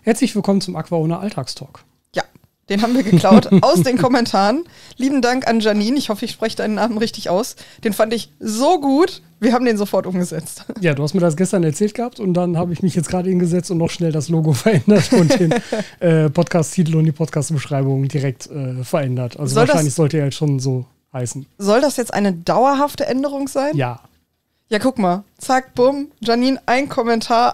Herzlich willkommen zum Aquaona Alltagstalk. Ja, den haben wir geklaut aus den Kommentaren. Lieben Dank an Janine, ich hoffe, ich spreche deinen Namen richtig aus. Den fand ich so gut, wir haben den sofort umgesetzt. Ja, du hast mir das gestern erzählt gehabt und dann habe ich mich jetzt gerade hingesetzt und noch schnell das Logo verändert und den Podcast-Titel und die Podcast-Beschreibung direkt verändert. Also wahrscheinlich sollte er jetzt schon so heißen. Soll das jetzt eine dauerhafte Änderung sein? Ja. Ja, guck mal. Zack, bumm. Janine, ein Kommentar,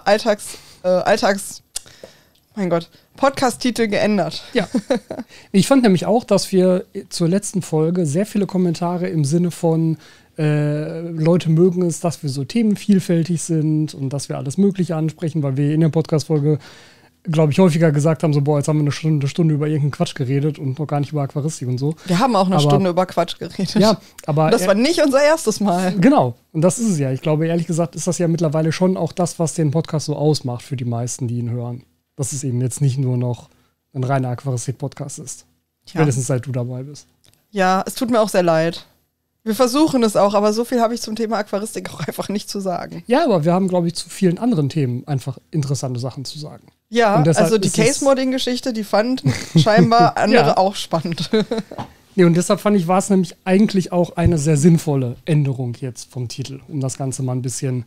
mein Gott, Podcast-Titel geändert. Ja. Ich fand nämlich auch, dass wir zur letzten Folge sehr viele Kommentare im Sinne von Leute mögen es, dass wir so themenvielfältig sind und dass wir alles Mögliche ansprechen, weil wir in der Podcast-Folge, glaube ich, häufiger gesagt haben, so, boah, jetzt haben wir eine Stunde über irgendeinen Quatsch geredet und noch gar nicht über Aquaristik und so. Wir haben auch eine Stunde über Quatsch geredet. Ja, aber das war nicht unser erstes Mal. Genau, und das ist es ja. Ich glaube, ehrlich gesagt, ist das ja mittlerweile schon auch das, was den Podcast so ausmacht für die meisten, die ihn hören. Dass es eben jetzt nicht nur noch ein reiner Aquaristik-Podcast ist. Ja. Spätestens seit du dabei bist. Ja, es tut mir auch sehr leid. Wir versuchen es auch, aber so viel habe ich zum Thema Aquaristik auch einfach nicht zu sagen. Ja, aber wir haben, glaube ich, zu vielen anderen Themen einfach interessante Sachen zu sagen. Ja, also die Case-Modding-Geschichte, die fanden scheinbar andere auch spannend. Nee, und deshalb fand ich, war es nämlich eigentlich auch eine sehr sinnvolle Änderung jetzt vom Titel, um das Ganze mal ein bisschen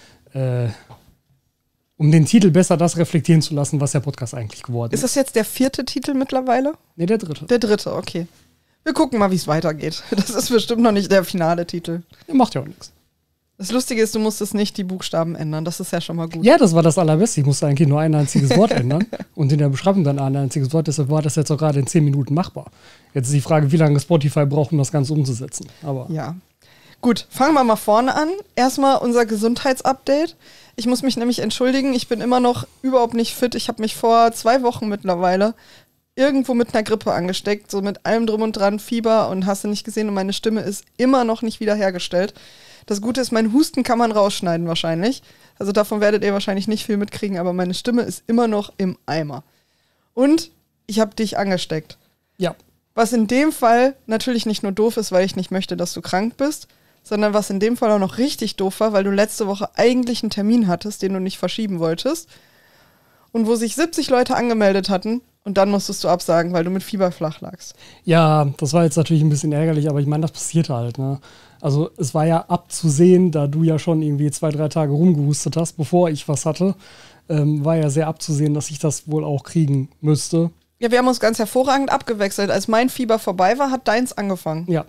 um den Titel besser das reflektieren zu lassen, was der Podcast eigentlich geworden ist. Ist das jetzt der 4. Titel mittlerweile? Nee, der 3. Der 3, okay. Wir gucken mal, wie es weitergeht. Das ist bestimmt noch nicht der finale Titel. Der macht ja auch nichts. Das Lustige ist, du musstest nicht die Buchstaben ändern. Das ist ja schon mal gut. Ja, das war das Allerbeste. Ich musste eigentlich nur ein einziges Wort ändern und in der Beschreibung dann ein einziges Wort. Deshalb war das jetzt auch gerade in 10 Minuten machbar. Jetzt ist die Frage, wie lange Spotify braucht, um das Ganze umzusetzen. Aber ja. Gut, fangen wir mal vorne an. Erstmal unser Gesundheitsupdate. Ich muss mich nämlich entschuldigen, ich bin immer noch überhaupt nicht fit. Ich habe mich vor 2 Wochen mittlerweile irgendwo mit einer Grippe angesteckt, so mit allem drum und dran, Fieber und hast du nicht gesehen und meine Stimme ist immer noch nicht wiederhergestellt. Das Gute ist, mein Husten kann man rausschneiden wahrscheinlich. Also davon werdet ihr wahrscheinlich nicht viel mitkriegen, aber meine Stimme ist immer noch im Eimer. Und ich habe dich angesteckt. Ja. Was in dem Fall natürlich nicht nur doof ist, weil ich nicht möchte, dass du krank bist, sondern was in dem Fall auch noch richtig doof war, weil du letzte Woche eigentlich einen Termin hattest, den du nicht verschieben wolltest. Und wo sich 70 Leute angemeldet hatten und dann musstest du absagen, weil du mit Fieber flach lagst. Ja, das war jetzt natürlich ein bisschen ärgerlich, aber ich meine, das passiert halt, ne? Also es war ja abzusehen, da du ja schon irgendwie 2-3 Tage rumgehustet hast, bevor ich was hatte, war ja sehr abzusehen, dass ich das wohl auch kriegen müsste. Ja, wir haben uns ganz hervorragend abgewechselt. Als mein Fieber vorbei war, hat deins angefangen. Ja.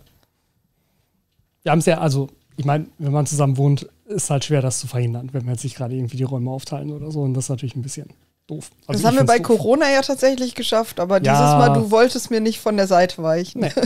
Wir haben es ja, also ich meine, wenn man zusammen wohnt, ist halt schwer, das zu verhindern, wenn wir jetzt nicht gerade irgendwie die Räume aufteilen oder so. Und das ist natürlich ein bisschen doof. Also das haben wir bei Corona ja tatsächlich geschafft, aber dieses Mal, du wolltest mir nicht von der Seite weichen. Nee.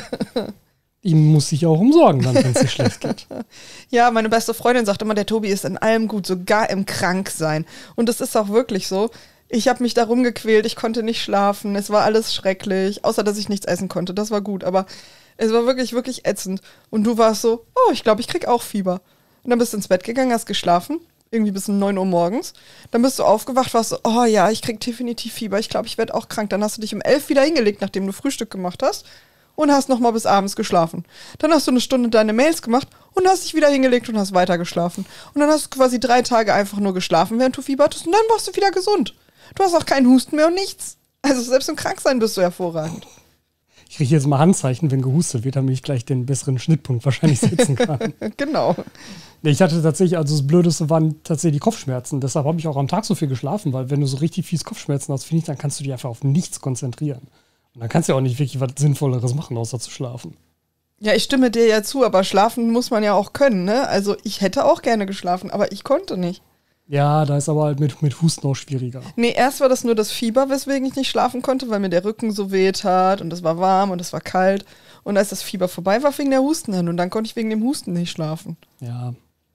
Ich muss dich auch umsorgen, dann, wenn es dir schlecht geht. Ja, meine beste Freundin sagt immer, der Tobi ist in allem gut, sogar im Kranksein. Und das ist auch wirklich so. Ich habe mich da rumgequält, ich konnte nicht schlafen, es war alles schrecklich, außer dass ich nichts essen konnte, das war gut, aber es war wirklich, wirklich ätzend. Und du warst so, oh, ich glaube, ich krieg auch Fieber. Und dann bist du ins Bett gegangen, hast geschlafen, irgendwie bis um 9 Uhr morgens. Dann bist du aufgewacht, warst so, oh ja, ich krieg definitiv Fieber, ich glaube, ich werde auch krank. Dann hast du dich um 11 wieder hingelegt, nachdem du Frühstück gemacht hast und hast nochmal bis abends geschlafen. Dann hast du eine Stunde deine Mails gemacht und hast dich wieder hingelegt und hast weiter geschlafen. Und dann hast du quasi 3 Tage einfach nur geschlafen, während du Fieber hattest und dann warst du wieder gesund. Du hast auch keinen Husten mehr und nichts. Also selbst im Kranksein bist du hervorragend. Ich kriege jetzt mal Handzeichen, wenn gehustet wird, damit ich gleich den besseren Schnittpunkt wahrscheinlich setzen kann. Genau. Nee, ich hatte tatsächlich, also das Blödeste waren tatsächlich die Kopfschmerzen. Deshalb habe ich auch am Tag so viel geschlafen, weil wenn du so richtig fies Kopfschmerzen hast, finde ich, dann kannst du dich einfach auf nichts konzentrieren. Und dann kannst du ja auch nicht wirklich was Sinnvolleres machen, außer zu schlafen. Ja, ich stimme dir ja zu, aber schlafen muss man ja auch können, ne? Also ich hätte auch gerne geschlafen, aber ich konnte nicht. Ja, da ist aber halt mit Husten auch schwieriger. Nee, erst war das nur das Fieber, weswegen ich nicht schlafen konnte, weil mir der Rücken so weh tat und es war warm und es war kalt. Und als das Fieber vorbei war, fing der Husten an und dann konnte ich wegen dem Husten nicht schlafen. Ja.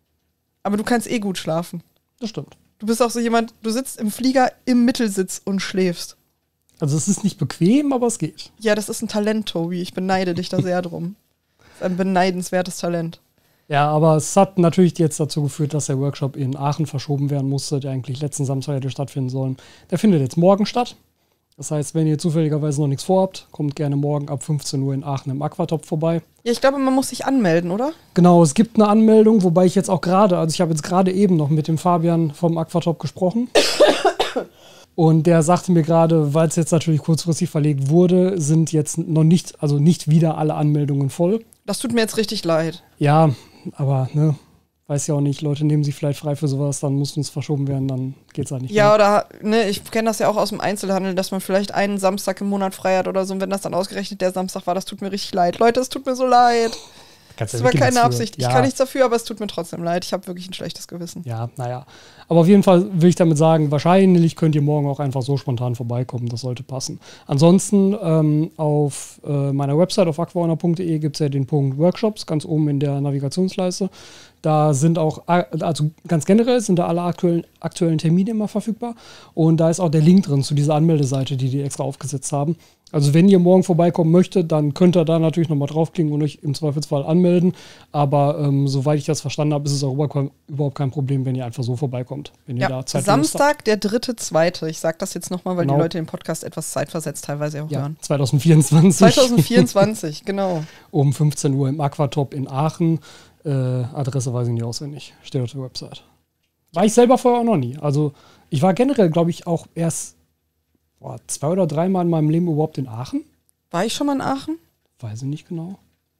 Aber du kannst eh gut schlafen. Das stimmt. Du bist auch so jemand, du sitzt im Flieger im Mittelsitz und schläfst. Also es ist nicht bequem, aber es geht. Ja, das ist ein Talent, Tobi. Ich beneide dich da sehr drum. Das ist ein beneidenswertes Talent. Ja, aber es hat natürlich jetzt dazu geführt, dass der Workshop in Aachen verschoben werden musste, der eigentlich letzten Samstag hätte stattfinden sollen. Der findet jetzt morgen statt. Das heißt, wenn ihr zufälligerweise noch nichts vorhabt, kommt gerne morgen ab 15 Uhr in Aachen im Aquatop vorbei. Ja, ich glaube, man muss sich anmelden, oder? Genau, es gibt eine Anmeldung, wobei ich jetzt auch gerade, also ich habe jetzt gerade eben noch mit dem Fabian vom Aquatop gesprochen. Und der sagte mir gerade, weil es jetzt natürlich kurzfristig verlegt wurde, sind jetzt noch nicht, also nicht wieder alle Anmeldungen voll. Das tut mir jetzt richtig leid. Ja, aber ne, weiß ja auch nicht, Leute nehmen sich vielleicht frei für sowas, dann muss es verschoben werden, dann geht's halt nicht mehr. Ja, oder, ne, ich kenne das ja auch aus dem Einzelhandel, dass man vielleicht einen Samstag im Monat frei hat oder so. Und wenn das dann ausgerechnet der Samstag war, das tut mir richtig leid. Leute, es tut mir so leid. Das war keine Absicht. Ja. Ich kann nichts dafür, aber es tut mir trotzdem leid. Ich habe wirklich ein schlechtes Gewissen. Ja, naja. Aber auf jeden Fall will ich damit sagen, wahrscheinlich könnt ihr morgen auch einfach so spontan vorbeikommen. Das sollte passen. Ansonsten auf meiner Website auf aquaona.de gibt es ja den Punkt Workshops, ganz oben in der Navigationsleiste. Da sind auch, also ganz generell sind da alle aktuellen Termine immer verfügbar. Und da ist auch der Link drin zu dieser Anmeldeseite, die extra aufgesetzt haben. Also wenn ihr morgen vorbeikommen möchtet, dann könnt ihr da natürlich nochmal draufklicken und euch im Zweifelsfall anmelden. Aber soweit ich das verstanden habe, ist es auch überhaupt kein Problem, wenn ihr einfach so vorbeikommt. Wenn ihr da Zeit Samstag, der 3.2. Ich sage das jetzt nochmal, weil die Leute den Podcast etwas zeitversetzt teilweise auch hören. 2024. 2024, genau. Um 15 Uhr im Aquatop in Aachen. Adresse weiß ich nicht auswendig. Steht auf der Website. War ich selber vorher auch noch nie. Also ich war generell, glaube ich, auch erst 2 oder 3 Mal in meinem Leben überhaupt in Aachen. War ich schon mal in Aachen? Weiß ich nicht genau.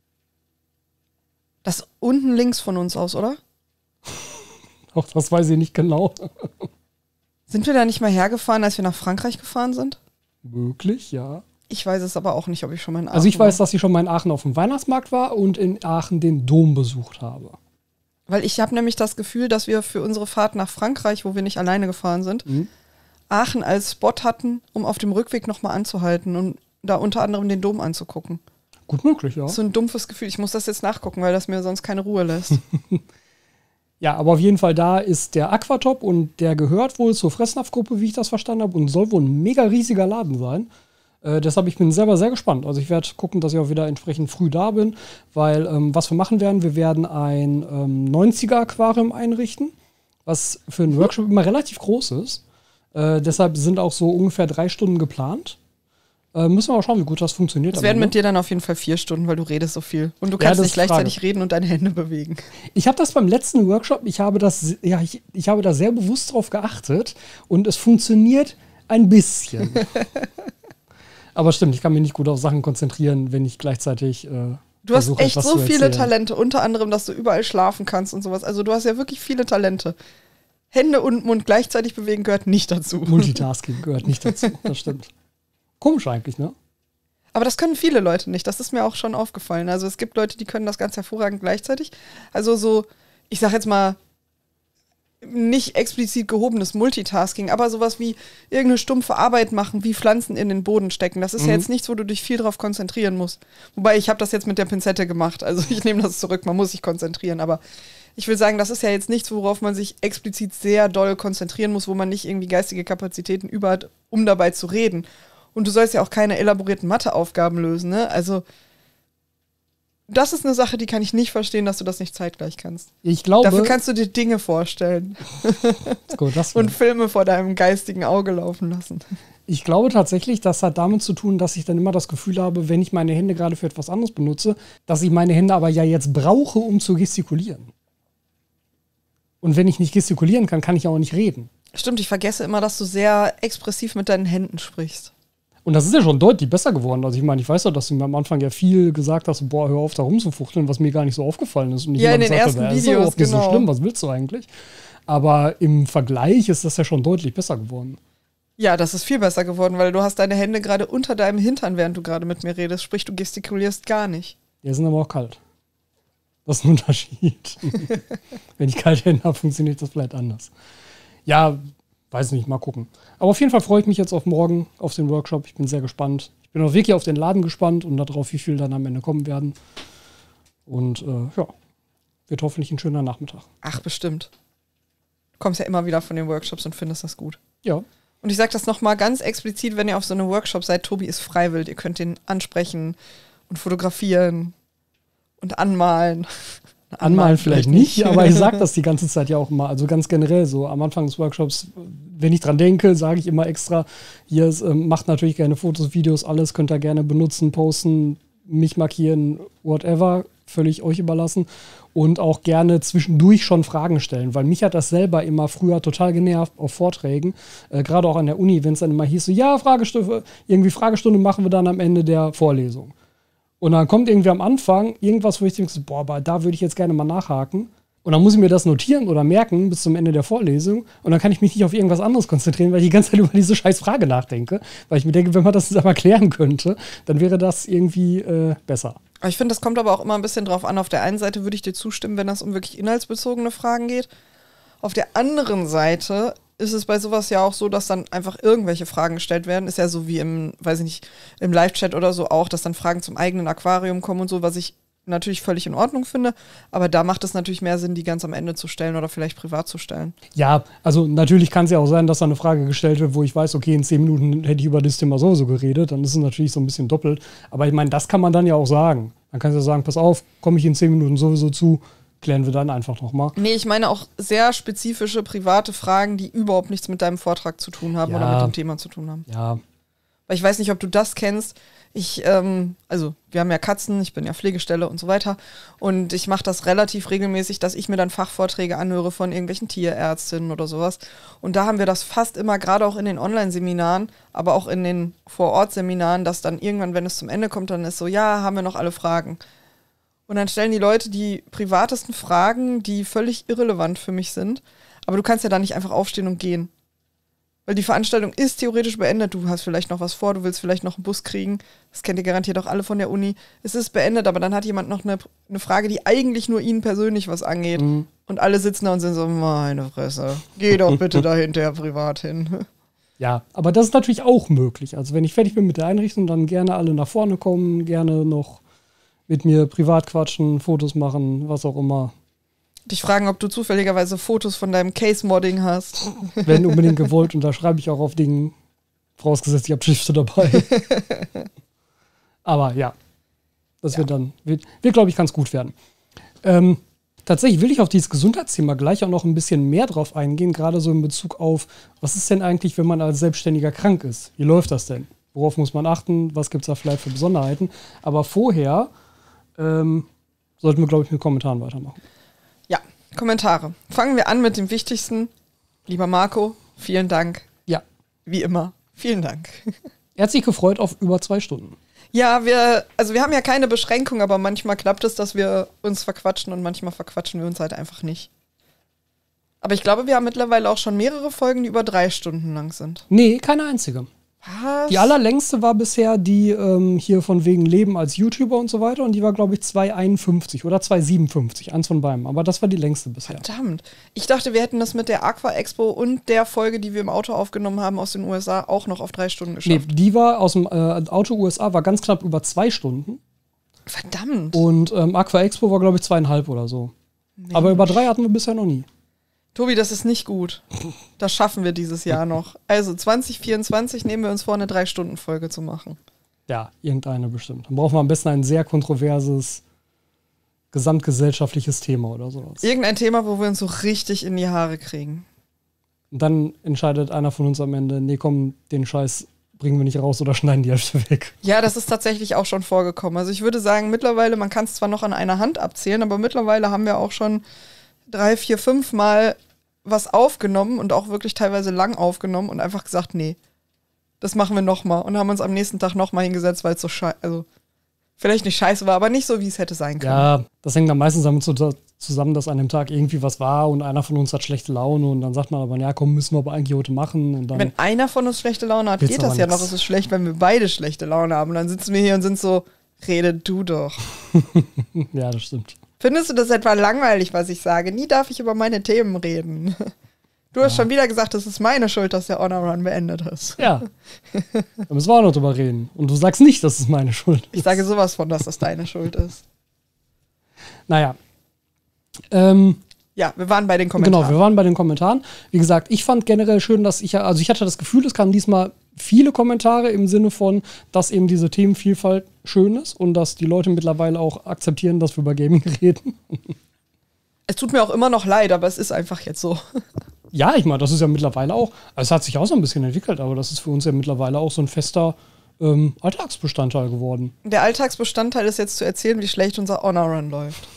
Das ist unten links von uns aus, oder? Auch das weiß ich nicht genau. Sind wir da nicht mal hergefahren, als wir nach Frankreich gefahren sind? Möglich, ja. Ich weiß es aber auch nicht, ob ich schon mal in Aachen war. Also ich weiß, dass ich schon mal in Aachen auf dem Weihnachtsmarkt war und in Aachen den Dom besucht habe. Weil ich habe nämlich das Gefühl, dass wir für unsere Fahrt nach Frankreich, wo wir nicht alleine gefahren sind, Aachen als Spot hatten, um auf dem Rückweg nochmal anzuhalten und da unter anderem den Dom anzugucken. Gut möglich, ja. So ein dumpfes Gefühl. Ich muss das jetzt nachgucken, weil das mir sonst keine Ruhe lässt. Ja, aber auf jeden Fall da ist der Aquatop und der gehört wohl zur Fressnapf-Gruppe, wie ich das verstanden habe, und soll wohl ein mega riesiger Laden sein. Deshalb ich bin selber sehr gespannt. Also ich werde gucken, dass ich auch wieder entsprechend früh da bin, weil was wir machen werden, wir werden ein 90er-Aquarium einrichten, was für einen Workshop immer relativ groß ist. Deshalb sind auch so ungefähr 3 Stunden geplant. Müssen wir mal schauen, wie gut das funktioniert. Es werden mit dir dann auf jeden Fall 4 Stunden, weil du redest so viel. Und du kannst nicht gleichzeitig reden und deine Hände bewegen. Ich habe das beim letzten Workshop, ich habe da sehr bewusst drauf geachtet und es funktioniert ein bisschen. Aber stimmt, ich kann mich nicht gut auf Sachen konzentrieren, wenn ich gleichzeitig Du hast echt so viele Talente, unter anderem, dass du überall schlafen kannst und sowas. Also du hast ja wirklich viele Talente. Hände und Mund gleichzeitig bewegen gehört nicht dazu. Multitasking gehört nicht dazu, das stimmt. Komisch eigentlich, ne? Aber das können viele Leute nicht, das ist mir auch schon aufgefallen. Also es gibt Leute, die können das ganz hervorragend gleichzeitig. Also so, ich sag jetzt mal, nicht explizit gehobenes Multitasking, aber sowas wie irgendeine stumpfe Arbeit machen, wie Pflanzen in den Boden stecken. Das ist ja jetzt nichts, wo du dich viel drauf konzentrieren musst. Wobei, ich habe das jetzt mit der Pinzette gemacht, also ich nehme das zurück, man muss sich konzentrieren, aber ich will sagen, das ist ja jetzt nichts, worauf man sich explizit sehr doll konzentrieren muss, wo man nicht irgendwie geistige Kapazitäten über hat, um dabei zu reden. Und du sollst ja auch keine elaborierten Matheaufgaben lösen, ne? Also das ist eine Sache, die kann ich nicht verstehen, dass du das nicht zeitgleich kannst. Ich glaube, dafür kannst du dir Dinge vorstellen. Und Filme vor deinem geistigen Auge laufen lassen. Ich glaube tatsächlich, das hat damit zu tun, dass ich dann immer das Gefühl habe, wenn ich meine Hände gerade für etwas anderes benutze, dass ich meine Hände aber ja jetzt brauche, um zu gestikulieren. Und wenn ich nicht gestikulieren kann, kann ich auch nicht reden. Stimmt, ich vergesse immer, dass du sehr expressiv mit deinen Händen sprichst. Und das ist ja schon deutlich besser geworden. Also ich meine, ich weiß ja, dass du mir am Anfang ja viel gesagt hast, boah, hör auf da rumzufuchteln, was mir gar nicht so aufgefallen ist. Und ich in den ersten Videos, ist überhaupt nicht so schlimm, was willst du eigentlich? Aber im Vergleich ist das ja schon deutlich besser geworden. Ja, das ist viel besser geworden, weil du hast deine Hände gerade unter deinem Hintern, während du gerade mit mir redest. Sprich, du gestikulierst gar nicht. Die sind aber auch kalt. Das ist ein Unterschied. Wenn ich kalte Hände habe, funktioniert das vielleicht anders. Ja, weiß nicht, mal gucken. Aber auf jeden Fall freue ich mich jetzt auf morgen, auf den Workshop. Ich bin sehr gespannt. Ich bin auch wirklich auf den Laden gespannt und darauf, wie viel dann am Ende kommen werden. Und ja, wird hoffentlich ein schöner Nachmittag. Ach, bestimmt. Du kommst ja immer wieder von den Workshops und findest das gut. Ja. Und ich sage das nochmal ganz explizit, wenn ihr auf so einem Workshop seid, Tobi ist freiwillig. Ihr könnt ihn ansprechen und fotografieren und anmalen. Anmalen vielleicht nicht, aber ich sage das die ganze Zeit ja auch immer, also ganz generell so. Am Anfang des Workshops, wenn ich dran denke, sage ich immer extra, hier macht natürlich gerne Fotos, Videos, alles könnt ihr gerne benutzen, posten, mich markieren, whatever. völlig euch überlassen. Und auch gerne zwischendurch schon Fragen stellen, weil mich hat das selber immer früher total genervt auf Vorträgen, gerade auch an der Uni, wenn es dann immer hieß, so, ja, Fragestunde machen wir dann am Ende der Vorlesung. Und dann kommt irgendwie am Anfang irgendwas, wo ich denke, so, boah, aber da würde ich jetzt gerne mal nachhaken. Und dann muss ich mir das notieren oder merken bis zum Ende der Vorlesung. Und dann kann ich mich nicht auf irgendwas anderes konzentrieren, weil ich die ganze Zeit über diese scheiß Frage nachdenke. Weil ich mir denke, wenn man das einmal klären könnte, dann wäre das irgendwie besser. Ich finde, das kommt aber auch immer ein bisschen drauf an. Auf der einen Seite würde ich dir zustimmen, wenn das um wirklich inhaltsbezogene Fragen geht. Auf der anderen Seite ist es bei sowas ja auch so, dass dann einfach irgendwelche Fragen gestellt werden. Ist ja so wie im Live-Chat oder so auch, dass dann Fragen zum eigenen Aquarium kommen und so, was ich natürlich völlig in Ordnung finde, aber da macht es natürlich mehr Sinn, die ganz am Ende zu stellen oder vielleicht privat zu stellen. Ja, also natürlich kann es ja auch sein, dass da eine Frage gestellt wird, wo ich weiß, okay, in 10 Minuten hätte ich über das Thema sowieso geredet, dann ist es natürlich so ein bisschen doppelt, aber ich meine, das kann man dann ja auch sagen. Dann kannst du ja sagen, pass auf, komme ich in 10 Minuten sowieso zu, klären wir dann einfach nochmal. Nee, ich meine auch sehr spezifische, private Fragen, die überhaupt nichts mit deinem Vortrag zu tun haben oder mit dem Thema zu tun haben. Ja. Weil ich weiß nicht, ob du das kennst. Also wir haben ja Katzen, ich bin ja Pflegestelle und so weiter und ich mache das relativ regelmäßig, dass ich mir dann Fachvorträge anhöre von irgendwelchen Tierärztinnen oder sowas und da haben wir das fast immer, gerade auch in den Online-Seminaren, aber auch in den Vor-Ort-Seminaren, dass dann irgendwann, wenn es zum Ende kommt, dann ist so, ja, haben wir noch alle Fragen. Und dann stellen die Leute die privatesten Fragen, die völlig irrelevant für mich sind, aber du kannst ja da nicht einfach aufstehen und gehen. Weil die Veranstaltung ist theoretisch beendet. Du hast vielleicht noch was vor, du willst vielleicht noch einen Bus kriegen. Das kennt ihr garantiert auch alle von der Uni. Es ist beendet, aber dann hat jemand noch eine Frage, die eigentlich nur ihn persönlich was angeht. Mhm. Und alle sitzen da und sind so, meine Fresse, geh doch bitte da hinterher privat hin. Ja, aber das ist natürlich auch möglich. Also wenn ich fertig bin mit der Einrichtung, dann gerne alle nach vorne kommen, gerne noch mit mir privat quatschen, Fotos machen, was auch immer. Dich fragen, ob du zufälligerweise Fotos von deinem Case-Modding hast. Wenn unbedingt gewollt, und da schreibe ich auch auf Dingen, vorausgesetzt, ich habe Stifte dabei. Aber ja, das wird glaube ich, ganz gut werden. Tatsächlich will ich auf dieses Gesundheitsthema gleich auch noch ein bisschen mehr drauf eingehen, gerade so in Bezug auf, was ist denn eigentlich, wenn man als Selbstständiger krank ist? Wie läuft das denn? Worauf muss man achten? Was gibt es da vielleicht für Besonderheiten? Aber vorher sollten wir, glaube ich, mit Kommentaren weitermachen. Ja, Kommentare. Fangen wir an mit dem Wichtigsten. Lieber Marco, vielen Dank. Ja. Wie immer, vielen Dank. Er hat sich gefreut auf über 2 Stunden. Ja, wir haben ja keine Beschränkung, aber manchmal klappt es, dass wir uns verquatschen und manchmal verquatschen wir uns halt einfach nicht. Aber ich glaube, wir haben mittlerweile auch schon mehrere Folgen, die über 3 Stunden lang sind. Nee, keine einzige. Was? Die allerlängste war bisher die hier von wegen Leben als YouTuber und so weiter und die war, glaube ich, 2,51 oder 2,57, eins von beiden. Aber das war die längste bisher. Verdammt. Ich dachte, wir hätten das mit der Aqua Expo und der Folge, die wir im Auto aufgenommen haben aus den USA, auch noch auf 3 Stunden geschafft. Nee, die war aus dem Auto USA, war ganz knapp über 2 Stunden. Verdammt. Und Aqua Expo war, glaube ich, 2,5 oder so. Mensch. Aber über 3 hatten wir bisher noch nie. Tobi, das ist nicht gut. Das schaffen wir dieses Jahr noch. Also 2024 nehmen wir uns vor, eine 3-Stunden-Folge zu machen. Ja, irgendeine bestimmt. Dann brauchen wir am besten ein sehr kontroverses, gesamtgesellschaftliches Thema oder sowas. Irgendein Thema, wo wir uns so richtig in die Haare kriegen. Und dann entscheidet einer von uns am Ende, nee, komm, den Scheiß bringen wir nicht raus oder schneiden die Hälfte weg. Ja, das ist tatsächlich auch schon vorgekommen. Also ich würde sagen, mittlerweile, man kann es zwar noch an einer Hand abzählen, aber mittlerweile haben wir auch schon 3, 4, 5 Mal was aufgenommen und auch wirklich teilweise lang aufgenommen und einfach gesagt, nee, das machen wir nochmal und haben uns am nächsten Tag nochmal hingesetzt, weil es so also vielleicht nicht scheiße war, aber nicht so, wie es hätte sein können. Ja, das hängt dann meistens damit zusammen, dass an dem Tag irgendwie was war und einer von uns hat schlechte Laune und dann sagt man aber, ja komm, müssen wir aber eigentlich heute machen. Und dann wenn einer von uns schlechte Laune hat, geht das ja noch. Es ist schlecht, wenn wir beide schlechte Laune haben und dann sitzen wir hier und sind so, rede du doch. Ja, das stimmt. Findest du das etwa langweilig, was ich sage? Nie darf ich über meine Themen reden. Du hast schon wieder gesagt, es ist meine Schuld, dass der Honor Run beendet ist. Ja. Da müssen wir auch noch drüber reden. Und du sagst nicht, dass es meine Schuld ist. Ich sage sowas von, dass das deine Schuld ist. Naja. Ja, wir waren bei den Kommentaren. Genau, wir waren bei den Kommentaren. Wie gesagt, ich fand generell schön, dass ich hatte das Gefühl, es kamen diesmal viele Kommentare im Sinne von, dass eben diese Themenvielfalt schön ist und dass die Leute mittlerweile auch akzeptieren, dass wir über Gaming reden. Es tut mir auch immer noch leid, aber es ist einfach jetzt so. Ja, ich meine, das ist ja mittlerweile auch, es hat sich auch so ein bisschen entwickelt, aber das ist für uns ja mittlerweile auch so ein fester Alltagsbestandteil geworden. Der Alltagsbestandteil ist jetzt zu erzählen, wie schlecht unser Honor Run läuft.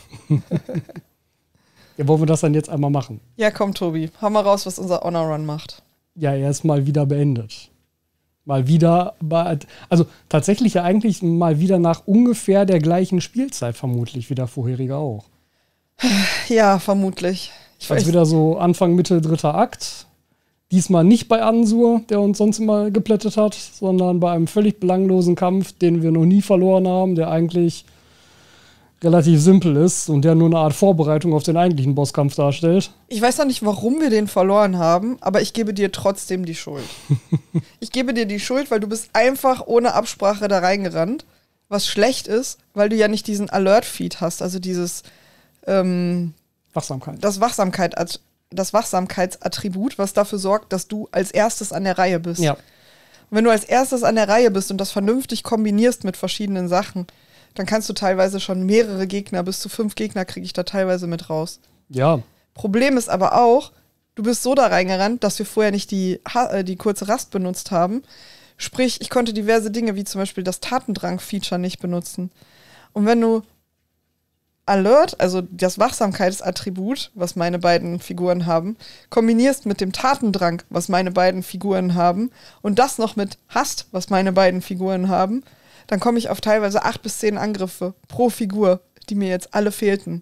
Ja, wollen wir das dann jetzt einmal machen? Ja, komm, Tobi, hau mal raus, was unser Honor Run macht. Ja, er ist mal wieder beendet. Mal wieder, also tatsächlich ja eigentlich mal wieder nach ungefähr der gleichen Spielzeit vermutlich wie der vorherige auch. Ja, vermutlich. Also wieder so Anfang, Mitte, dritter Akt. Diesmal nicht bei Ansur, der uns sonst immer geplättet hat, sondern bei einem völlig belanglosen Kampf, den wir noch nie verloren haben, der eigentlich relativ simpel ist und der nur eine Art Vorbereitung auf den eigentlichen Bosskampf darstellt. Ich weiß noch nicht, warum wir den verloren haben, aber ich gebe dir trotzdem die Schuld. Ich gebe dir die Schuld, weil du bist einfach ohne Absprache da reingerannt, was schlecht ist, weil du ja nicht diesen Alert-Feed hast, also dieses Wachsamkeit. Das Wachsamkeitsattribut, was dafür sorgt, dass du als erstes an der Reihe bist. Ja. Und wenn du als erstes an der Reihe bist und das vernünftig kombinierst mit verschiedenen Sachen, dann kannst du teilweise schon mehrere Gegner, bis zu 5 Gegner kriege ich da teilweise mit raus. Ja. Problem ist aber auch, du bist so da reingerannt, dass wir vorher nicht die kurze Rast benutzt haben. Sprich, ich konnte diverse Dinge, wie zum Beispiel das Tatendrang-Feature nicht benutzen. Und wenn du Alert, also das Wachsamkeitsattribut, was meine beiden Figuren haben, kombinierst mit dem Tatendrang, was meine beiden Figuren haben, und das noch mit Hast, was meine beiden Figuren haben, dann komme ich auf teilweise 8 bis 10 Angriffe pro Figur, die mir jetzt alle fehlten.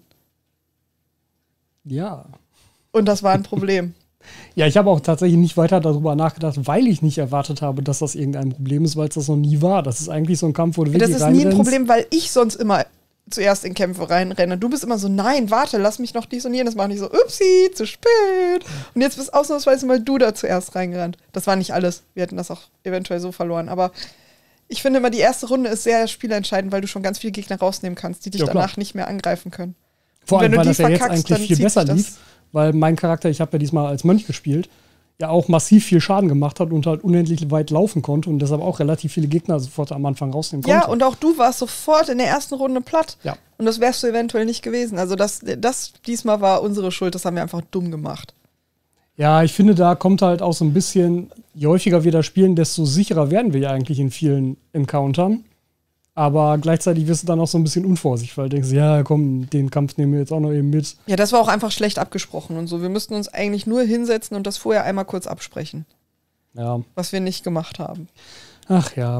Ja. Und das war ein Problem. Ja, ich habe auch tatsächlich nicht weiter darüber nachgedacht, weil ich nicht erwartet habe, dass das irgendein Problem ist, weil es das noch nie war. Das ist eigentlich so ein Kampf, wo du wirklich Das ist nie ein Problem, weil ich sonst immer zuerst in Kämpfe reinrenne. Du bist immer so, nein, warte, lass mich noch dies und jenes machen. Ich so, upsi, zu spät. Und jetzt bist ausnahmsweise mal du da zuerst reingerannt. Das war nicht alles. Wir hätten das auch eventuell so verloren. Aber ich finde immer, die erste Runde ist sehr spielentscheidend, weil du schon ganz viele Gegner rausnehmen kannst, die dich danach nicht mehr angreifen können. Vor allem, weil das ja jetzt eigentlich viel besser lief, weil mein Charakter, ich habe ja diesmal als Mönch gespielt, ja auch massiv viel Schaden gemacht hat und halt unendlich weit laufen konnte und deshalb auch relativ viele Gegner sofort am Anfang rausnehmen konnte. Ja, und auch du warst sofort in der ersten Runde platt. Ja. Und das wärst du eventuell nicht gewesen. Also das diesmal war unsere Schuld, das haben wir einfach dumm gemacht. Ja, ich finde, da kommt halt auch so ein bisschen, je häufiger wir da spielen, desto sicherer werden wir ja eigentlich in vielen Encountern. Aber gleichzeitig wirst du dann auch so ein bisschen unvorsichtig, weil du denkst, ja, komm, den Kampf nehmen wir jetzt auch noch eben mit. Ja, das war auch einfach schlecht abgesprochen und so. Wir müssten uns eigentlich nur hinsetzen und das vorher einmal kurz absprechen. Ja. Was wir nicht gemacht haben. Ach ja.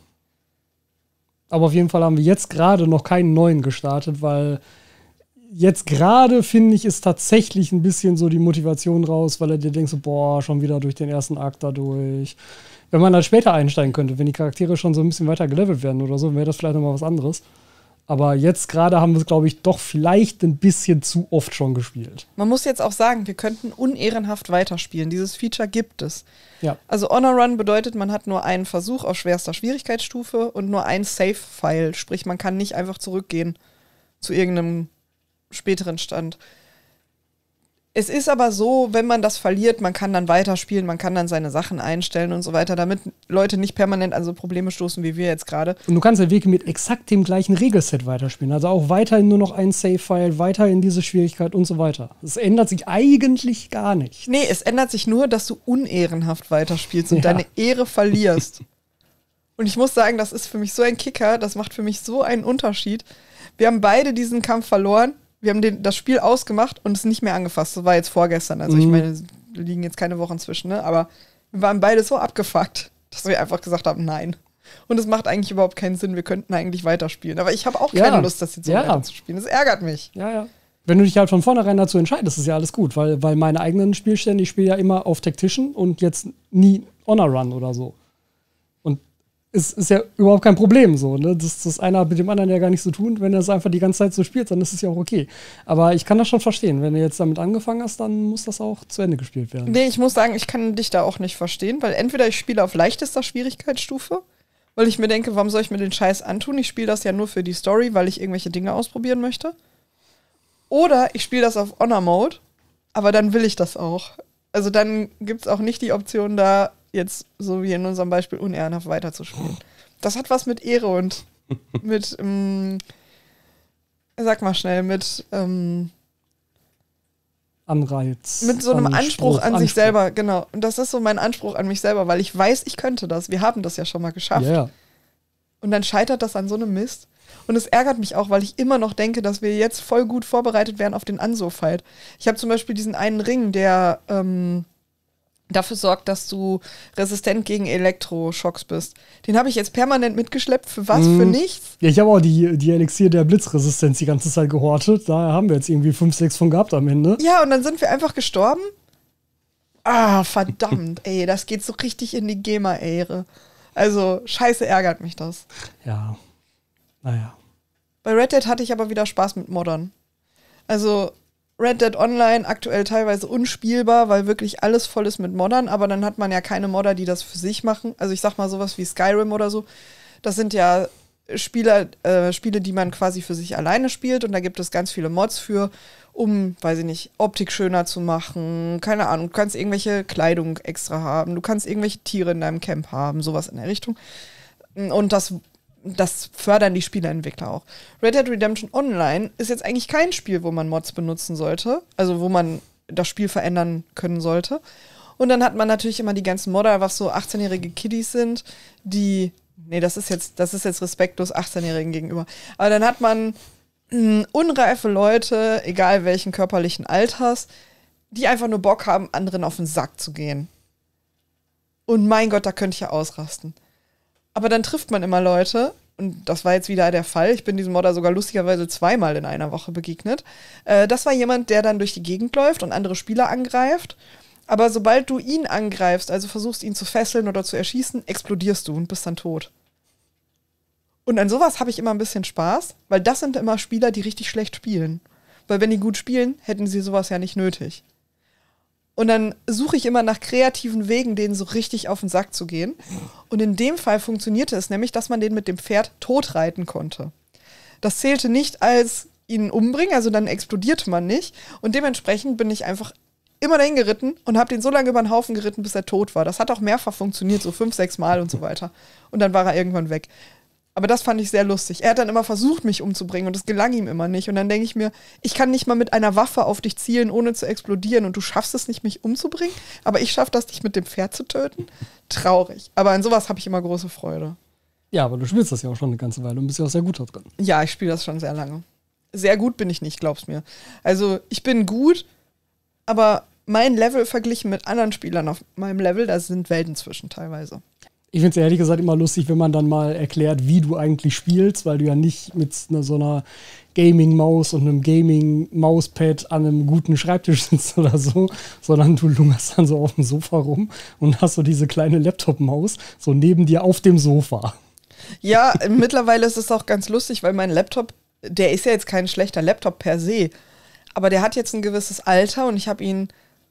Aber auf jeden Fall haben wir jetzt gerade noch keinen neuen gestartet, weil jetzt gerade, finde ich, ist tatsächlich ein bisschen so die Motivation raus, weil er dir denkst, so, boah, schon wieder durch den ersten Akt da durch. Wenn man dann später einsteigen könnte, wenn die Charaktere schon so ein bisschen weiter gelevelt werden oder so, wäre das vielleicht nochmal was anderes. Aber jetzt gerade haben wir es, glaube ich, doch vielleicht ein bisschen zu oft schon gespielt. Man muss jetzt auch sagen, wir könnten unehrenhaft weiterspielen. Dieses Feature gibt es. Ja. Also Honor Run bedeutet, man hat nur einen Versuch auf schwerster Schwierigkeitsstufe und nur ein Save-File. Sprich, man kann nicht einfach zurückgehen zu irgendeinem späteren Stand. Es ist aber so, wenn man das verliert, man kann dann weiterspielen, man kann dann seine Sachen einstellen und so weiter, damit Leute nicht permanent an so Probleme stoßen, wie wir jetzt gerade. Und du kannst ja wirklich mit exakt dem gleichen Regelset weiterspielen. Also auch weiterhin nur noch ein Save-File, weiterhin diese Schwierigkeit und so weiter. Es ändert sich eigentlich gar nicht. Nee, es ändert sich nur, dass du unehrenhaft weiterspielst und deine Ehre verlierst. Und ich muss sagen, das ist für mich so ein Kicker, das macht für mich so einen Unterschied. Wir haben beide diesen Kampf verloren. Wir haben das Spiel ausgemacht und es nicht mehr angefasst. Das war jetzt vorgestern. Also ich meine, da liegen jetzt keine Wochen zwischen, ne? Aber wir waren beide so abgefuckt, dass wir einfach gesagt haben, nein. Und es macht eigentlich überhaupt keinen Sinn. Wir könnten eigentlich weiterspielen. Aber ich habe auch keine Lust, das jetzt so weiterzuspielen. Das ärgert mich. Ja, ja. Wenn du dich halt von vornherein dazu entscheidest, ist ja alles gut. Weil meine eigenen Spielstände, ich spiele ja immer auf Tactician und jetzt nie Honor Run oder so. Es ist ja überhaupt kein Problem so, ne? Das einer mit dem anderen ja gar nicht so tun. Wenn er es einfach die ganze Zeit so spielt, dann ist es ja auch okay. Aber ich kann das schon verstehen. Wenn du jetzt damit angefangen hast, dann muss das auch zu Ende gespielt werden. Nee, ich muss sagen, ich kann dich da auch nicht verstehen, weil entweder ich spiele auf leichtester Schwierigkeitsstufe, weil ich mir denke, warum soll ich mir den Scheiß antun? Ich spiele das ja nur für die Story, weil ich irgendwelche Dinge ausprobieren möchte. Oder ich spiele das auf Honor Mode, aber dann will ich das auch. Also dann gibt es auch nicht die Option da, jetzt, so wie in unserem Beispiel, unehrenhaft weiterzuspielen. Das hat was mit Ehre und mit, sag mal schnell, mit Anreiz. Mit so einem Anspruch an sich selber, genau. Und das ist so mein Anspruch an mich selber, weil ich weiß, ich könnte das. Wir haben das ja schon mal geschafft. Ja. und dann scheitert das an so einem Mist. Und es ärgert mich auch, weil ich immer noch denke, dass wir jetzt voll gut vorbereitet wären auf den Anso-Fight. Ich habe zum Beispiel diesen einen Ring, der dafür sorgt, dass du resistent gegen Elektroschocks bist. Den habe ich jetzt permanent mitgeschleppt. Für was? Für nichts? Ja, ich habe auch die Elixier der Blitzresistenz die ganze Zeit gehortet. Da haben wir jetzt irgendwie 5, 6 von gehabt am Ende. Ja, und dann sind wir einfach gestorben. Ah, verdammt, ey, das geht so richtig in die GEMA-Ähre. Also, scheiße ärgert mich das. Ja, naja. Bei Red Dead hatte ich aber wieder Spaß mit Moddern. Also, Red Dead Online aktuell teilweise unspielbar, weil wirklich alles voll ist mit Moddern, aber dann hat man ja keine Modder, die das für sich machen. Also ich sag mal sowas wie Skyrim oder so. Das sind ja Spiele, die man quasi für sich alleine spielt und da gibt es ganz viele Mods für, um, weiß ich nicht, Optik schöner zu machen. Keine Ahnung, du kannst irgendwelche Kleidung extra haben, du kannst irgendwelche Tiere in deinem Camp haben, sowas in der Richtung. Und das fördern die Spieleentwickler auch. Red Dead Redemption Online ist jetzt eigentlich kein Spiel, wo man Mods benutzen sollte, also wo man das Spiel verändern können sollte. Und dann hat man natürlich immer die ganzen Modder, was so 18-jährige Kiddies sind, die, nee, das ist jetzt respektlos 18-Jährigen gegenüber. Aber dann hat man unreife Leute, egal welchen körperlichen Alters, die einfach nur Bock haben, anderen auf den Sack zu gehen. Und mein Gott, da könnte ich ja ausrasten. Aber dann trifft man immer Leute, und das war jetzt wieder der Fall, ich bin diesem Modder sogar lustigerweise 2-mal in einer Woche begegnet. Das war jemand, der dann durch die Gegend läuft und andere Spieler angreift. Aber sobald du ihn angreifst, also versuchst ihn zu fesseln oder zu erschießen, explodierst du und bist dann tot. Und an sowas habe ich immer ein bisschen Spaß, weil das sind immer Spieler, die richtig schlecht spielen. Weil wenn die gut spielen, hätten sie sowas ja nicht nötig. Und dann suche ich immer nach kreativen Wegen, denen so richtig auf den Sack zu gehen. Und in dem Fall funktionierte es nämlich, dass man den mit dem Pferd totreiten konnte. Das zählte nicht als ihn umbringen, also dann explodierte man nicht. Und dementsprechend bin ich einfach immer dahin geritten und habe den so lange über den Haufen geritten, bis er tot war. Das hat auch mehrfach funktioniert, so 5, 6 Mal und so weiter. Und dann war er irgendwann weg. Aber das fand ich sehr lustig. Er hat dann immer versucht, mich umzubringen und es gelang ihm immer nicht. Und dann denke ich mir, ich kann nicht mal mit einer Waffe auf dich zielen, ohne zu explodieren und du schaffst es nicht, mich umzubringen, aber ich schaffe das, dich mit dem Pferd zu töten. Traurig. Aber an sowas habe ich immer große Freude. Ja, aber du spielst das ja auch schon eine ganze Weile und bist ja auch sehr gut da drin. Ja, ich spiele das schon sehr lange. Sehr gut bin ich nicht, glaub's mir. Also ich bin gut, aber mein Level verglichen mit anderen Spielern auf meinem Level, da sind Welten zwischen teilweise. Ich finde es ehrlich gesagt immer lustig, wenn man dann mal erklärt, wie du eigentlich spielst, weil du ja nicht mit so einer Gaming-Maus und einem Gaming-Mauspad an einem guten Schreibtisch sitzt oder so, sondern du lungerst dann so auf dem Sofa rum und hast so diese kleine Laptop-Maus so neben dir auf dem Sofa. Ja, mittlerweile ist es auch ganz lustig, weil mein Laptop, der ist ja jetzt kein schlechter Laptop per se, aber der hat jetzt ein gewisses Alter und ich habe ihn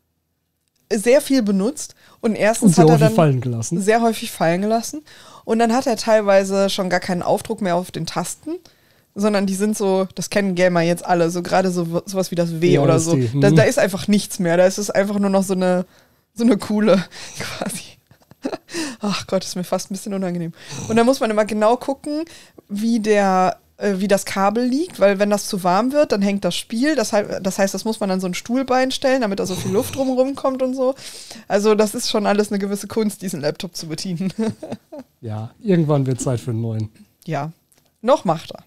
sehr viel benutzt und erstens hat er dann sehr häufig fallen gelassen und dann hat er teilweise schon gar keinen Aufdruck mehr auf den Tasten, sondern die sind so, das kennen Gamer jetzt alle, so gerade sowas wie das W ja, oder so. Da ist einfach nichts mehr, da ist es einfach nur noch so eine Kuhle quasi. Ach Gott, ist mir fast ein bisschen unangenehm. Und da muss man immer genau gucken, wie das Kabel liegt, weil wenn das zu warm wird, dann hängt das Spiel. Das heißt, das muss man an so ein Stuhlbein stellen, damit da so viel Luft drumherum kommt und so. Also das ist schon alles eine gewisse Kunst, diesen Laptop zu bedienen. Ja, irgendwann wird Zeit für einen neuen. Ja, noch macht er.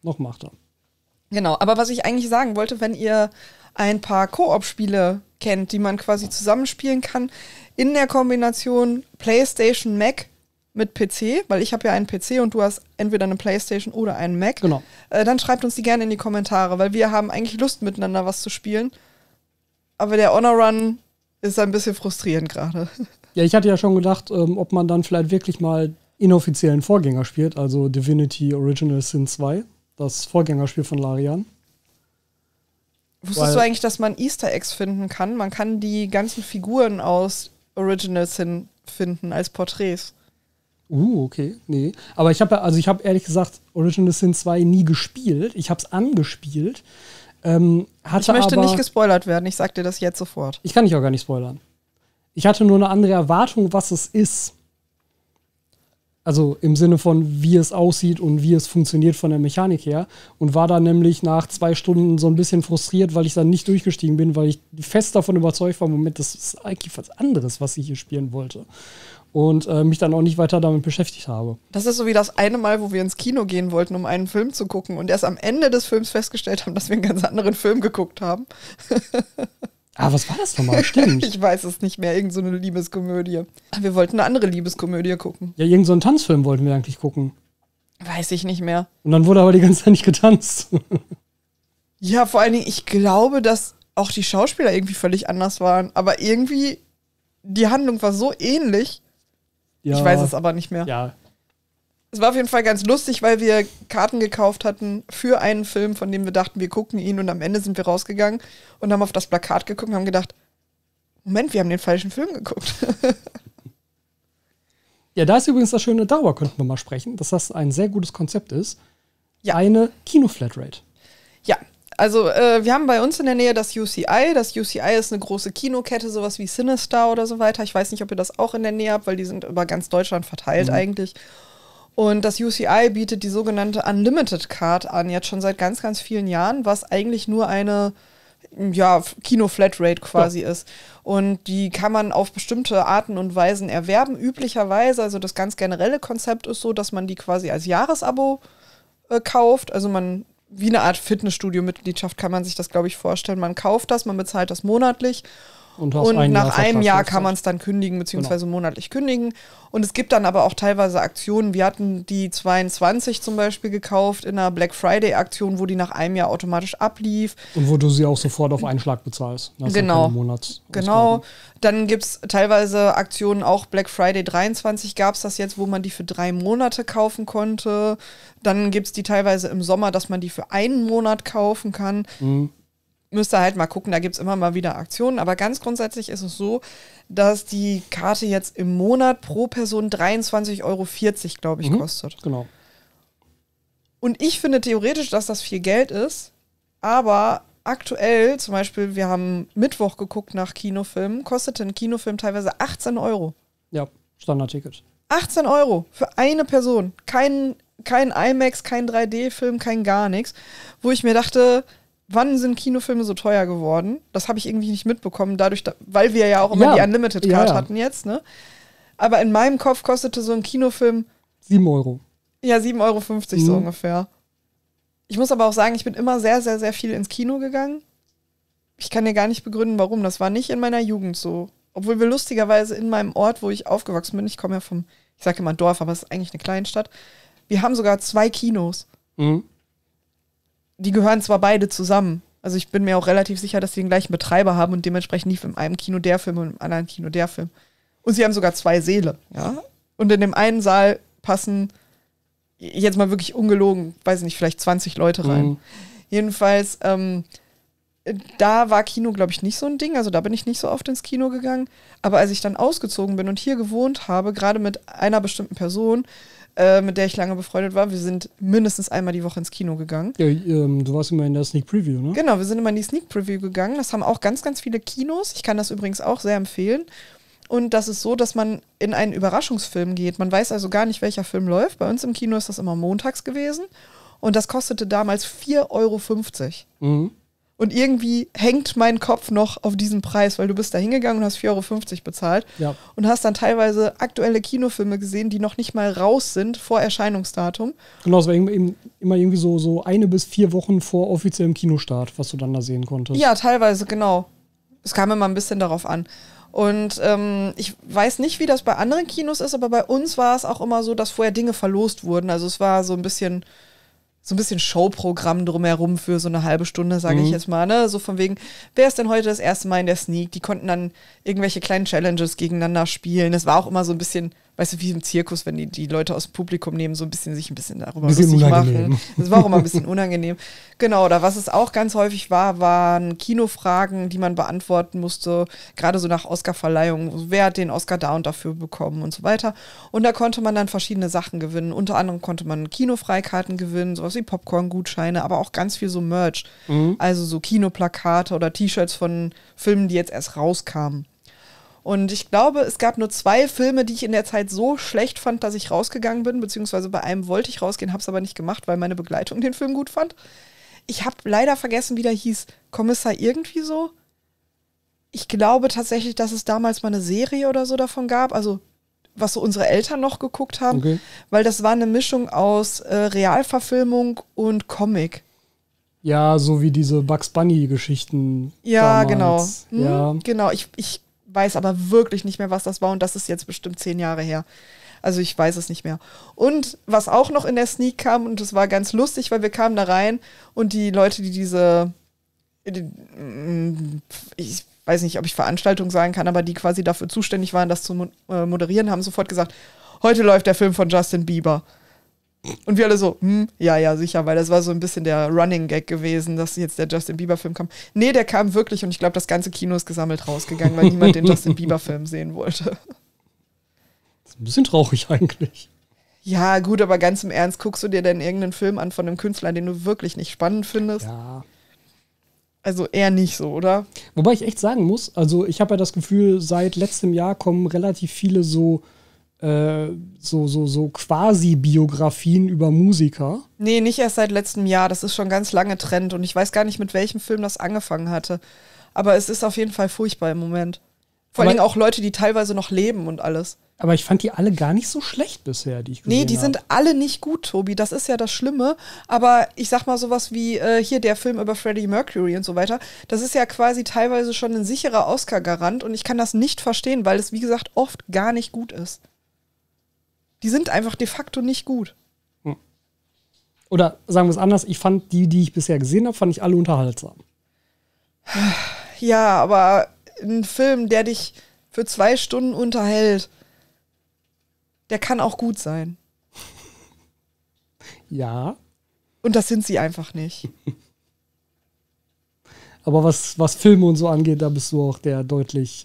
Genau, aber was ich eigentlich sagen wollte, wenn ihr ein paar Koop-Spiele kennt, die man quasi zusammenspielen kann, in der Kombination PlayStation, Mac mit PC, weil ich habe ja einen PC und du hast entweder eine PlayStation oder einen Mac. Genau. Dann schreibt uns die gerne in die Kommentare, weil wir haben eigentlich Lust, miteinander was zu spielen. Aber der Honor Run ist ein bisschen frustrierend gerade. Ja, ich hatte ja schon gedacht, ob man dann vielleicht wirklich mal inoffiziellen Vorgänger spielt, also Divinity Original Sin 2, das Vorgängerspiel von Larian. Wusstest du eigentlich, dass man Easter Eggs finden kann? Man kann die ganzen Figuren aus Original Sin finden als Porträts. Okay, nee. Aber ich habe ehrlich gesagt Original Sin 2 nie gespielt. Ich habe es angespielt. Ich möchte nicht gespoilert werden, ich sag dir das jetzt sofort. Ich kann dich auch gar nicht spoilern. Ich hatte nur eine andere Erwartung, was es ist. Also im Sinne von, wie es aussieht und wie es funktioniert von der Mechanik her. Und war dann nämlich nach 2 Stunden so ein bisschen frustriert, weil ich dann nicht durchgestiegen bin, weil ich fest davon überzeugt war, Moment, das ist eigentlich was anderes, was ich hier spielen wollte. und mich dann auch nicht weiter damit beschäftigt habe. Das ist so wie das eine Mal, wo wir ins Kino gehen wollten, um einen Film zu gucken und erst am Ende des Films festgestellt haben, dass wir einen ganz anderen Film geguckt haben. Ah, was war das nochmal? Stimmt. Ich weiß es nicht mehr, irgend so eine Liebeskomödie. Wir wollten eine andere Liebeskomödie gucken. Ja, irgend so einen Tanzfilm wollten wir eigentlich gucken. Weiß ich nicht mehr. Und dann wurde aber die ganze Zeit nicht getanzt. Ja, vor allen Dingen, ich glaube, dass auch die Schauspieler irgendwie völlig anders waren. Aber irgendwie, die Handlung war so ähnlich. Ja, Ich weiß es aber nicht mehr. Ja, Es war auf jeden Fall ganz lustig, weil wir Karten gekauft hatten für einen Film, von dem wir dachten, wir gucken ihn. Und am Ende sind wir rausgegangen und haben auf das Plakat geguckt und haben gedacht, Moment, wir haben den falschen Film geguckt. ja, da ist übrigens das Schöne, darüber könnten wir mal sprechen, dass das ein sehr gutes Konzept ist. Ja. Eine Kino-Flatrate. Ja, also wir haben bei uns in der Nähe das UCI. Das UCI ist eine große Kinokette, sowas wie Cinestar oder so weiter. Ich weiß nicht, ob ihr das auch in der Nähe habt, weil die sind über ganz Deutschland verteilt eigentlich. Und das UCI bietet die sogenannte Unlimited Card an, jetzt schon seit ganz, ganz vielen Jahren, was eigentlich nur eine Kino-Flatrate quasi ist. Und die kann man auf bestimmte Arten und Weisen erwerben. Üblicherweise, also das ganz generelle Konzept ist so, dass man die quasi als Jahresabo kauft. Also man, wie eine Art Fitnessstudio-Mitgliedschaft kann man sich das, glaube ich, vorstellen. Man kauft das, man bezahlt das monatlich. Und Nach einem Jahr kann man es dann kündigen, beziehungsweise monatlich kündigen. Und es gibt dann aber auch teilweise Aktionen. Wir hatten die 22 zum Beispiel gekauft in einer Black Friday-Aktion, wo die nach einem Jahr automatisch ablief. Und wo du sie auch sofort auf einen Schlag bezahlst. Genau. Genau. Dann gibt es teilweise Aktionen, auch Black Friday 23 gab es das jetzt, wo man die für 3 Monate kaufen konnte. Dann gibt es die teilweise im Sommer, dass man die für einen Monat kaufen kann. Müsst ihr halt mal gucken, da gibt es immer mal wieder Aktionen. Aber ganz grundsätzlich ist es so, dass die Karte jetzt im Monat pro Person 23,40 Euro, glaube ich, kostet. Genau. Und ich finde theoretisch, dass das viel Geld ist. Aber aktuell, zum Beispiel, wir haben Mittwoch geguckt nach Kinofilmen, kostete ein Kinofilm teilweise 18 Euro. Ja, Standardticket. 18 Euro für eine Person. Kein IMAX, kein 3D-Film, kein gar nichts. Wo ich mir dachte, wann sind Kinofilme so teuer geworden? Das habe ich irgendwie nicht mitbekommen, dadurch, weil wir ja auch immer die Unlimited Card hatten jetzt, ne? Aber in meinem Kopf kostete so ein Kinofilm 7 Euro. Ja, 7,50 Euro so ungefähr. Ich muss aber auch sagen, ich bin immer sehr, sehr, sehr viel ins Kino gegangen. Ich kann dir gar nicht begründen, warum. Das war nicht in meiner Jugend so. Obwohl wir lustigerweise in meinem Ort, wo ich aufgewachsen bin, ich komme ja vom, ich sage immer Dorf, aber es ist eigentlich eine Kleinstadt, wir haben sogar 2 Kinos. Die gehören zwar beide zusammen. Also ich bin mir auch relativ sicher, dass sie den gleichen Betreiber haben und dementsprechend lief in einem Kino der Film und im anderen Kino der Film. Und sie haben sogar 2 Säle, ja. Und in dem einen Saal passen, jetzt mal wirklich ungelogen, weiß ich nicht, vielleicht 20 Leute rein. Jedenfalls, da war Kino, glaube ich, nicht so ein Ding. Also da bin ich nicht so oft ins Kino gegangen. Aber als ich dann ausgezogen bin und hier gewohnt habe, gerade mit einer bestimmten Person, mit der ich lange befreundet war, wir sind mindestens einmal die Woche ins Kino gegangen. Ja, du warst immer in der Sneak Preview, ne? Genau, wir sind immer in die Sneak Preview gegangen. Das haben auch ganz, ganz viele Kinos. Ich kann das übrigens auch sehr empfehlen. Und das ist so, dass man in einen Überraschungsfilm geht. Man weiß also gar nicht, welcher Film läuft. Bei uns im Kino ist das immer montags gewesen. Und das kostete damals 4,50 Euro. Und irgendwie hängt mein Kopf noch auf diesem Preis, weil du bist da hingegangen und hast 4,50 Euro bezahlt. Ja. Und hast dann teilweise aktuelle Kinofilme gesehen, die noch nicht mal raus sind vor Erscheinungsdatum. Genau, es war immer irgendwie so 1 bis 4 Wochen vor offiziellem Kinostart, was du dann da sehen konntest. Ja, teilweise, genau. Es kam immer ein bisschen darauf an. Und ich weiß nicht, wie das bei anderen Kinos ist, aber bei uns war es auch immer so, dass vorher Dinge verlost wurden. Also es war so ein bisschen Showprogramm drumherum für so eine halbe Stunde, sage ich jetzt mal, ne? So von wegen, wer ist denn heute das erste Mal in der Sneak? Die konnten dann irgendwelche kleinen Challenges gegeneinander spielen. Es war auch immer so ein bisschen, weißt du, wie im Zirkus, wenn die Leute aus dem Publikum nehmen, sich ein bisschen darüber lustig machen. Das war auch immer ein bisschen unangenehm. Genau, oder was es auch ganz häufig war, waren Kinofragen, die man beantworten musste, gerade so nach Oscarverleihungen. Wer hat den Oscar da und dafür bekommen und so weiter. Und da konnte man dann verschiedene Sachen gewinnen. Unter anderem konnte man Kinofreikarten gewinnen, sowas wie Popcorn-Gutscheine, aber auch ganz viel so Merch. Also so Kinoplakate oder T-Shirts von Filmen, die jetzt erst rauskamen. Und ich glaube, es gab nur 2 Filme, die ich in der Zeit so schlecht fand, dass ich rausgegangen bin, beziehungsweise bei einem wollte ich rausgehen, habe es aber nicht gemacht, weil meine Begleitung den Film gut fand. Ich habe leider vergessen, wie der hieß. Kommissar irgendwie so? Ich glaube tatsächlich, dass es damals mal eine Serie oder so davon gab. Also was so unsere Eltern noch geguckt haben, Okay. weil das war eine Mischung aus Realverfilmung und Comic. Ja, so wie diese Bugs Bunny-Geschichten. Ja, damals. genau. Ja. Genau, ich weiß aber wirklich nicht mehr, was das war und das ist jetzt bestimmt 10 Jahre her. Also ich weiß es nicht mehr. Und was auch noch in der Sneak kam, und das war ganz lustig, weil wir kamen da rein und die Leute, ich weiß nicht, ob ich Veranstaltung sagen kann, aber die quasi dafür zuständig waren, das zu moderieren, haben sofort gesagt, heute läuft der Film von Justin Bieber. Und wir alle so, ja, sicher, weil das war so ein bisschen der Running Gag gewesen, dass jetzt der Justin Bieber-Film kam. Nee, der kam wirklich und ich glaube, das ganze Kino ist gesammelt rausgegangen, weil niemand den Justin Bieber-Film sehen wollte. Das ist ein bisschen traurig eigentlich. Ja, gut, aber ganz im Ernst, guckst du dir denn irgendeinen Film an von einem Künstler, den du wirklich nicht spannend findest? Ja. Also eher nicht so, oder? Wobei ich echt sagen muss, also ich habe ja das Gefühl, seit letztem Jahr kommen relativ viele so quasi Biografien über Musiker. Nee, nicht erst seit letztem Jahr. Das ist schon ganz lange Trend und ich weiß gar nicht, mit welchem Film das angefangen hatte. Aber es ist auf jeden Fall furchtbar im Moment. Vor allen Dingen auch Leute, die teilweise noch leben und alles. Aber ich fand die alle gar nicht so schlecht bisher, die ich gesehen habe. Nee, die sind alle nicht gut, Tobi. Das ist ja das Schlimme. Aber ich sag mal sowas wie hier der Film über Freddie Mercury und so weiter. Das ist ja quasi teilweise schon ein sicherer Oscar-Garant und ich kann das nicht verstehen, weil es, wie gesagt, oft gar nicht gut ist. Die sind einfach de facto nicht gut. Oder sagen wir es anders, ich fand die ich bisher gesehen habe, fand ich alle unterhaltsam. Ja, aber ein Film, der dich für 2 Stunden unterhält, der kann auch gut sein. Ja. Und das sind sie einfach nicht. Aber was Filme und so angeht, da bist du auch der deutlich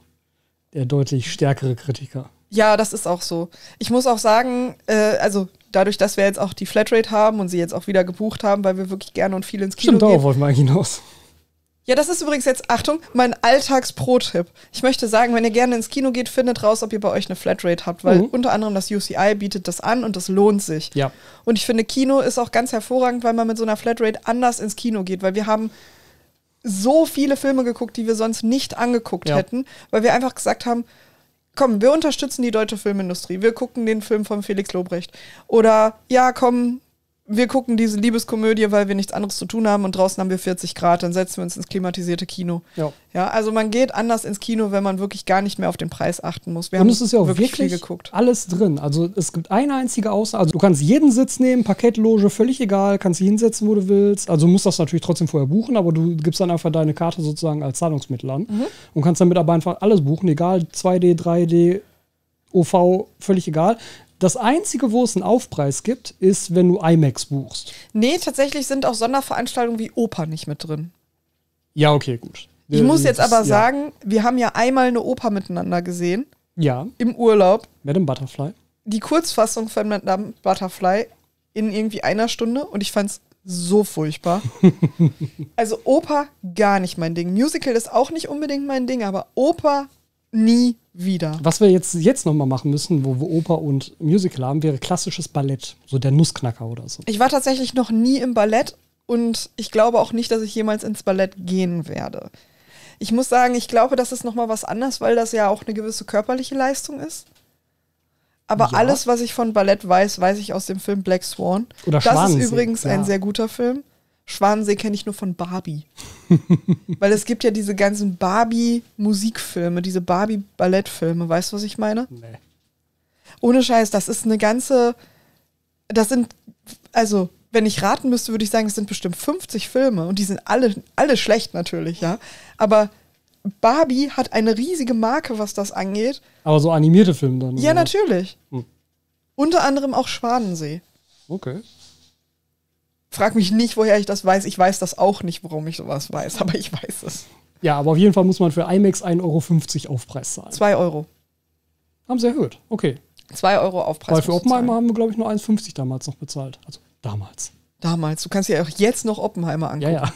stärkere Kritiker. Ja, das ist auch so. Ich muss auch sagen, also dadurch, dass wir jetzt auch die Flatrate haben und sie jetzt auch wieder gebucht haben, weil wir wirklich gerne und viel ins Kino Stimmt, gehen. darauf wollten wir eigentlich hinaus. Ja, das ist übrigens jetzt, Achtung, mein Alltags-Pro-Tipp. Ich möchte sagen, wenn ihr gerne ins Kino geht, findet raus, ob ihr bei euch eine Flatrate habt, weil unter anderem das UCI bietet das an und das lohnt sich. Ja. Und ich finde, Kino ist auch ganz hervorragend, weil man mit so einer Flatrate anders ins Kino geht, weil wir haben so viele Filme geguckt, die wir sonst nicht angeguckt hätten, weil wir einfach gesagt haben, komm, wir unterstützen die deutsche Filmindustrie. Wir gucken den Film von Felix Lobrecht. Oder, ja, komm, wir gucken diese Liebeskomödie, weil wir nichts anderes zu tun haben und draußen haben wir 40 Grad, dann setzen wir uns ins klimatisierte Kino. Ja, also man geht anders ins Kino, wenn man wirklich gar nicht mehr auf den Preis achten muss. Wir und haben es ist ja auch wirklich viel wirklich geguckt. alles drin. Also es gibt eine einzige Ausnahme. Also du kannst jeden Sitz nehmen, Parkettloge, völlig egal, kannst dich hinsetzen, wo du willst. Also du musst das natürlich trotzdem vorher buchen, aber du gibst dann einfach deine Karte sozusagen als Zahlungsmittel an und kannst damit aber einfach alles buchen, egal 2D, 3D, OV, völlig egal. Das Einzige, wo es einen Aufpreis gibt, ist, wenn du IMAX buchst. Nee, tatsächlich sind auch Sonderveranstaltungen wie Oper nicht mit drin. Ja, okay, gut. Ich muss jetzt aber sagen, wir haben ja einmal eine Oper miteinander gesehen. Ja. Im Urlaub. Madame Butterfly. Die Kurzfassung von Madame Butterfly in irgendwie 1 Stunde und ich fand's so furchtbar. Also Oper gar nicht mein Ding. Musical ist auch nicht unbedingt mein Ding, aber Oper nie wieder. Was wir jetzt noch mal machen müssen, wo wir Oper und Musical haben, wäre klassisches Ballett. So der Nussknacker oder so. Ich war tatsächlich noch nie im Ballett und ich glaube auch nicht, dass ich jemals ins Ballett gehen werde. Ich muss sagen, ich glaube, das ist noch mal was anderes, weil das ja auch eine gewisse körperliche Leistung ist. Aber Ja. alles, was ich von Ballett weiß, weiß ich aus dem Film Black Swan. Oder Das Schwanensee, ist übrigens ja. ein sehr guter Film. Schwanensee kenne ich nur von Barbie. Weil es gibt ja diese ganzen Barbie-Musikfilme, diese Barbie-Ballettfilme. Weißt du, was ich meine? Nee. Ohne Scheiß, das ist eine ganze. Das sind. Also, wenn ich raten müsste, würde ich sagen, es sind bestimmt 50 Filme. Und die sind alle schlecht natürlich, ja. Aber Barbie hat eine riesige Marke, was das angeht. Aber so animierte Filme dann? Ja, oder? natürlich. Unter anderem auch Schwanensee. Okay. Frag mich nicht, woher ich das weiß. Ich weiß das auch nicht, warum ich sowas weiß, aber ich weiß es. Ja, aber auf jeden Fall muss man für IMAX 1,50 € Aufpreis zahlen. 2 Euro. Haben sie erhöht. Okay. 2 Euro Aufpreis. Weil für musst du Oppenheimer zahlen. haben wir, glaube ich, nur 1,50 damals noch bezahlt. Also damals. Damals. Du kannst dir auch jetzt noch Oppenheimer angucken. Ja.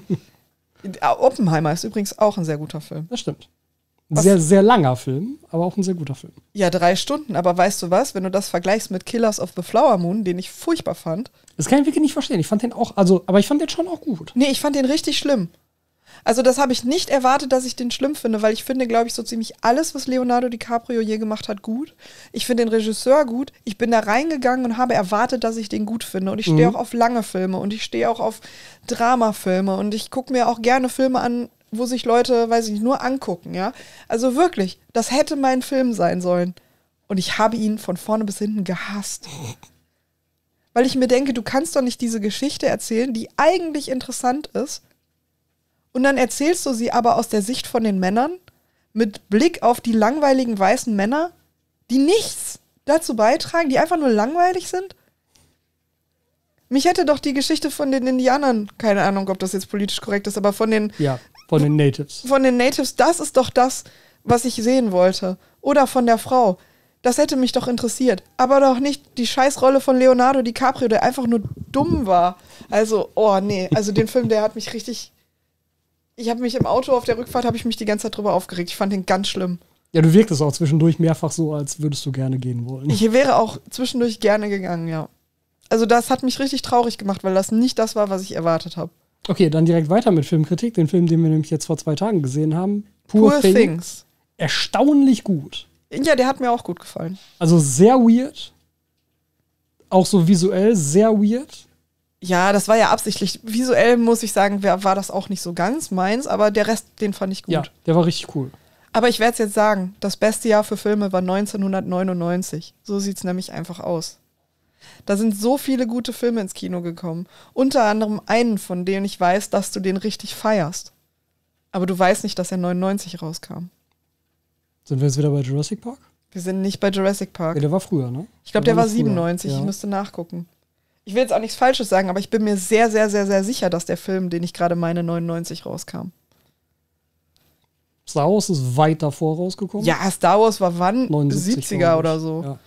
Oppenheimer ist übrigens auch ein sehr guter Film. Das stimmt. Ein sehr, sehr langer Film, aber auch ein sehr guter Film. Ja, 3 Stunden. Aber weißt du was? Wenn du das vergleichst mit Killers of the Flower Moon, den ich furchtbar fand. Das kann ich wirklich nicht verstehen. Ich fand den auch, aber ich fand den schon auch gut. Nee, ich fand den richtig schlimm. Also das habe ich nicht erwartet, dass ich den schlimm finde, weil ich finde, glaube ich, so ziemlich alles, was Leonardo DiCaprio je gemacht hat, gut. Ich finde den Regisseur gut. Ich bin da reingegangen und habe erwartet, dass ich den gut finde. Und ich stehe auch auf lange Filme und ich stehe auch auf Dramafilme und ich gucke mir auch gerne Filme an, wo sich Leute, weiß ich nicht, nur angucken, ja. Also wirklich, das hätte mein Film sein sollen. Und ich habe ihn von vorne bis hinten gehasst. Weil ich mir denke, du kannst doch nicht diese Geschichte erzählen, die eigentlich interessant ist. Und dann erzählst du sie aber aus der Sicht von den Männern, mit Blick auf die langweiligen weißen Männer, die nichts dazu beitragen, die einfach nur langweilig sind. Mich hätte doch die Geschichte von den Indianern, keine Ahnung, ob das jetzt politisch korrekt ist, aber von den Natives. Von den Natives, das ist doch das, was ich sehen wollte. Oder von der Frau. Das hätte mich doch interessiert. Aber doch nicht die Scheißrolle von Leonardo DiCaprio, der einfach nur dumm war. Also, oh nee, also den Film, der hat mich richtig... Ich habe mich im Auto auf der Rückfahrt, habe ich mich die ganze Zeit drüber aufgeregt. Ich fand den ganz schlimm. Ja, du wirktest auch zwischendurch mehrfach so, als würdest du gerne gehen wollen. Ich wäre auch zwischendurch gerne gegangen, ja. Also das hat mich richtig traurig gemacht, weil das nicht das war, was ich erwartet habe. Okay, dann direkt weiter mit Filmkritik. Den Film, den wir nämlich jetzt vor 2 Tagen gesehen haben. Poor Things. Erstaunlich gut. Ja, der hat mir auch gut gefallen. Also sehr weird. Auch so visuell sehr weird. Ja, das war ja absichtlich. Visuell, muss ich sagen, war das auch nicht so ganz meins, aber der Rest, den fand ich gut. Ja, der war richtig cool. Aber ich werde es jetzt sagen, das beste Jahr für Filme war 1999. So sieht es nämlich einfach aus. Da sind so viele gute Filme ins Kino gekommen. Unter anderem einen, von dem ich weiß, dass du den richtig feierst. Aber du weißt nicht, dass er 99 rauskam. Sind wir jetzt wieder bei Jurassic Park? Wir sind nicht bei Jurassic Park. Ja, der war früher, ne? Ich glaube, der war 97. Ja. Ich müsste nachgucken. Ich will jetzt auch nichts Falsches sagen, aber ich bin mir sehr, sehr, sehr, sehr sicher, dass der Film, den ich gerade meine, 99 rauskam. Star Wars ist weit davor rausgekommen. Ja, Star Wars war wann? 79, 70er oder so. Ja.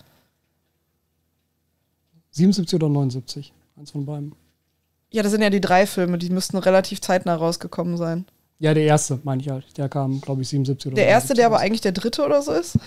77 oder 79. Eins von beiden. Ja, das sind ja die 3 Filme, die müssten relativ zeitnah rausgekommen sein. Ja, der erste, meine ich halt. Der kam, glaube ich, 77 oder 79. Der erste, der aber eigentlich der 3. oder so ist?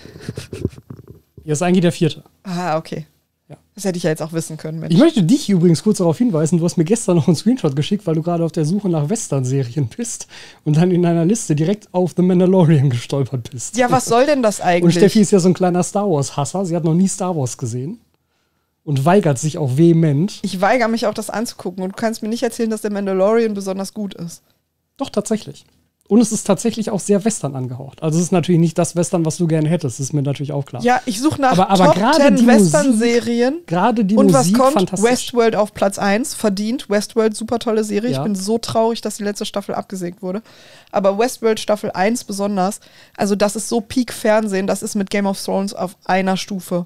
Ja, ist eigentlich der 4. Ah, okay. Ja. Das hätte ich ja jetzt auch wissen können, Mensch. Ich möchte dich übrigens kurz darauf hinweisen, du hast mir gestern noch einen Screenshot geschickt, weil du gerade auf der Suche nach Western-Serien bist und dann in einer Liste direkt auf The Mandalorian gestolpert bist. Ja, was soll denn das eigentlich? Und Steffi ist ja so ein kleiner Star Wars-Hasser. Sie hat noch nie Star Wars gesehen und weigert sich auch vehement. Ich weigere mich auch, das anzugucken. Und du kannst mir nicht erzählen, dass der Mandalorian besonders gut ist. Doch, tatsächlich. Und es ist tatsächlich auch sehr Western angehaucht. Also es ist natürlich nicht das Western, was du gerne hättest. Das ist mir natürlich auch klar. Ja, ich suche nach aber Top 10 Western-Serien. Gerade die und Musik, was kommt? fantastisch. Westworld auf Platz 1. Verdient. Westworld, super tolle Serie. Ja. Ich bin so traurig, dass die letzte Staffel abgesägt wurde. Aber Westworld Staffel 1 besonders. Also das ist so Peak-Fernsehen. Das ist mit Game of Thrones auf einer Stufe.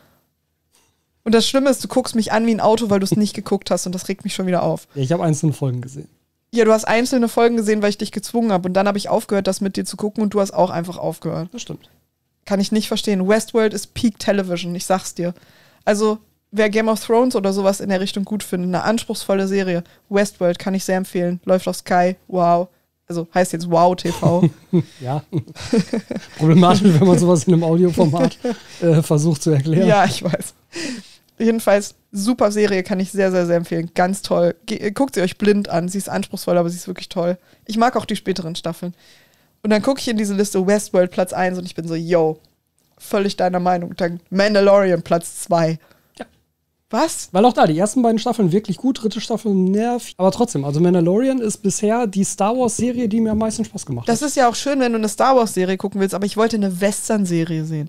Und das Schlimme ist, du guckst mich an wie ein Auto, weil du es nicht geguckt hast. Und das regt mich schon wieder auf. Ja, ich habe einzelne Folgen gesehen. Ja, du hast einzelne Folgen gesehen, weil ich dich gezwungen habe. Und dann habe ich aufgehört, das mit dir zu gucken. Und du hast auch einfach aufgehört. Das stimmt. Kann ich nicht verstehen. Westworld ist Peak Television, ich sag's dir. Also, wer Game of Thrones oder sowas in der Richtung gut findet, eine anspruchsvolle Serie, Westworld kann ich sehr empfehlen. Läuft auf Sky, wow. Also heißt jetzt Wow TV. Ja. Problematisch, wenn man sowas in einem Audioformat versucht zu erklären. Ja, ich weiß. Jedenfalls, super Serie, kann ich sehr, sehr, sehr empfehlen. Ganz toll. Guckt sie euch blind an. Sie ist anspruchsvoll, aber sie ist wirklich toll. Ich mag auch die späteren Staffeln. Und dann gucke ich in diese Liste Westworld Platz 1 und ich bin so, yo, völlig deiner Meinung. Dann Mandalorian Platz 2. Ja. Was? Weil auch da, die ersten beiden Staffeln wirklich gut, 3. Staffel nervt. Aber trotzdem, also Mandalorian ist bisher die Star Wars-Serie, die mir am meisten Spaß gemacht hat. Das ist ja auch schön, wenn du eine Star Wars-Serie gucken willst, aber ich wollte eine Western-Serie sehen.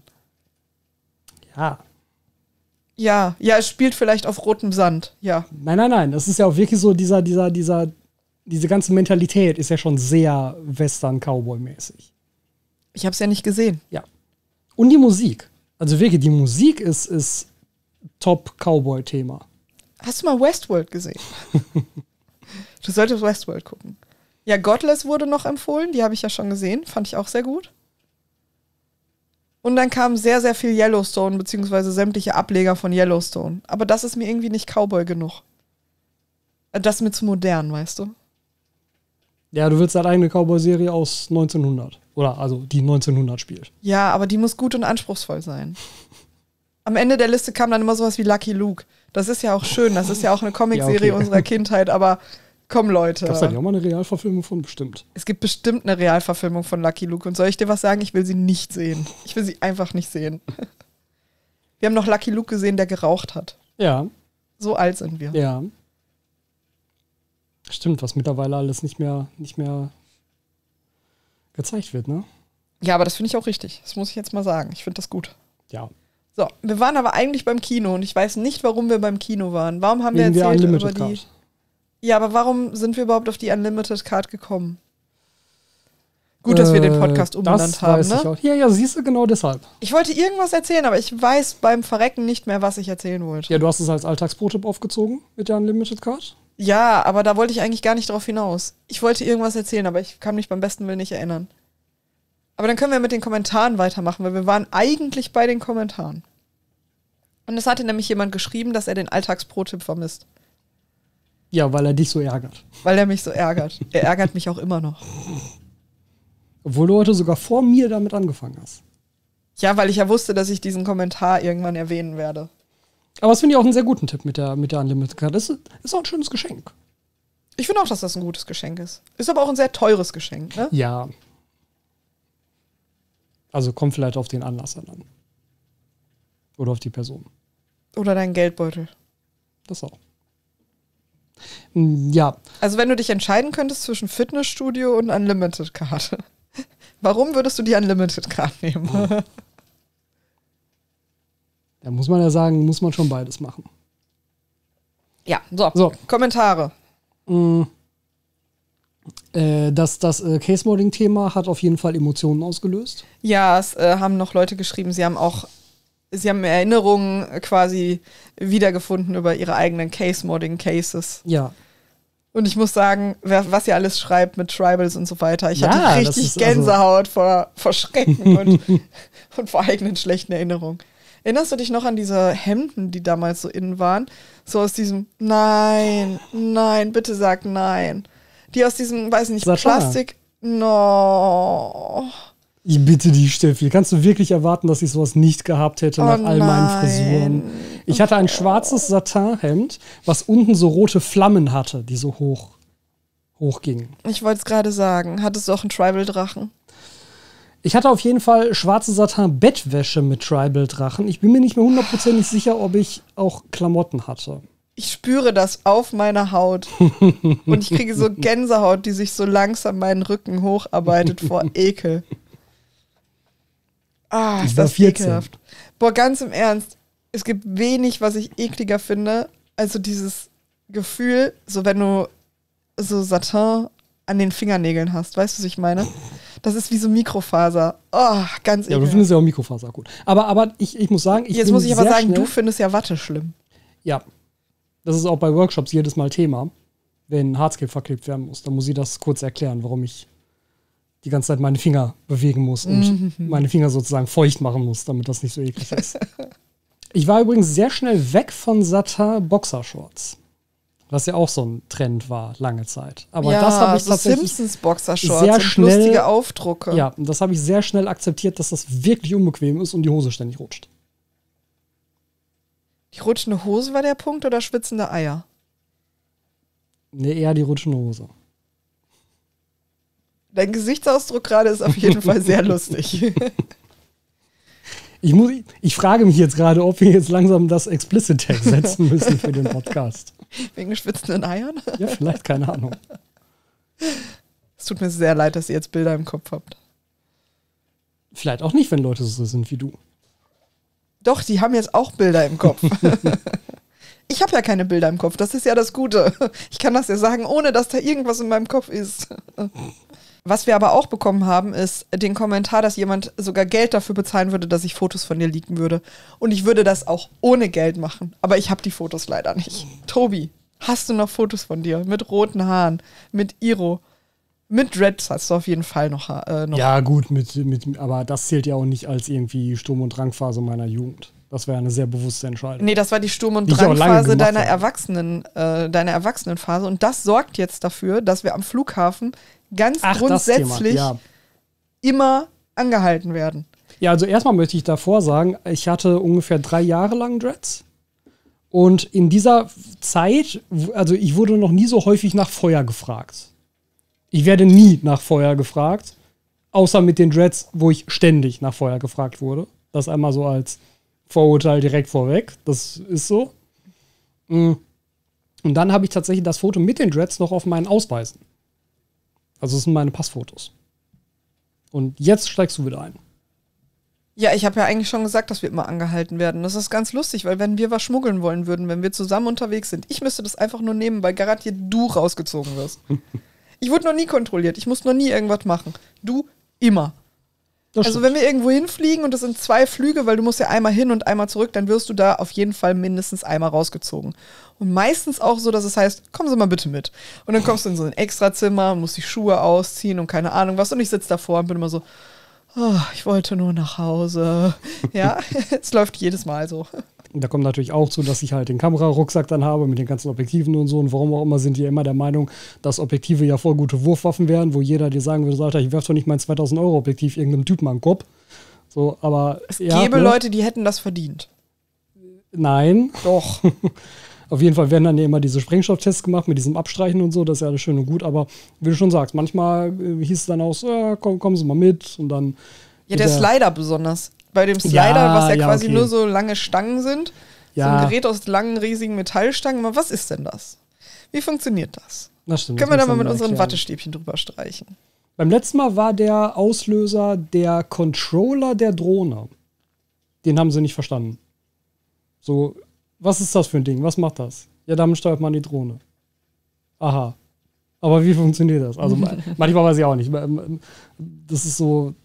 Ja. Ja, es spielt vielleicht auf rotem Sand, ja. Nein. Das ist ja auch wirklich so, diese ganze Mentalität ist ja schon sehr Western-Cowboy-mäßig. Ich hab's ja nicht gesehen. Ja. Und die Musik. Also wirklich, die Musik ist Top-Cowboy-Thema. Hast du mal Westworld gesehen? Du solltest Westworld gucken. Ja, Godless wurde noch empfohlen, die habe ich ja schon gesehen, fand ich auch sehr gut. Und dann kam sehr, sehr viel Yellowstone, beziehungsweise sämtliche Ableger von Yellowstone. Aber das ist mir irgendwie nicht Cowboy genug. Das ist mir zu modern, weißt du? Ja, du willst deine eigene Cowboy-Serie aus 1900. Oder also die 1900 spielt. Ja, aber die muss gut und anspruchsvoll sein. Am Ende der Liste kam dann immer sowas wie Lucky Luke. Das ist ja auch schön, das ist ja auch eine Comicserie ja, okay. unserer Kindheit, aber Komm, Leute. Gab's da nicht auch mal eine Realverfilmung von? Bestimmt. Es gibt bestimmt eine Realverfilmung von Lucky Luke. Und soll ich dir was sagen? Ich will sie nicht sehen. Ich will sie einfach nicht sehen. Wir haben noch Lucky Luke gesehen, der geraucht hat. Ja. So alt sind wir. Ja. Stimmt, was mittlerweile alles nicht mehr gezeigt wird, ne? Ja, aber das finde ich auch richtig. Das muss ich jetzt mal sagen. Ich finde das gut. Ja. So, wir waren aber eigentlich beim Kino und ich weiß nicht, warum wir beim Kino waren. Warum haben wir Wegen der erzählt Unlimited über die... Card. Ja, aber warum sind wir überhaupt auf die Unlimited Card gekommen? Gut, dass wir den Podcast umbenannt haben, weiß ne? ich auch. Ja, siehst du, genau deshalb. Ich wollte irgendwas erzählen, aber ich weiß beim Verrecken nicht mehr, was ich erzählen wollte. Ja, du hast es als Alltagsprototyp aufgezogen mit der Unlimited Card. Ja, aber da wollte ich eigentlich gar nicht drauf hinaus. Ich wollte irgendwas erzählen, aber ich kann mich beim besten Willen nicht erinnern. Aber dann können wir mit den Kommentaren weitermachen, weil wir waren eigentlich bei den Kommentaren. Und es hatte nämlich jemand geschrieben, dass er den Alltagsprototyp vermisst. Ja, weil er dich so ärgert. Weil er mich so ärgert. Er ärgert mich auch immer noch. Obwohl du heute sogar vor mir damit angefangen hast. Ja, weil ich ja wusste, dass ich diesen Kommentar irgendwann erwähnen werde. Aber das finde ich auch einen sehr guten Tipp mit der Unlimited Card. Das ist auch ein schönes Geschenk. Ich finde auch, dass das ein gutes Geschenk ist. Ist aber auch ein sehr teures Geschenk, ne? Ja. Also kommt vielleicht auf den Anlass an. Oder auf die Person. Oder dein Geldbeutel. Das auch. Ja. Also wenn du dich entscheiden könntest zwischen Fitnessstudio und Unlimited Card, warum würdest du die Unlimited Card nehmen? Da muss man ja sagen, muss man schon beides machen. Ja, so. Kommentare. Das Case-Modding-Thema hat auf jeden Fall Emotionen ausgelöst. Ja, es haben noch Leute geschrieben, sie haben Erinnerungen quasi wiedergefunden über ihre eigenen Case-Modding-Cases. Ja. Und ich muss sagen, was ihr alles schreibt mit Tribals und so weiter, ich Ja, hatte richtig Gänsehaut vor Schrecken und vor eigenen schlechten Erinnerungen. Erinnerst du dich noch an diese Hemden, die damals so innen waren? So aus diesem Nein, bitte sag nein. Die aus diesem, weiß nicht, Satin. Plastik. No. Ich bitte dich, Steffi. Kannst du wirklich erwarten, dass ich sowas nicht gehabt hätte nach all meinen Frisuren? Ich hatte ein schwarzes Satinhemd, was unten so rote Flammen hatte, die so hochgingen. Ich wollte es gerade sagen. Hattest du auch einen Tribal-Drachen? Ich hatte auf jeden Fall schwarze Satin-Bettwäsche mit Tribal-Drachen. Ich bin mir nicht mehr hundertprozentig sicher, ob ich auch Klamotten hatte. Ich spüre das auf meiner Haut. Und ich kriege so Gänsehaut, die sich so langsam meinen Rücken hocharbeitet vor Ekel. Ah, ist das ekelhaft. Boah, ganz im Ernst. Es gibt wenig, was ich ekliger finde, als so dieses Gefühl, so wenn du so Satin an den Fingernägeln hast. Weißt du, was ich meine? Das ist wie so Mikrofaser. Oh, ganz ekelhaft. Ja, du findest ja auch Mikrofaser gut. Aber ich muss sagen, Jetzt muss ich aber sagen, du findest ja Watte schlimm. Ja. Das ist auch bei Workshops jedes Mal Thema, wenn Hardscape verklebt werden muss. Da muss ich das kurz erklären, warum ich die ganze Zeit meine Finger bewegen muss und meine Finger sozusagen feucht machen muss, damit das nicht so eklig ist. Ich war übrigens sehr schnell weg von Satin-Boxershorts. Was ja auch so ein Trend war, lange Zeit. Aber ja, das habe ich so tatsächlich Simpsons-Boxershorts sehr und schnell, lustige Aufdrucke. Ja, und das habe ich sehr schnell akzeptiert, dass das wirklich unbequem ist und die Hose ständig rutscht. Die rutschende Hose war der Punkt oder schwitzende Eier? Nee, eher die rutschende Hose. Dein Gesichtsausdruck gerade ist auf jeden Fall sehr lustig. Ich frage mich jetzt gerade, ob wir jetzt langsam das Explicit Tag setzen müssen für den Podcast. Wegen schwitzenden Eiern? Ja, vielleicht, keine Ahnung. Es tut mir sehr leid, dass ihr jetzt Bilder im Kopf habt. Vielleicht auch nicht, wenn Leute so sind wie du. Doch, die haben jetzt auch Bilder im Kopf. Ich habe ja keine Bilder im Kopf, das ist ja das Gute. Ich kann das ja sagen, ohne dass da irgendwas in meinem Kopf ist. Was wir aber auch bekommen haben, ist den Kommentar, dass jemand sogar Geld dafür bezahlen würde, dass ich Fotos von dir leaken würde. Und ich würde das auch ohne Geld machen. Aber ich habe die Fotos leider nicht. Tobi, hast du noch Fotos von dir? Mit roten Haaren, mit Iro, mit Dreads hast du auf jeden Fall noch. Ja gut, aber das zählt ja auch nicht als irgendwie Sturm- und Drangphase meiner Jugend. Das wäre eine sehr bewusste Entscheidung. Nee, das war die Sturm- und Drangphase deiner Erwachsenenphase. Und das sorgt jetzt dafür, dass wir am Flughafen ganz grundsätzlich immer angehalten werden. Ja, also erstmal möchte ich davor sagen, ich hatte ungefähr 3 Jahre lang Dreads. Und in dieser Zeit, also ich wurde noch nie so häufig nach Feuer gefragt. Ich werde nie nach Feuer gefragt, außer mit den Dreads, wo ich ständig nach Feuer gefragt wurde. Das einmal so als Vorurteil direkt vorweg. Das ist so. Und dann habe ich tatsächlich das Foto mit den Dreads noch auf meinen Ausweisen. Also das sind meine Passfotos. Und jetzt steigst du wieder ein. Ja, ich habe ja eigentlich schon gesagt, dass wir immer angehalten werden. Das ist ganz lustig, weil wenn wir was schmuggeln wollen würden, wenn wir zusammen unterwegs sind, ich müsste das einfach nur nehmen, weil garantiert du rausgezogen wirst. Ich wurde noch nie kontrolliert, ich muss noch nie irgendwas machen. Du immer. Also wenn wir irgendwo hinfliegen und das sind 2 Flüge, weil du musst ja einmal hin und einmal zurück, dann wirst du da auf jeden Fall mindestens einmal rausgezogen. Und meistens auch so, dass es heißt, kommen Sie mal bitte mit. Und dann kommst du in so ein Extrazimmer, musst die Schuhe ausziehen und keine Ahnung was. Und ich sitze davor und bin immer so, oh, ich wollte nur nach Hause. Ja, es läuft jedes Mal so. Da kommt natürlich auch zu, dass ich halt den Kamerarucksack dann habe mit den ganzen Objektiven und so. Und warum auch immer sind die ja immer der Meinung, dass Objektive ja voll gute Wurfwaffen wären, wo jeder dir sagen würde, Alter, ich werfe doch nicht mein 2000 € Objektiv irgendeinem Typen an den Kopf. So, aber es gäbe Leute, die hätten das verdient. Nein. Doch. Auf jeden Fall werden dann ja immer diese Sprengstofftests gemacht mit diesem Abstreichen und so, das ist ja alles schön und gut, aber wie du schon sagst, manchmal hieß es dann auch so, kommen Sie mal mit und dann... Ja, der Slider besonders. Bei dem Slider, was ja quasi nur so lange Stangen sind, so ein Gerät aus langen, riesigen Metallstangen, aber was ist denn das? Wie funktioniert das? Das stimmt. Können wir da mal mit unseren Wattestäbchen drüber streichen? Beim letzten Mal war der Auslöser der Controller der Drohne. Den haben sie nicht verstanden. So, was ist das für ein Ding? Was macht das? Ja, damit steuert man die Drohne. Aha. Aber wie funktioniert das? Also manchmal weiß ich auch nicht. Das ist so,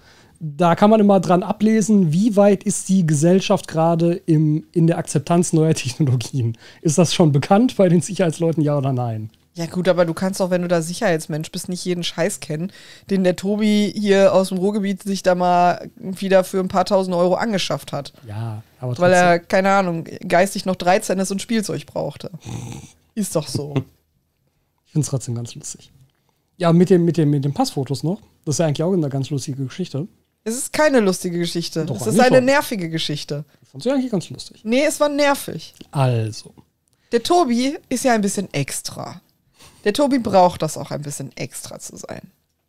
da kann man immer dran ablesen, wie weit ist die Gesellschaft gerade in der Akzeptanz neuer Technologien. Ist das schon bekannt bei den Sicherheitsleuten, ja oder nein? Ja gut, aber du kannst auch, wenn du da Sicherheitsmensch bist, nicht jeden Scheiß kennen, den der Tobi hier aus dem Ruhrgebiet sich da mal wieder für ein paar tausend € angeschafft hat. Ja, aber trotzdem. Weil er, keine Ahnung, geistig noch 13 ist und Spielzeug brauchte. Ist doch so. Ich finde es trotzdem ganz lustig. Ja, mit den Passfotos noch. Das ist ja eigentlich auch eine ganz lustige Geschichte. Es ist keine lustige Geschichte. Doch, es ist eine nervige Geschichte. Ich fand sie eigentlich ganz lustig. Nee, es war nervig. Also. Der Tobi ist ja ein bisschen extra. Der Tobi braucht das auch ein bisschen extra zu sein.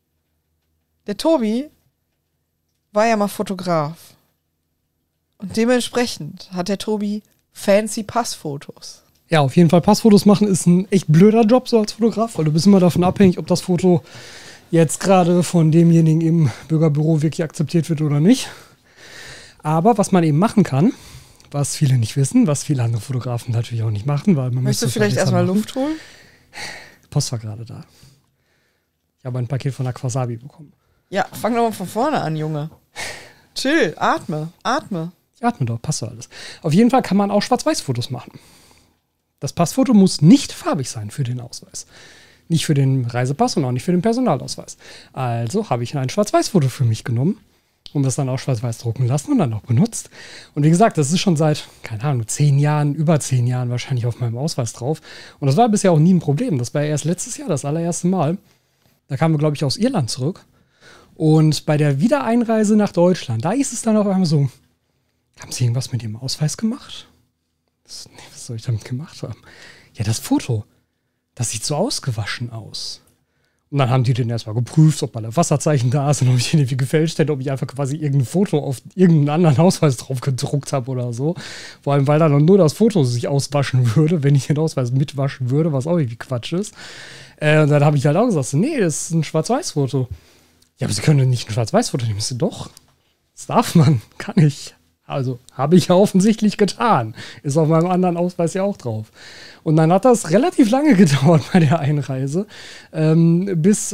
Der Tobi war ja mal Fotograf. Und dementsprechend hat der Tobi fancy Passfotos. Ja, auf jeden Fall Passfotos machen ist ein echt blöder Job so als Fotograf, weil du bist immer davon abhängig, ob das Foto jetzt gerade von demjenigen im Bürgerbüro wirklich akzeptiert wird oder nicht. Aber was man eben machen kann, was viele nicht wissen, was viele andere Fotografen natürlich auch nicht machen, weil man Möchtest du vielleicht erstmal Luft holen? Post war gerade da. Ich habe ein Paket von der Quasabi bekommen. Ja, fang doch mal von vorne an, Junge. Chill, atme. Ich atme doch, passt doch alles. Auf jeden Fall kann man auch Schwarz-Weiß-Fotos machen. Das Passfoto muss nicht farbig sein für den Ausweis. Nicht für den Reisepass und auch nicht für den Personalausweis. Also habe ich ein Schwarz-Weiß-Foto für mich genommen und das dann auch schwarz-weiß drucken lassen und dann auch benutzt. Und wie gesagt, das ist schon seit, keine Ahnung, 10 Jahren, über 10 Jahren wahrscheinlich auf meinem Ausweis drauf. Und das war bisher auch nie ein Problem. Das war erst letztes Jahr das allererste Mal. Da kamen wir, glaube ich, aus Irland zurück. Und bei der Wiedereinreise nach Deutschland, da ist es dann auf einmal so, haben Sie irgendwas mit Ihrem Ausweis gemacht? Was soll ich damit gemacht haben? Ja, das Foto, das sieht so ausgewaschen aus. Und dann haben die den erstmal geprüft, ob alle Wasserzeichen da sind, ob ich den irgendwie gefälscht hätte, ob ich einfach quasi irgendein Foto auf irgendeinen anderen Ausweis drauf gedruckt habe oder so. Vor allem, weil dann nur das Foto sich auswaschen würde, wenn ich den Ausweis mitwaschen würde, was auch irgendwie Quatsch ist. Und dann habe ich halt auch gesagt, so, nee, das ist ein Schwarz-Weiß-Foto. Ja, aber Sie können nicht ein Schwarz-Weiß-Foto nehmen. Ich so, doch, das darf man, kann ich. Also, habe ich ja offensichtlich getan. Ist auf meinem anderen Ausweis ja auch drauf. Und dann hat das relativ lange gedauert bei der Einreise, bis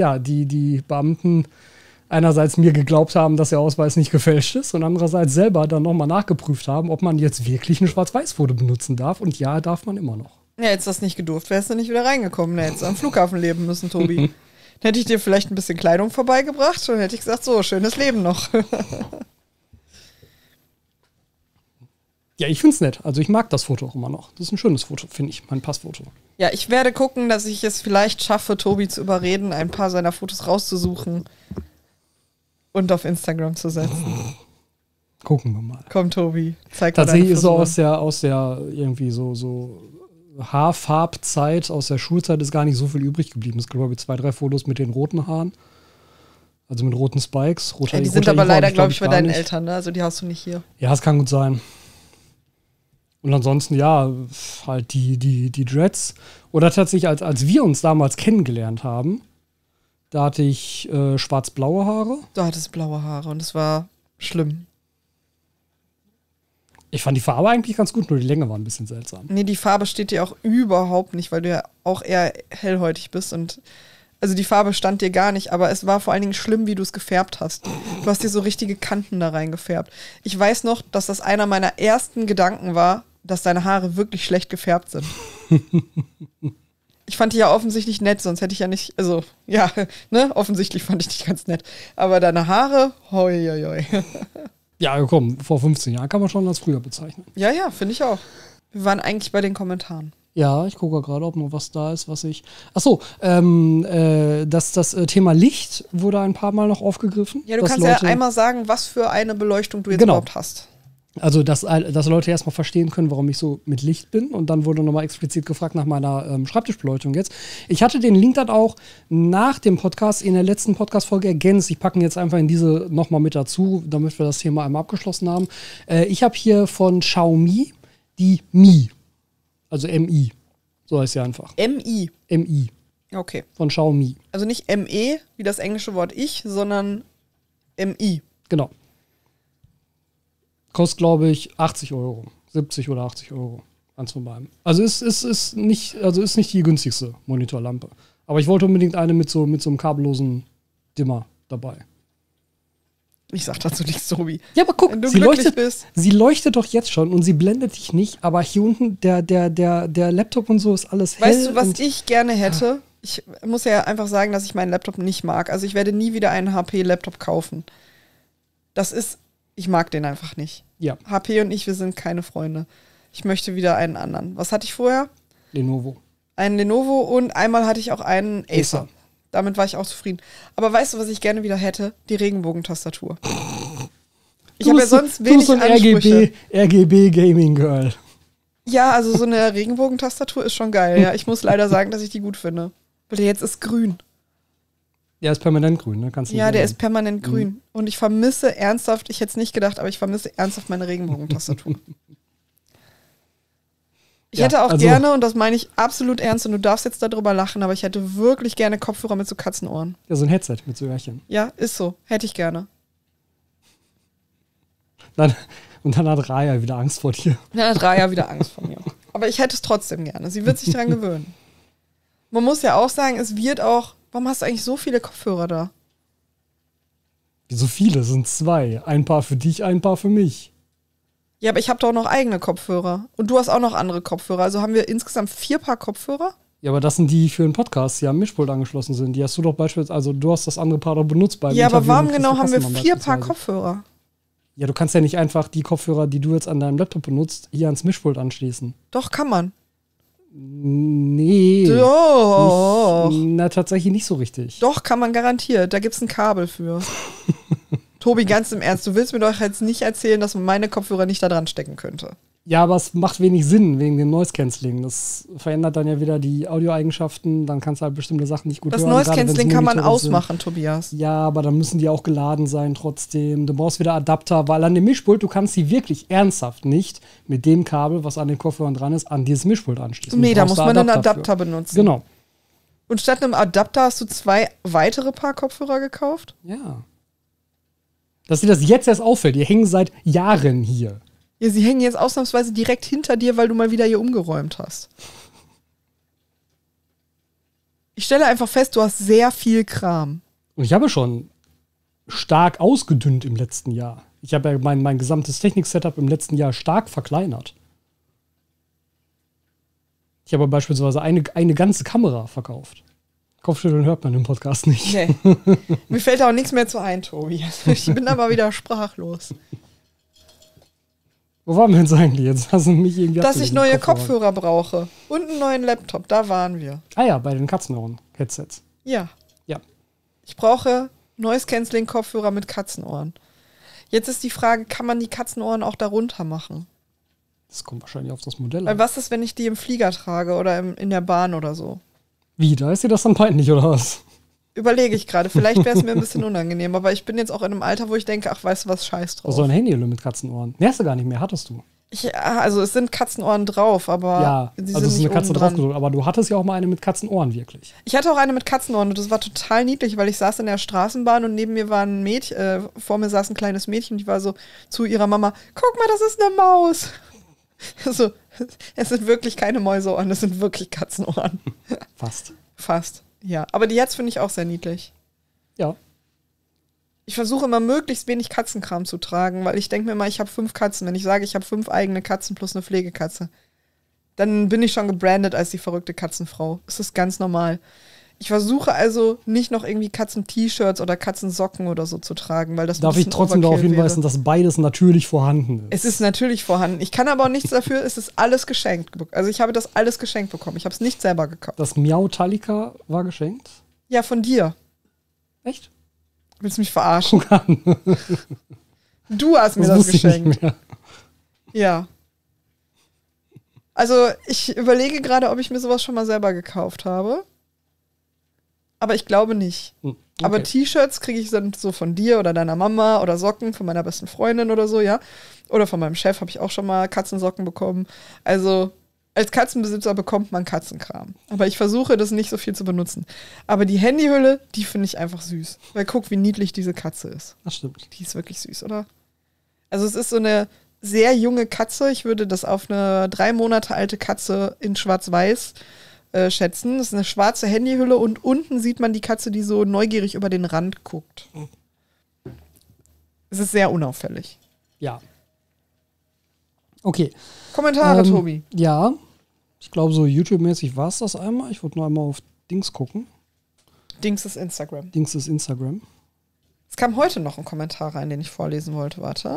die Beamten einerseits mir geglaubt haben, dass der Ausweis nicht gefälscht ist und andererseits selber dann nochmal nachgeprüft haben, ob man jetzt wirklich ein Schwarz-Weiß-Foto benutzen darf. Und ja, darf man immer noch. Ja, hättest das nicht gedurft, wärst du nicht wieder reingekommen. Da hättest du am Flughafen leben müssen, Tobi. Dann hätte ich dir vielleicht ein bisschen Kleidung vorbeigebracht und hätte ich gesagt, so, schönes Leben noch. Ja, ich finde es nett. Also ich mag das Foto auch immer noch. Das ist ein schönes Foto, finde ich, mein Passfoto. Ja, ich werde gucken, dass ich es vielleicht schaffe, Tobi zu überreden, ein paar seiner Fotos rauszusuchen und auf Instagram zu setzen. Gucken wir mal. Komm, Tobi, zeig mal Tatsächlich deine ist so Frisur. aus der irgendwie so Haarfarbzeit, aus der Schulzeit ist gar nicht so viel übrig geblieben. Es gibt, glaube ich, 2, 3 Fotos mit den roten Haaren. Also mit roten Spikes. Die sind aber leider, glaube ich, bei deinen Eltern, ne? Also die hast du nicht hier. Ja, es kann gut sein. Und ansonsten, ja, halt die Dreads. Oder tatsächlich, als wir uns damals kennengelernt haben, da hatte ich schwarz-blaue Haare. Du hattest blaue Haare und es war schlimm. Ich fand die Farbe eigentlich ganz gut, nur die Länge war ein bisschen seltsam. Nee, die Farbe steht dir auch überhaupt nicht, weil du ja auch eher hellhäutig bist und also die Farbe stand dir gar nicht, aber es war vor allen Dingen schlimm, wie du es gefärbt hast. Du hast dir so richtige Kanten da reingefärbt. Ich weiß noch, dass das einer meiner ersten Gedanken war, dass deine Haare wirklich schlecht gefärbt sind. Ich fand die ja offensichtlich nett, sonst hätte ich ja nicht, also, ja, ne, offensichtlich fand ich dich ganz nett. Aber deine Haare, hoi, hoi, hoi. Ja, komm, vor 15 Jahren kann man schon als früher bezeichnen. Ja, ja, finde ich auch. Wir waren eigentlich bei den Kommentaren. Ja, ich gucke gerade, ob noch was da ist, was ich. Achso, das Thema Licht wurde ein paar Mal noch aufgegriffen. Ja, du kannst ja einmal sagen, was für eine Beleuchtung du jetzt überhaupt hast. Also, dass Leute erstmal verstehen können, warum ich so mit Licht bin. Und dann wurde nochmal explizit gefragt nach meiner Schreibtischbeleuchtung jetzt. Ich hatte den Link dann auch nach dem Podcast in der letzten Podcast-Folge ergänzt. Ich packe ihn jetzt einfach in diese nochmal mit dazu, damit wir das Thema einmal abgeschlossen haben. Ich habe hier von Xiaomi die Mi. Also MI. So heißt sie einfach. MI. MI. Okay. Von Xiaomi. Also nicht ME, wie das englische Wort ich, sondern MI. Genau. Kostet, glaube ich, 80 Euro. 70 oder 80 Euro. Eins von beiden. Also ist nicht die günstigste Monitorlampe. Aber ich wollte unbedingt eine mit so einem kabellosen Dimmer dabei. Ich sag dazu nichts, Tobi. Ja, aber guck, wenn du glücklich bist. Sie leuchtet doch jetzt schon und sie blendet dich nicht, aber hier unten der Laptop und so ist alles hell. Weißt du, was ich gerne hätte? Ich muss ja einfach sagen, dass ich meinen Laptop nicht mag. Also ich werde nie wieder einen HP-Laptop kaufen. Ich mag den einfach nicht. Ja. HP und ich, wir sind keine Freunde. Ich möchte wieder einen anderen. Was hatte ich vorher? Lenovo. Einen Lenovo und einmal hatte ich auch einen Acer. Damit war ich auch zufrieden. Aber weißt du, was ich gerne wieder hätte? Die Regenbogentastatur. Ich habe ja sonst wenig so ein Ansprüche. RGB Gaming Girl. Ja, also so eine Regenbogentastatur ist schon geil. Ja, ich muss leider sagen, dass ich die gut finde. Weil der jetzt ist grün. Der ist permanent grün, ne? Kannst du Ja, der ist permanent grün. Und ich vermisse ernsthaft, ich hätte es nicht gedacht, aber ich vermisse ernsthaft meine Regenbogentastatur. Ich hätte auch gerne, und das meine ich absolut ernst, und du darfst jetzt darüber lachen, aber ich hätte wirklich gerne Kopfhörer mit so Katzenohren. Ja, so ein Headset mit so Öhrchen. Ja, ist so. Hätte ich gerne. Und dann hat Raya wieder Angst vor dir. Dann hat Raya wieder Angst vor mir. Aber ich hätte es trotzdem gerne. Sie wird sich dran gewöhnen. Man muss ja auch sagen, es wird auch. Warum hast du eigentlich so viele Kopfhörer da? Wie so viele? Es sind 2. Ein Paar für dich, ein Paar für mich. Ja, aber ich habe doch noch eigene Kopfhörer. Und du hast auch noch andere Kopfhörer. Also haben wir insgesamt 4 Paar Kopfhörer? Ja, aber das sind die für den Podcast, die am Mischpult angeschlossen sind. Die hast du doch beispielsweise, also du hast das andere Paar doch benutzt beim Ja, aber Interview warum mit genau haben wir Christoph 4 Paar beispielsweise. Kopfhörer? Ja, du kannst ja nicht einfach die Kopfhörer, die du jetzt an deinem Laptop benutzt, hier ans Mischpult anschließen. Doch, kann man. Nee. Doch. Na, tatsächlich nicht so richtig. Doch, kann man garantiert. Da gibt's ein Kabel für. Tobi, ganz im Ernst, du willst mir doch jetzt nicht erzählen, dass man meine Kopfhörer nicht da dran stecken könnte. Ja, aber es macht wenig Sinn wegen dem Noise Cancelling. Das verändert dann ja wieder die Audioeigenschaften. Dann kannst du halt bestimmte Sachen nicht gut Das hören. Noise Cancelling kann man Monitore ausmachen, Tobias. Ja, aber dann müssen die auch geladen sein trotzdem. Du brauchst wieder Adapter, weil an dem Mischpult, du kannst die wirklich ernsthaft nicht mit dem Kabel, was an den Kopfhörern dran ist, an dieses Mischpult anschließen. Nee, Du da brauchst muss man einen Adapter Adapter für. benutzen. Genau. Und statt einem Adapter hast du 2 weitere Paar Kopfhörer gekauft? Ja. Dass dir das jetzt erst auffällt. Die hängen seit Jahren hier. Ja, sie hängen jetzt ausnahmsweise direkt hinter dir, weil du mal wieder hier umgeräumt hast. Ich stelle einfach fest, du hast sehr viel Kram. Und ich habe schon stark ausgedünnt im letzten Jahr. Ich habe ja mein gesamtes Technik-Setup im letzten Jahr stark verkleinert. Ich habe beispielsweise eine ganze Kamera verkauft. Kopfschütteln hört man im Podcast nicht. Nee. Mir fällt auch nichts mehr zu ein, Tobi. Ich bin aber wieder sprachlos. Wo waren wir jetzt eigentlich? Jetzt hast du mich irgendwie Dass ich neue Kopfhörer. Kopfhörer brauche und einen neuen Laptop, da waren wir. Ah ja, bei den Katzenohren-Headsets. Ja. Ja. Ich brauche Noise Cancelling Kopfhörer mit Katzenohren. Jetzt ist die Frage, kann man die Katzenohren auch darunter machen? Das kommt wahrscheinlich auf das Modell Weil an. was ist, wenn ich die im Flieger trage oder in der Bahn oder so? Wie, da ist dir das dann peinlich, oder was? Überlege ich gerade. Vielleicht wäre es mir ein bisschen unangenehm, aber ich bin jetzt auch in einem Alter, wo ich denke, ach, weißt du was, scheiß drauf. So ein Handyhülle mit Katzenohren. Nee, hast du gar nicht mehr, hattest du. Also es sind Katzenohren drauf, aber Ja, sie also es ist sind eine nicht Katze oben dran. draufgedrückt, aber du hattest ja auch mal eine mit Katzenohren, wirklich. Ich hatte auch eine mit Katzenohren und das war total niedlich, weil ich saß in der Straßenbahn und neben mir war ein Mädchen, vor mir saß ein kleines Mädchen und die war so zu ihrer Mama, guck mal, das ist eine Maus. Also, es sind wirklich keine Mäuseohren, es sind wirklich Katzenohren. Fast. Fast, ja. Aber die jetzt finde ich auch sehr niedlich. Ja. Ich versuche immer möglichst wenig Katzenkram zu tragen, weil ich denke mir immer, ich habe 5 Katzen. Wenn ich sage, ich habe 5 eigene Katzen plus eine Pflegekatze, dann bin ich schon gebrandet als die verrückte Katzenfrau. Das ist ganz normal. Ich versuche also nicht noch irgendwie Katzen-T-Shirts oder Katzensocken oder so zu tragen, weil das ein Darf ich bisschen trotzdem darauf Overkill hinweisen, wäre. dass beides natürlich vorhanden ist? Es ist natürlich vorhanden. Ich kann aber auch nichts dafür, es ist alles geschenkt. Also ich habe das alles geschenkt bekommen. Ich habe es nicht selber gekauft. Das Miau-Talika war geschenkt? Ja, von dir. Echt? Willst du mich verarschen? Guck an. Du hast mir das wusste ich geschenkt. nicht mehr. Ja. Also ich überlege gerade, ob ich mir sowas schon mal selber gekauft habe. Aber ich glaube nicht. Okay. Aber T-Shirts kriege ich dann so von dir oder deiner Mama oder Socken von meiner besten Freundin oder so, ja. Oder von meinem Chef habe ich auch schon mal Katzensocken bekommen. Also als Katzenbesitzer bekommt man Katzenkram. Aber ich versuche, das nicht so viel zu benutzen. Aber die Handyhülle, die finde ich einfach süß. Weil guck, wie niedlich diese Katze ist. Das stimmt. Die ist wirklich süß, oder? Also es ist so eine sehr junge Katze. Ich würde das auf eine 3 Monate alte Katze in Schwarz-Weiß schätzen. Das ist eine schwarze Handyhülle und unten sieht man die Katze, die so neugierig über den Rand guckt. Es ist sehr unauffällig. Ja. Okay. Kommentare, Tobi. Ja. Ich glaube, so YouTube-mäßig war es das einmal. Ich wollte nur einmal auf Dings gucken. Dings ist Instagram. Dings ist Instagram. Es kam heute noch ein Kommentar rein, den ich vorlesen wollte. Warte.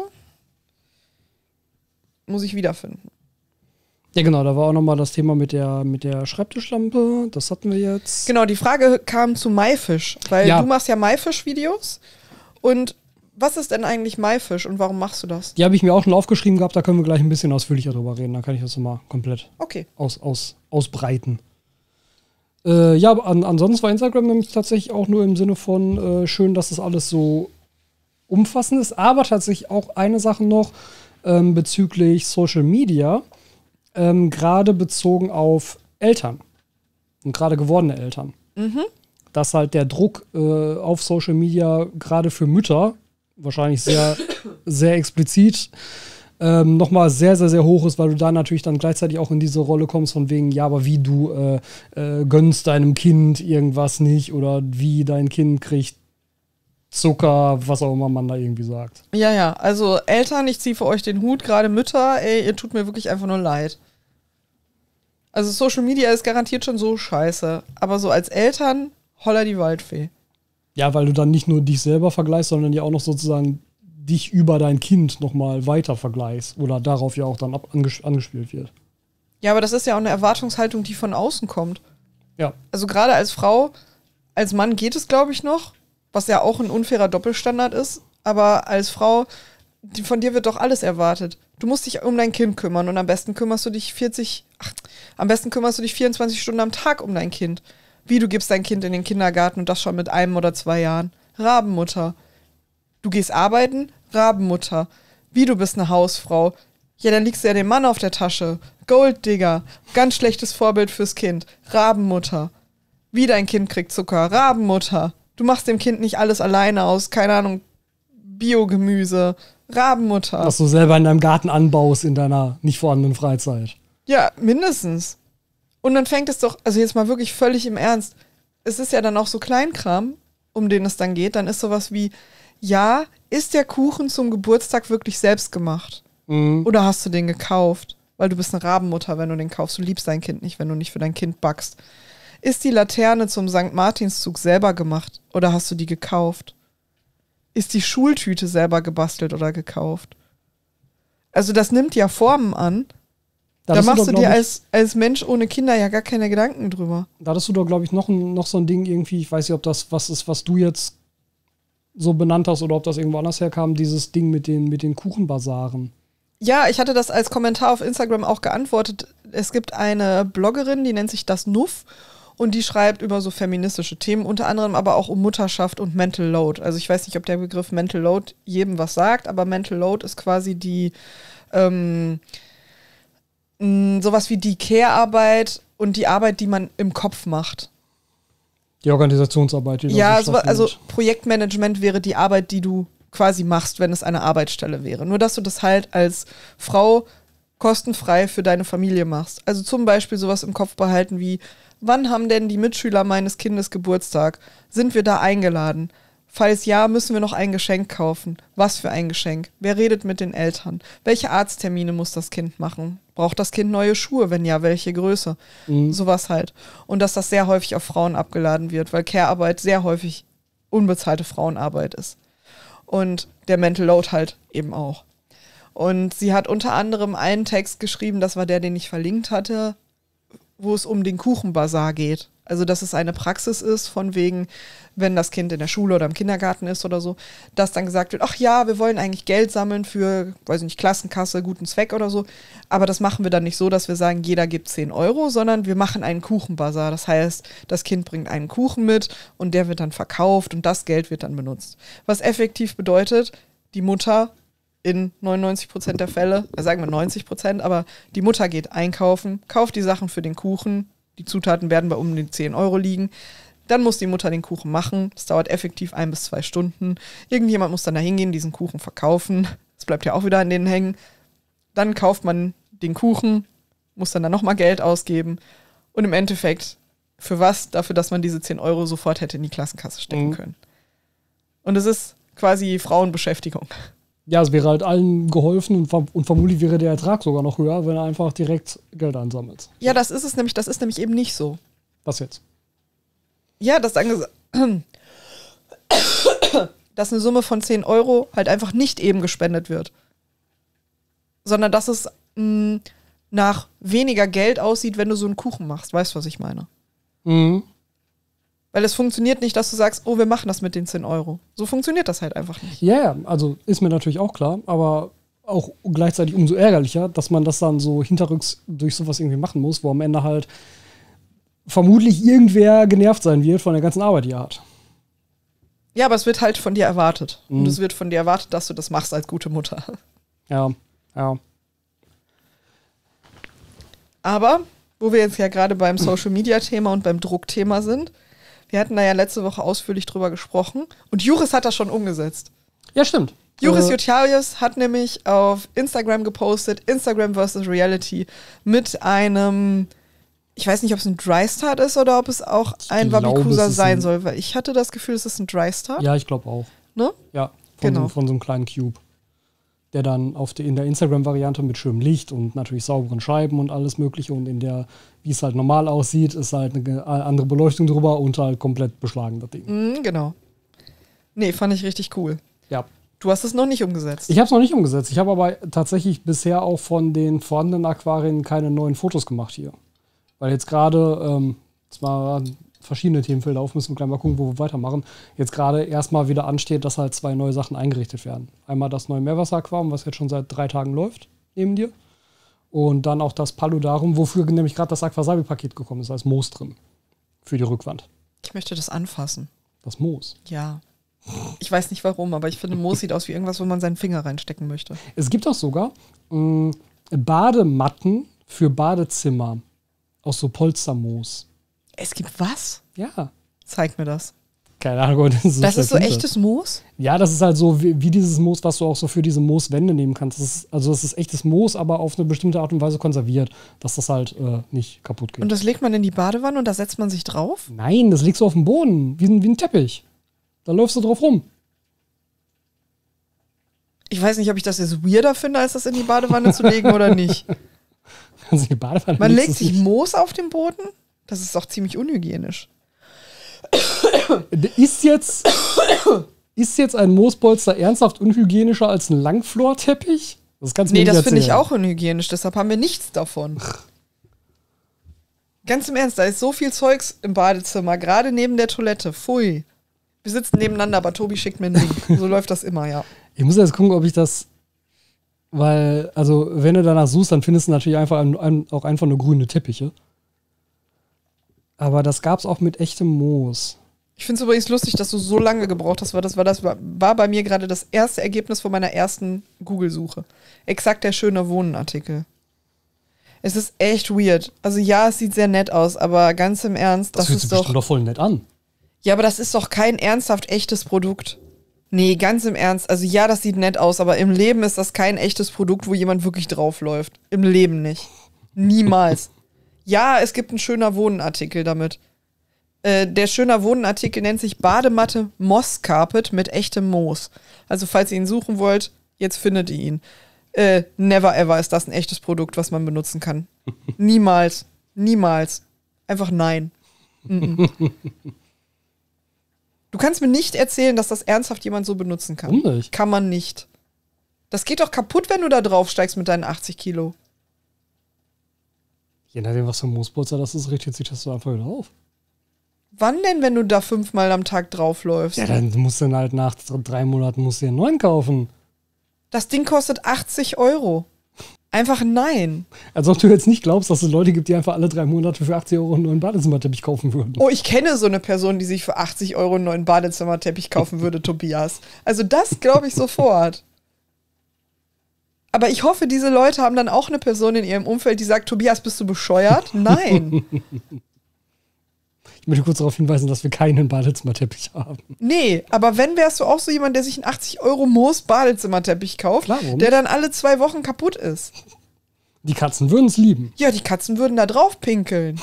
Muss ich wiederfinden. Ja, genau, da war auch nochmal das Thema mit der Schreibtischlampe. Das hatten wir jetzt. Genau, die Frage kam zu Maifisch, weil Ja. du machst ja Maifisch-Videos. Und was ist denn eigentlich Maifisch und warum machst du das? Die habe ich mir auch schon aufgeschrieben gehabt, da können wir gleich ein bisschen ausführlicher drüber reden. Da kann ich das nochmal komplett Okay. ausbreiten. Ja, aber ansonsten war Instagram nämlich tatsächlich auch nur im Sinne von schön, dass das alles so umfassend ist. Aber tatsächlich auch eine Sache noch bezüglich Social Media. Gerade bezogen auf Eltern und gerade gewordene Eltern. Dass halt der Druck auf Social Media gerade für Mütter wahrscheinlich sehr, sehr explizit nochmal sehr, sehr, sehr hoch ist, weil du da natürlich dann gleichzeitig auch in diese Rolle kommst von wegen, ja, aber wie du gönnst deinem Kind irgendwas nicht oder wie dein Kind kriegt Zucker, was auch immer man da irgendwie sagt. Ja, also Eltern, ich ziehe für euch den Hut, gerade Mütter, ey, ihr tut mir wirklich einfach nur leid. Also Social Media ist garantiert schon so scheiße, aber so als Eltern, holla die Waldfee. Ja, weil du dann nicht nur dich selber vergleichst, sondern ja auch noch sozusagen dich über dein Kind nochmal weiter vergleichst oder darauf ja auch dann angespielt wird. Ja, aber das ist ja auch eine Erwartungshaltung, die von außen kommt. Ja. Also gerade als Frau, als Mann geht es, glaube ich, noch, was ja auch ein unfairer Doppelstandard ist, aber als Frau, von dir wird doch alles erwartet. Du musst dich um dein Kind kümmern und am besten kümmerst du dich 24 Stunden am Tag um dein Kind. Wie, du gibst dein Kind in den Kindergarten und das schon mit 1 oder 2 Jahren. Rabenmutter. Du gehst arbeiten? Rabenmutter. Wie, du bist eine Hausfrau? Ja, dann liegst du ja dem Mann auf der Tasche. Golddigger. Ganz schlechtes Vorbild fürs Kind. Rabenmutter. Wie, dein Kind kriegt Zucker? Rabenmutter. Du machst dem Kind nicht alles alleine aus, keine Ahnung, Biogemüse. Rabenmutter. Was du selber in deinem Garten anbaust in deiner nicht vorhandenen Freizeit. Ja, mindestens. Und dann fängt es doch, also jetzt mal wirklich völlig im Ernst, es ist ja dann auch so Kleinkram, um den es dann geht, dann ist sowas wie, ja, ist der Kuchen zum Geburtstag wirklich selbst gemacht? Oder hast du den gekauft? Weil du bist eine Rabenmutter, wenn du den kaufst. Du liebst dein Kind nicht, wenn du nicht für dein Kind backst. Ist die Laterne zum St. Martinszug selber gemacht oder hast du die gekauft? Ist die Schultüte selber gebastelt oder gekauft? Also das nimmt ja Formen an. Da machst du dir als Mensch ohne Kinder ja gar keine Gedanken drüber. Da hattest du doch, glaube ich, noch so ein Ding irgendwie, ich weiß nicht, ob das was ist, was du jetzt so benannt hast oder ob das irgendwo anders herkam, dieses Ding mit den Kuchenbasaren. Ja, ich hatte das als Kommentar auf Instagram auch geantwortet. Es gibt eine Bloggerin, die nennt sich das Nuff und die schreibt über so feministische Themen, unter anderem aber auch um Mutterschaft und Mental Load. Also ich weiß nicht, ob der Begriff Mental Load jedem was sagt, aber Mental Load ist quasi die sowas wie die Care-Arbeit und die Arbeit, die man im Kopf macht. Die Organisationsarbeit, die ja, da so also stattfindet. Projektmanagement wäre die Arbeit, die du quasi machst, wenn es eine Arbeitsstelle wäre. Nur, dass du das halt als Frau kostenfrei für deine Familie machst. Also zum Beispiel sowas im Kopf behalten wie, wann haben denn die Mitschüler meines Kindes Geburtstag? Sind wir da eingeladen? Falls ja, müssen wir noch ein Geschenk kaufen. Was für ein Geschenk? Wer redet mit den Eltern? Welche Arzttermine muss das Kind machen? Braucht das Kind neue Schuhe? Wenn ja, welche Größe? Sowas halt. Und dass das sehr häufig auf Frauen abgeladen wird, weil Care-Arbeit sehr häufig unbezahlte Frauenarbeit ist. Und der Mental Load halt eben auch. Und sie hat unter anderem einen Text geschrieben, das war der, den ich verlinkt hatte, wo es um den Kuchenbazar geht. Also, dass es eine Praxis ist, von wegen, wenn das Kind in der Schule oder im Kindergarten ist oder so, dass dann gesagt wird, ach ja, wir wollen eigentlich Geld sammeln für, weiß nicht, Klassenkasse, guten Zweck oder so. Aber das machen wir dann nicht so, dass wir sagen, jeder gibt 10 Euro, sondern wir machen einen Kuchenbazar. Das heißt, das Kind bringt einen Kuchen mit und der wird dann verkauft und das Geld wird dann benutzt. Was effektiv bedeutet, die Mutter in 99% der Fälle, sagen wir 90%, aber die Mutter geht einkaufen, kauft die Sachen für den Kuchen, die Zutaten werden bei um die 10 Euro liegen, dann muss die Mutter den Kuchen machen, das dauert effektiv 1 bis 2 Stunden, irgendjemand muss dann da hingehen, diesen Kuchen verkaufen, das bleibt ja auch wieder an denen hängen, dann kauft man den Kuchen, muss dann nochmal Geld ausgeben und im Endeffekt für was? Dafür, dass man diese 10 Euro sofort hätte in die Klassenkasse stecken können. Und es ist quasi Frauenbeschäftigung. Ja, es wäre halt allen geholfen und vermutlich wäre der Ertrag sogar noch höher, wenn er einfach direkt Geld einsammelt. Ja, das ist nämlich eben nicht so. Was jetzt? Ja, dass eine Summe von 10 Euro halt einfach nicht eben gespendet wird. Sondern dass es nach weniger Geld aussieht, wenn du so einen Kuchen machst. Weißt du, was ich meine? Mhm. Weil es funktioniert nicht, dass du sagst, oh, wir machen das mit den 10 Euro. So funktioniert das halt einfach nicht. Ja, also ist mir natürlich auch klar, aber auch gleichzeitig umso ärgerlicher, dass man das dann so hinterrücks durch sowas irgendwie machen muss, wo am Ende halt vermutlich irgendwer genervt sein wird von der ganzen Arbeit, die er hat. Ja, aber es wird halt von dir erwartet. Und es wird von dir erwartet, dass du das machst als gute Mutter. Ja. Aber, wo wir jetzt ja gerade beim Social-Media-Thema und beim Druckthema sind, wir hatten da ja letzte Woche ausführlich drüber gesprochen und Juris hat das schon umgesetzt. Ja, stimmt. Juris Jotarius hat nämlich auf Instagram gepostet, Instagram vs. Reality, mit einem, ich weiß nicht, ob es ein Dry Start ist oder ob es auch ein Wabikusa sein soll, weil ich hatte das Gefühl, es ist ein Dry Start. Ja, ich glaube auch. Ne? Ja, Genau. von so einem kleinen Cube, der dann in der Instagram-Variante mit schönem Licht und natürlich sauberen Scheiben und alles mögliche und in der, wie es halt normal aussieht, ist halt eine andere Beleuchtung drüber und halt komplett beschlagen, das Ding. Genau. Nee, fand ich richtig cool. Ja. Du hast es noch nicht umgesetzt. Ich habe es noch nicht umgesetzt. Ich habe aber tatsächlich bisher auch von den vorhandenen Aquarien keine neuen Fotos gemacht hier. Weil jetzt gerade, zwar verschiedene Themenfelder auf, müssen wir gleich mal gucken, wo wir weitermachen. Jetzt gerade erstmal wieder ansteht, dass halt 2 neue Sachen eingerichtet werden. Einmal das neue Meerwasseraquarium, was jetzt schon seit 3 Tagen läuft, neben dir. Und dann auch das Paludarum, wofür nämlich gerade das Aquasabi-Paket gekommen ist, als Moos drin. Für die Rückwand. Ich möchte das anfassen. Das Moos. Ja. Ich weiß nicht warum, aber ich finde, Moos sieht aus wie irgendwas, wo man seinen Finger reinstecken möchte. Es gibt auch sogar Badematten für Badezimmer aus so Polstermoos. Es gibt was? Ja. Zeig mir das. Keine Ahnung. Das ist so echtes Moos? Ja, das ist halt so wie dieses Moos, was du auch so für diese Mooswände nehmen kannst. Das ist echtes Moos, aber auf eine bestimmte Art und Weise konserviert, dass das halt nicht kaputt geht. Und das legt man in die Badewanne und da setzt man sich drauf? Nein, das legst du auf den Boden, wie ein Teppich. Da läufst du drauf rum. Ich weiß nicht, ob ich das jetzt weirder finde, als das in die Badewanne zu legen oder nicht. Also die Badewanne Man legt sich Moos auf den Boden? Das ist doch ziemlich unhygienisch. Ist jetzt ein Moospolster ernsthaft unhygienischer als ein Langflorteppich? Das kannst du mir nicht das finde ich erzählen. auch unhygienisch, deshalb haben wir nichts davon. Ganz im Ernst, da ist so viel Zeugs im Badezimmer, gerade neben der Toilette. Pfui. Wir sitzen nebeneinander, aber Tobi schickt mir einen Link. So läuft das immer, ja. Ich muss jetzt gucken, ob ich das, weil, also wenn du danach suchst, dann findest du natürlich auch einfach nur grüne Teppiche. Aber das gab's auch mit echtem Moos. Ich finde es übrigens lustig, dass du so lange gebraucht hast, weil das war bei mir gerade das erste Ergebnis von meiner ersten Google-Suche. Exakt der schöne Wohnen-Artikel. Es ist echt weird. Also ja, es sieht sehr nett aus, aber ganz im Ernst, das fühlt sich bestimmt doch voll nett an. Ja, aber das ist doch kein ernsthaft echtes Produkt. Nee, ganz im Ernst. Also ja, das sieht nett aus, aber im Leben ist das kein echtes Produkt, wo jemand wirklich draufläuft. Im Leben nicht. Niemals. Ja, es gibt einen schöner Wohnen-Artikel damit. Der schöner Wohnen-Artikel nennt sich Badematte Moss Carpet mit echtem Moos. Also falls ihr ihn suchen wollt, jetzt findet ihr ihn. Never ever ist das ein echtes Produkt, was man benutzen kann. Niemals. Niemals. Einfach nein. Du kannst mir nicht erzählen, dass das ernsthaft jemand so benutzen kann. Warum nicht? Kann man nicht. Das geht doch kaputt, wenn du da drauf steigst mit deinen 80 Kilo. Je nachdem, was für ein Moospolster das ist, richtet sich das so einfach wieder auf. Wann denn, wenn du da 5-mal am Tag draufläufst? Ja, dann musst du dann halt nach 3 Monaten musst du dir einen neuen kaufen. Das Ding kostet 80 €. Einfach nein. Als ob du jetzt nicht glaubst, dass es Leute gibt, die einfach alle 3 Monate für 80 € einen neuen Badezimmerteppich kaufen würden. Oh, ich kenne so eine Person, die sich für 80 € einen neuen Badezimmerteppich kaufen würde, Tobias. Also das glaube ich sofort. Aber ich hoffe, diese Leute haben dann auch eine Person in ihrem Umfeld, die sagt, Tobias, bist du bescheuert? Nein. Ich möchte kurz darauf hinweisen, dass wir keinen Badezimmerteppich haben. Nee, aber wenn, wärst du auch so jemand, der sich einen 80 € Moos-Badezimmerteppich kauft, Klar, warum? der dann alle 2 Wochen kaputt ist. Die Katzen würden es lieben. Ja, die Katzen würden da drauf pinkeln.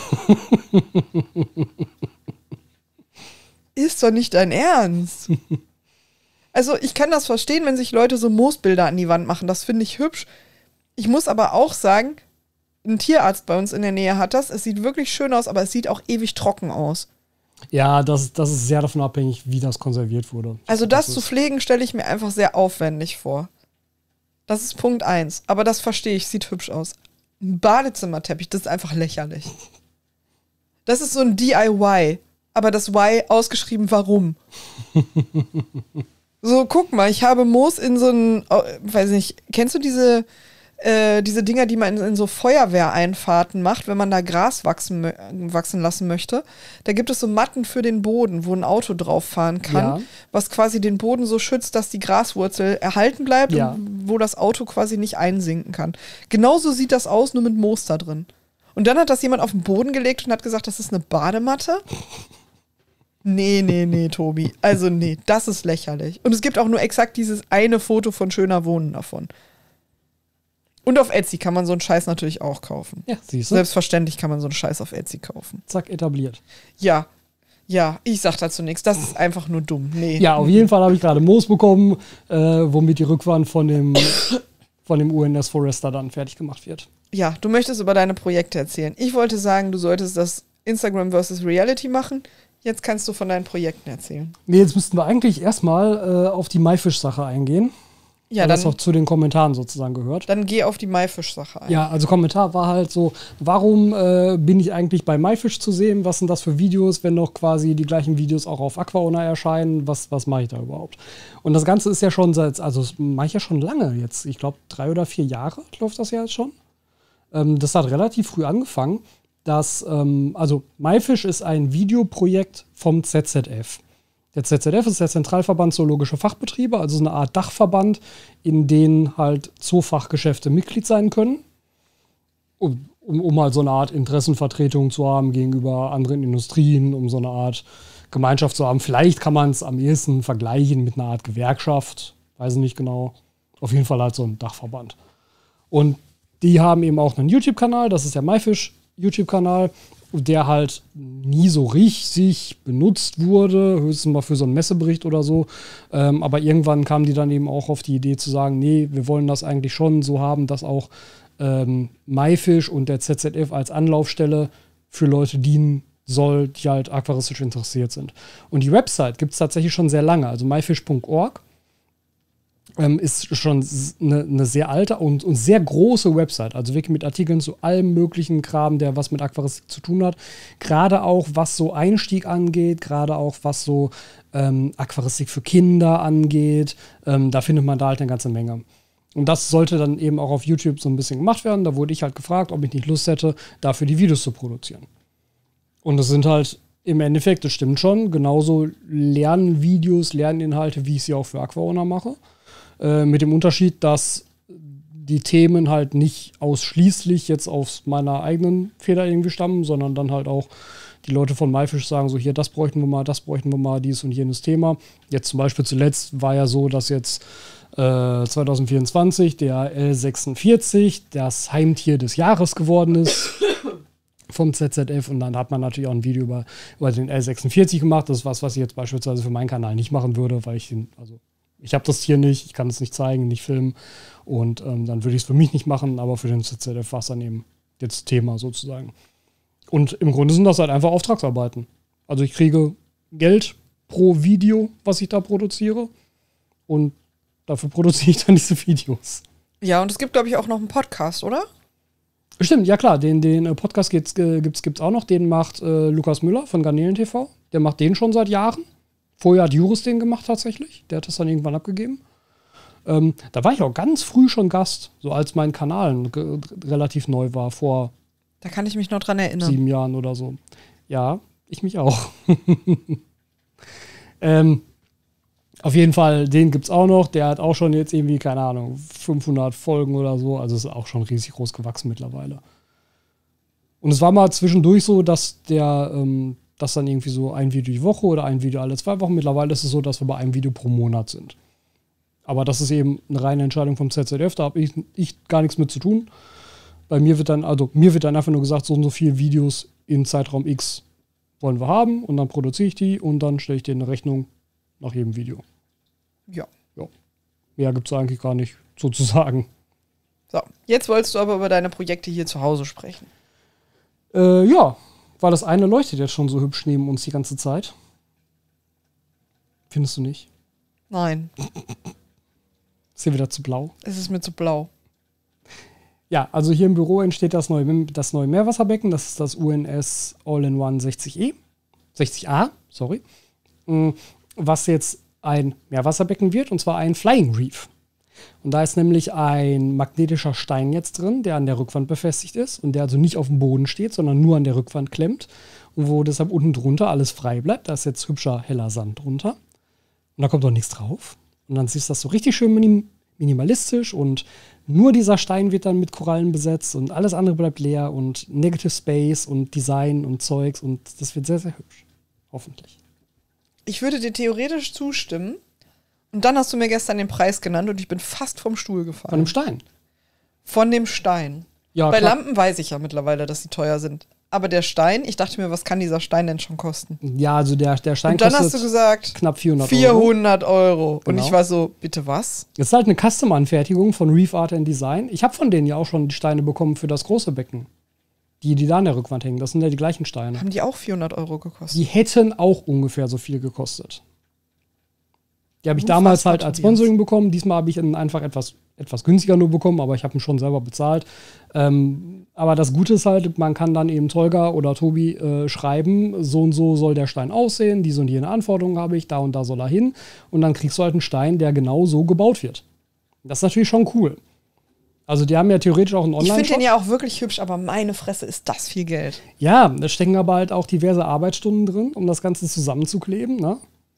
Ist doch nicht dein Ernst. Also ich kann das verstehen, wenn sich Leute so Moosbilder an die Wand machen. Das finde ich hübsch. Ich muss aber auch sagen, ein Tierarzt bei uns in der Nähe hat das. Es sieht wirklich schön aus, aber es sieht auch ewig trocken aus. Ja, das ist sehr davon abhängig, wie das konserviert wurde. Also das zu pflegen, stelle ich mir einfach sehr aufwendig vor. Das ist Punkt 1. Aber das verstehe ich, sieht hübsch aus. Ein Badezimmerteppich, das ist einfach lächerlich. Das ist so ein DIY. Aber das Y ausgeschrieben, warum? So, guck mal, ich habe Moos in so einen, weiß nicht, kennst du diese Dinger, die man in so Feuerwehreinfahrten macht, wenn man da Gras wachsen lassen möchte? Da gibt es so Matten für den Boden, wo ein Auto drauf fahren kann, was quasi den Boden so schützt, dass die Graswurzel erhalten bleibt und wo das Auto quasi nicht einsinken kann. Genauso sieht das aus, nur mit Moos da drin. Und dann hat das jemand auf den Boden gelegt und hat gesagt, das ist eine Badematte? Nee, Tobi. Also nee, das ist lächerlich. Und es gibt auch nur exakt dieses eine Foto von schöner Wohnen davon. Und auf Etsy kann man so einen Scheiß natürlich auch kaufen. Ja, siehst du. Selbstverständlich kann man so einen Scheiß auf Etsy kaufen. Zack, etabliert. Ja, ich sag dazu nichts. Das ist einfach nur dumm. Nee. Ja, auf jeden Fall habe ich gerade Moos bekommen, womit die Rückwand von dem UNS Forester dann fertig gemacht wird. Ja, du möchtest über deine Projekte erzählen. Ich wollte sagen, du solltest das Instagram versus Reality machen. Jetzt kannst du von deinen Projekten erzählen. Nee, jetzt müssten wir eigentlich erstmal auf die Maifisch-Sache eingehen. Ja, weil das auch zu den Kommentaren sozusagen gehört. Dann geh auf die Maifisch-Sache ein. Ja, also Kommentar war halt so, warum bin ich eigentlich bei Maifisch zu sehen? Was sind das für Videos, wenn doch quasi die gleichen Videos auch auf Aquaona erscheinen? Was mache ich da überhaupt? Und das Ganze ist ja schon also das mache ich ja schon lange jetzt. Ich glaube 3 oder 4 Jahre läuft das ja jetzt schon. Das hat relativ früh angefangen. Also Maifisch ist ein Videoprojekt vom ZZF. Der ZZF ist der Zentralverband Zoologische Fachbetriebe, also so eine Art Dachverband, in dem halt Zoofachgeschäfte Mitglied sein können, um halt so eine Art Interessenvertretung zu haben gegenüber anderen Industrien, um so eine Art Gemeinschaft zu haben. Vielleicht kann man es am ehesten vergleichen mit einer Art Gewerkschaft, weiß ich nicht genau. Auf jeden Fall halt so ein Dachverband. Und die haben eben auch einen YouTube-Kanal, das ist der Maifisch YouTube-Kanal, der halt nie so richtig benutzt wurde, höchstens mal für so einen Messebericht oder so. Aber irgendwann kamen die dann eben auch auf die Idee zu sagen, nee, wir wollen das eigentlich schon so haben, dass auch Maifisch und der ZZF als Anlaufstelle für Leute dienen soll, die halt aquaristisch interessiert sind. Und die Website gibt es tatsächlich schon sehr lange, also maifisch.org. ist schon eine sehr alte und sehr große Website. Also wirklich mit Artikeln zu allem möglichen Kram, der was mit Aquaristik zu tun hat. Gerade auch, was so Einstieg angeht, gerade auch, was so Aquaristik für Kinder angeht. Da findet man da halt eine ganze Menge. Und das sollte dann eben auch auf YouTube so ein bisschen gemacht werden. Da wurde ich halt gefragt, ob ich nicht Lust hätte, dafür die Videos zu produzieren. Und es sind halt im Endeffekt, das stimmt schon, genauso Lernvideos, Lerninhalte, wie ich sie auch für Aquaona mache. Mit dem Unterschied, dass die Themen halt nicht ausschließlich jetzt aus meiner eigenen Feder irgendwie stammen, sondern dann halt auch die Leute von MyFish sagen, so hier, das bräuchten wir mal, dies und jenes Thema. Jetzt zum Beispiel zuletzt war ja so, dass jetzt 2024 der L46 das Heimtier des Jahres geworden ist vom ZZF, und dann hat man natürlich auch ein Video über den L46 gemacht. Das ist was ich jetzt beispielsweise für meinen Kanal nicht machen würde, weil ich habe das Tier nicht, ich kann es nicht zeigen, nicht filmen, und dann würde ich es für mich nicht machen, aber für den ZZF war es dann eben jetzt Thema sozusagen. Und im Grunde sind das halt einfach Auftragsarbeiten. Also ich kriege Geld pro Video, was ich da produziere, und dafür produziere ich dann diese Videos. Ja, und es gibt, glaube ich, auch noch einen Podcast, oder? Stimmt, ja klar, den Podcast gibt's auch noch, den macht Lukas Müller von Garnelen TV. Der macht den schon seit Jahren. Vorher hat Juris den gemacht tatsächlich. Der hat das dann irgendwann abgegeben. Da war ich auch ganz früh schon Gast, so als mein Kanal relativ neu war, vor Da kann ich mich noch dran erinnern. 7 Jahren oder so. Ja, ich mich auch. Auf jeden Fall, den gibt's auch noch. Der hat auch schon jetzt irgendwie, keine Ahnung, 500 Folgen oder so. Also ist auch schon riesig groß gewachsen mittlerweile. Und es war mal zwischendurch so, dass das dann irgendwie so ein Video die Woche oder ein Video alle 2 Wochen. Mittlerweile ist es so, dass wir bei einem Video pro Monat sind. Aber das ist eben eine reine Entscheidung vom ZZF. Da habe ich gar nichts mit zu tun. Bei mir wird dann einfach nur gesagt, so und so viele Videos in Zeitraum X wollen wir haben, und dann produziere ich die und dann stelle ich dir eine Rechnung nach jedem Video. Ja. Mehr gibt es eigentlich gar nicht sozusagen. So, jetzt wolltest du aber über deine Projekte hier zu Hause sprechen. Ja, weil das eine leuchtet jetzt schon so hübsch neben uns die ganze Zeit. Findest du nicht? Nein. Ist hier wieder zu blau? Es ist mir zu blau. Ja, also hier im Büro entsteht das neue Meerwasserbecken. Das ist das UNS All-in-One 60A, sorry. Was jetzt ein Meerwasserbecken wird, und zwar ein Flying Reef. Und da ist nämlich ein magnetischer Stein jetzt drin, der an der Rückwand befestigt ist und der also nicht auf dem Boden steht, sondern nur an der Rückwand klemmt, und wo deshalb unten drunter alles frei bleibt. Da ist jetzt hübscher, heller Sand drunter. Und da kommt doch nichts drauf. Und dann siehst du das so richtig schön minimalistisch, und nur dieser Stein wird dann mit Korallen besetzt und alles andere bleibt leer und Negative Space und Design und Zeugs, und das wird sehr, sehr hübsch. Hoffentlich. Ich würde dir theoretisch zustimmen. Und dann hast du mir gestern den Preis genannt und ich bin fast vom Stuhl gefallen. Von dem Stein? Von dem Stein. Ja, bei klar. Lampen weiß ich ja mittlerweile, dass sie teuer sind. Aber der Stein, ich dachte mir, was kann dieser Stein denn schon kosten? Ja, also der Stein und dann kostet hast du gesagt, knapp 400 Euro. 400 Euro. Und Genau. ich war so, bitte was? Das ist halt eine Custom-Anfertigung von Reef Art and Design. Ich habe von denen ja auch schon die Steine bekommen für das große Becken. Die da an der Rückwand hängen. Das sind ja die gleichen Steine. Haben die auch 400 Euro gekostet? Die hätten auch ungefähr so viel gekostet. Die habe ich Unfassbar, damals halt als Tobias. Sponsoring bekommen. Diesmal habe ich ihn einfach etwas günstiger nur bekommen, aber ich habe ihn schon selber bezahlt. Aber das Gute ist halt, man kann dann eben Tolga oder Tobi schreiben, so und so soll der Stein aussehen, diese und jene Anforderungen habe ich, da und da soll er hin. Und dann kriegst du halt einen Stein, der genau so gebaut wird. Das ist natürlich schon cool. Also die haben ja theoretisch auch einen Ich Online-Shop. finde den ja auch wirklich hübsch, aber meine Fresse, ist das viel Geld. Ja, da stecken aber halt auch diverse Arbeitsstunden drin, um das Ganze zusammenzukleben, ne?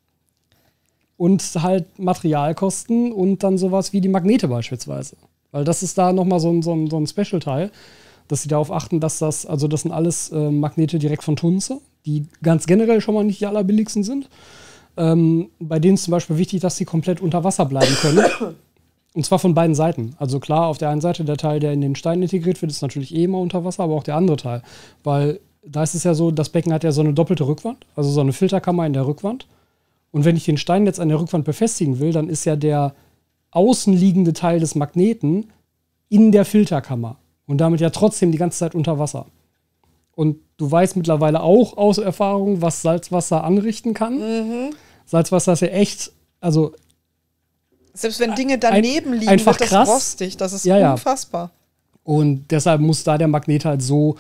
Und halt Materialkosten und dann sowas wie die Magnete beispielsweise. Weil das ist da nochmal so ein Special-Teil, dass sie darauf achten, dass das sind alles Magnete direkt von Tunze, die ganz generell schon mal nicht die allerbilligsten sind. Bei denen ist zum Beispiel wichtig, dass sie komplett unter Wasser bleiben können. Und zwar von beiden Seiten. Also klar, auf der einen Seite der Teil, der in den Stein integriert wird, ist natürlich immer unter Wasser, aber auch der andere Teil. Weil da ist es ja so, das Becken hat ja so eine doppelte Rückwand, also so eine Filterkammer in der Rückwand. Und wenn ich den Stein jetzt an der Rückwand befestigen will, dann ist ja der außenliegende Teil des Magneten in der Filterkammer. Und damit ja trotzdem die ganze Zeit unter Wasser. Und du weißt mittlerweile auch aus Erfahrung, was Salzwasser anrichten kann. Salzwasser ist ja echt, also Selbst wenn Dinge daneben liegen, einfach wird das krass. rostig. Das ist Ja. unfassbar. Und deshalb muss da der Magnet halt so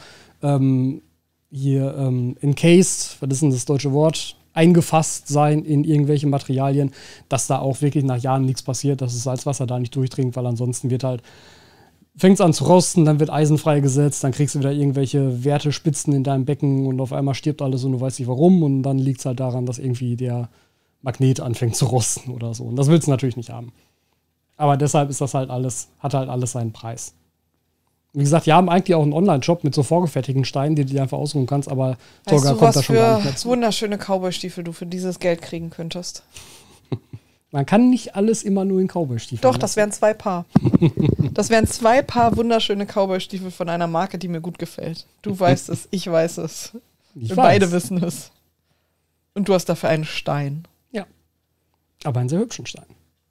encased, was ist denn das deutsche Wort, eingefasst sein in irgendwelche Materialien, dass da auch wirklich nach Jahren nichts passiert, dass das Salzwasser da nicht durchdringt, weil ansonsten fängt es an zu rosten, dann wird Eisen freigesetzt, dann kriegst du wieder irgendwelche Wertespitzen in deinem Becken und auf einmal stirbt alles und du weißt nicht warum und dann liegt es halt daran, dass irgendwie der Magnet anfängt zu rosten oder so. Und das willst du natürlich nicht haben. Aber deshalb ist das halt hat halt alles seinen Preis. Wie gesagt, die haben eigentlich auch einen Online-Shop mit so vorgefertigten Steinen, die du dir einfach ausruhen kannst, aber Tolga kommt da schon gar nicht mehr was zu. für wunderschöne Cowboy-Stiefel du für dieses Geld kriegen könntest. Man kann nicht alles immer nur in Cowboy-Stiefeln Doch, das wären 2 Paar. Das wären 2 Paar wunderschöne Cowboy-Stiefel von einer Marke, die mir gut gefällt. Du weißt es, ich weiß es. Wir beide wissen es. Und du hast dafür einen Stein. Ja. Aber einen sehr hübschen Stein.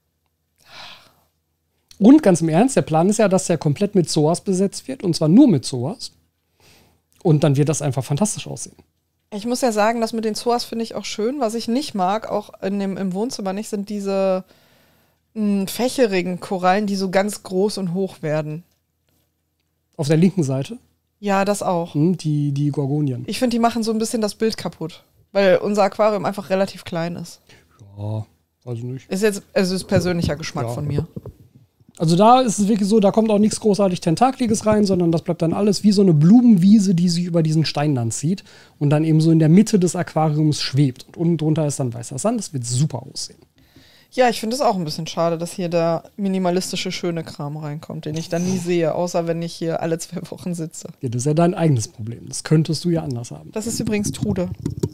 Und ganz im Ernst, der Plan ist ja, dass der komplett mit Psoas besetzt wird. Und zwar nur mit Psoas. Und dann wird das einfach fantastisch aussehen. Ich muss ja sagen, das mit den Psoas finde ich auch schön. Was ich nicht mag, auch im Wohnzimmer nicht, sind diese fächerigen Korallen, die so ganz groß und hoch werden. Auf der linken Seite, Ja, das auch. die Gorgonien. Ich finde, die machen so ein bisschen das Bild kaputt. Weil unser Aquarium einfach relativ klein ist. Ja, also nicht. Ist persönlicher Geschmack von mir. Also da ist es wirklich so, da kommt auch nichts großartig Tentakliges rein, sondern das bleibt dann alles wie so eine Blumenwiese, die sich über diesen Stein dann zieht und dann eben so in der Mitte des Aquariums schwebt. Und unten drunter ist dann weißer Sand. Das wird super aussehen. Ja, ich finde es auch ein bisschen schade, dass hier der minimalistische, schöne Kram reinkommt, den ich dann nie sehe, außer wenn ich hier alle 2 Wochen sitze. Ja, das ist ja dein eigenes Problem. Das könntest du ja anders haben. Das ist übrigens Trude.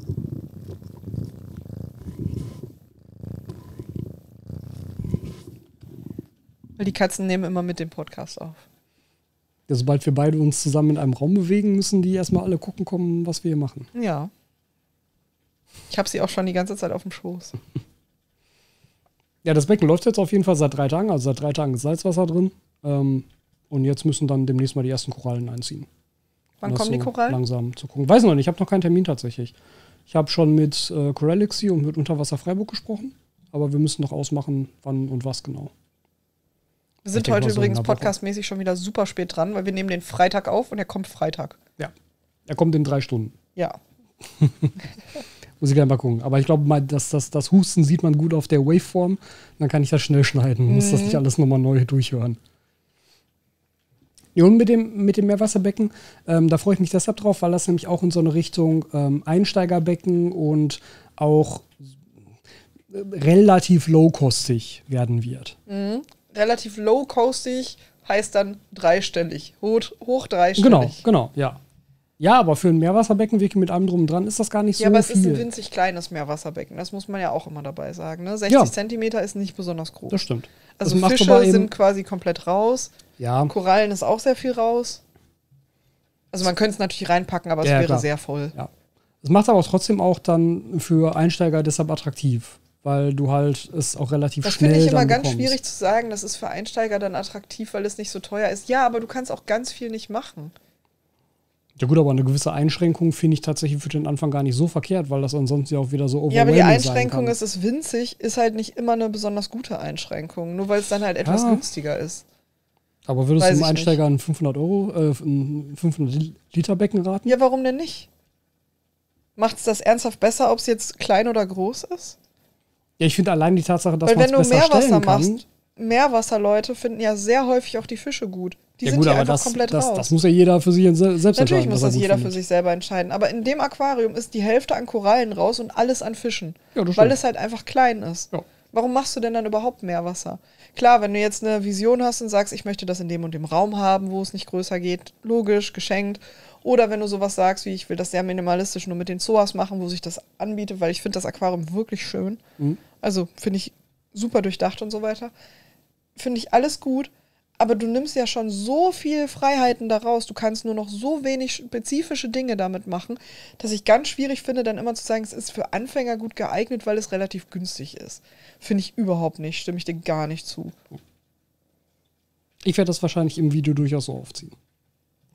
Weil die Katzen nehmen immer mit dem Podcast auf. Ja, sobald wir beide uns zusammen in einem Raum bewegen, müssen die erstmal alle gucken kommen, was wir hier machen. Ja. Ich habe sie auch schon die ganze Zeit auf dem Schoß. Ja, das Becken läuft jetzt auf jeden Fall seit 3 Tagen. Also seit 3 Tagen ist Salzwasser drin. Und jetzt müssen dann demnächst mal die ersten Korallen einziehen. Wann kommen die Korallen? Langsam zu gucken. Weiß noch nicht, ich habe noch keinen Termin tatsächlich. Ich habe schon mit Coralixy und mit Unterwasser Freiburg gesprochen. Aber wir müssen noch ausmachen, wann und was genau. Wir sind heute übrigens podcastmäßig schon wieder super spät dran, weil wir nehmen den Freitag auf und er kommt Freitag. Ja, er kommt in 3 Stunden. Ja. Muss ich gleich mal gucken. Aber ich glaube, das Husten sieht man gut auf der Waveform. Dann kann ich das schnell schneiden. Muss das nicht alles nochmal neu durchhören. Ja, und mit dem Meerwasserbecken, da freue ich mich deshalb drauf, weil das nämlich auch in so eine Richtung Einsteigerbecken und auch relativ low-kostig werden wird. Mhm. Relativ low-costig heißt dann dreistellig. Hoch dreistellig. Genau, ja. Ja, aber für ein Meerwasserbecken wirklich mit allem drum und dran ist das gar nicht so viel. Ja, aber es ist ein winzig kleines Meerwasserbecken. Das muss man ja auch immer dabei sagen. Ne? 60 Zentimeter ist nicht besonders groß. Das stimmt. Also Fische sind quasi komplett raus. Ja. Korallen ist auch sehr viel raus. Also man könnte es natürlich reinpacken, aber es wäre sehr voll. Ja. Es macht aber trotzdem auch dann für Einsteiger deshalb attraktiv, weil du halt es auch relativ schnell Das finde ich immer ganz bekommst. schwierig zu sagen, das ist für Einsteiger dann attraktiv, weil es nicht so teuer ist. Ja, aber du kannst auch ganz viel nicht machen. Ja gut, aber eine gewisse Einschränkung finde ich tatsächlich für den Anfang gar nicht so verkehrt, weil das ansonsten ja auch wieder so overwhelming sein kann. Ja, aber die Einschränkung ist winzig, ist halt nicht immer eine besonders gute Einschränkung, nur weil es dann halt etwas günstiger ist. Aber würdest du einem Einsteiger ein 500 Liter Becken raten? Ja, warum denn nicht? Macht es das ernsthaft besser, ob es jetzt klein oder groß ist? Ja, ich finde allein die Tatsache, dass man es besser stellen kann. Meerwasserleute finden ja sehr häufig auch die Fische gut. Die sind gut, ja aber einfach komplett raus. Das muss ja jeder für sich selbst entscheiden. Natürlich muss das jeder für sich selber entscheiden. Aber in dem Aquarium ist die Hälfte an Korallen raus und alles an Fischen. Ja, das weil stimmt. es halt einfach klein ist. Ja. Warum machst du denn dann überhaupt Meerwasser? Klar, wenn du jetzt eine Vision hast und sagst, ich möchte das in dem und dem Raum haben, wo es nicht größer geht, logisch, geschenkt. Oder wenn du sowas sagst, wie ich will das sehr minimalistisch nur mit den Zoas machen, wo sich das anbietet, weil ich finde das Aquarium wirklich schön. Mhm. Also finde ich super durchdacht und so weiter. Finde ich alles gut. Aber du nimmst ja schon so viel Freiheiten daraus, du kannst nur noch so wenig spezifische Dinge damit machen, dass ich ganz schwierig finde, dann immer zu sagen, es ist für Anfänger gut geeignet, weil es relativ günstig ist. Finde ich überhaupt nicht, stimme ich dir gar nicht zu. Ich werde das wahrscheinlich im Video durchaus so aufziehen.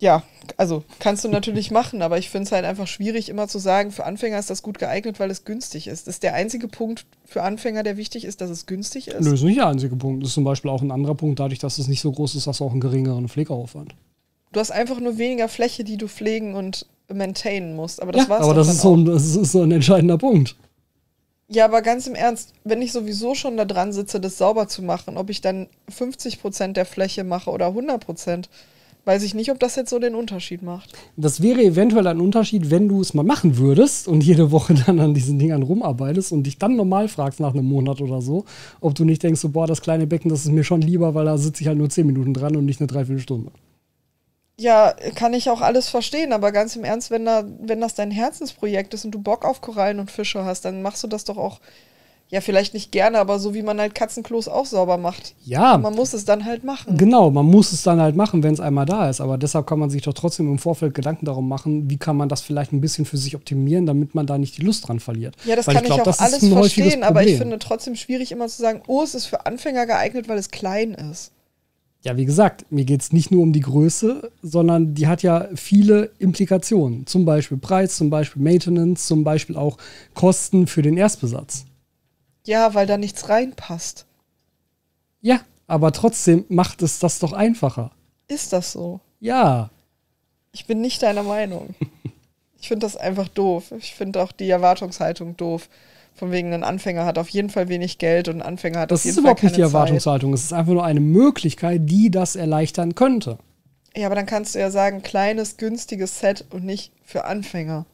Ja, also kannst du natürlich machen, aber ich finde es halt einfach schwierig, immer zu sagen, für Anfänger ist das gut geeignet, weil es günstig ist. Das ist der einzige Punkt für Anfänger, der wichtig ist, dass es günstig ist. Nö, ist nicht der einzige Punkt. Das ist zum Beispiel auch ein anderer Punkt, dadurch, dass es nicht so groß ist, hast du auch einen geringeren Pflegeaufwand. Du hast einfach nur weniger Fläche, die du pflegen und maintainen musst. Aber das war's aber doch das dann ist, das ist so ein entscheidender Punkt. Ja, aber ganz im Ernst, wenn ich sowieso schon da dran sitze, das sauber zu machen, ob ich dann 50% der Fläche mache oder 100%, weiß ich nicht, ob das jetzt so den Unterschied macht. Das wäre eventuell ein Unterschied, wenn du es mal machen würdest und jede Woche dann an diesen Dingern rumarbeitest und dich dann normal fragst nach einem Monat oder so, ob du nicht denkst, so, boah, das kleine Becken, das ist mir schon lieber, weil da sitze ich halt nur 10 Minuten dran und nicht eine Dreiviertelstunde. Ja, kann ich auch alles verstehen, aber ganz im Ernst, wenn das dein Herzensprojekt ist und du Bock auf Korallen und Fische hast, dann machst du das doch auch, ja, vielleicht nicht gerne, aber so wie man halt Katzenklos auch sauber macht. Ja. Und man muss es dann halt machen. Genau, man muss es dann halt machen, wenn es einmal da ist. Aber deshalb kann man sich doch trotzdem im Vorfeld Gedanken darum machen, wie kann man das vielleicht ein bisschen für sich optimieren, damit man da nicht die Lust dran verliert. Ja, das weil kann ich glaub, ich auch das ist alles ein häufiges verstehen, aber ich Problem. finde trotzdem schwierig immer zu sagen, oh, es ist für Anfänger geeignet, weil es klein ist. Ja, wie gesagt, mir geht es nicht nur um die Größe, sondern die hat ja viele Implikationen. Zum Beispiel Preis, zum Beispiel Maintenance, zum Beispiel auch Kosten für den Erstbesatz. Ja, weil da nichts reinpasst. Ja, aber trotzdem macht es das doch einfacher. Ist das so? Ja. Ich bin nicht deiner Meinung. Ich finde das einfach doof. Ich finde auch die Erwartungshaltung doof. Von wegen, ein Anfänger hat auf jeden Fall wenig Geld und ein Anfänger hat auf jeden Fall keine Zeit. Das ist überhaupt nicht die Erwartungshaltung. Es ist einfach nur eine Möglichkeit, die das erleichtern könnte. Ja, aber dann kannst du ja sagen, kleines, günstiges Set und nicht für Anfänger.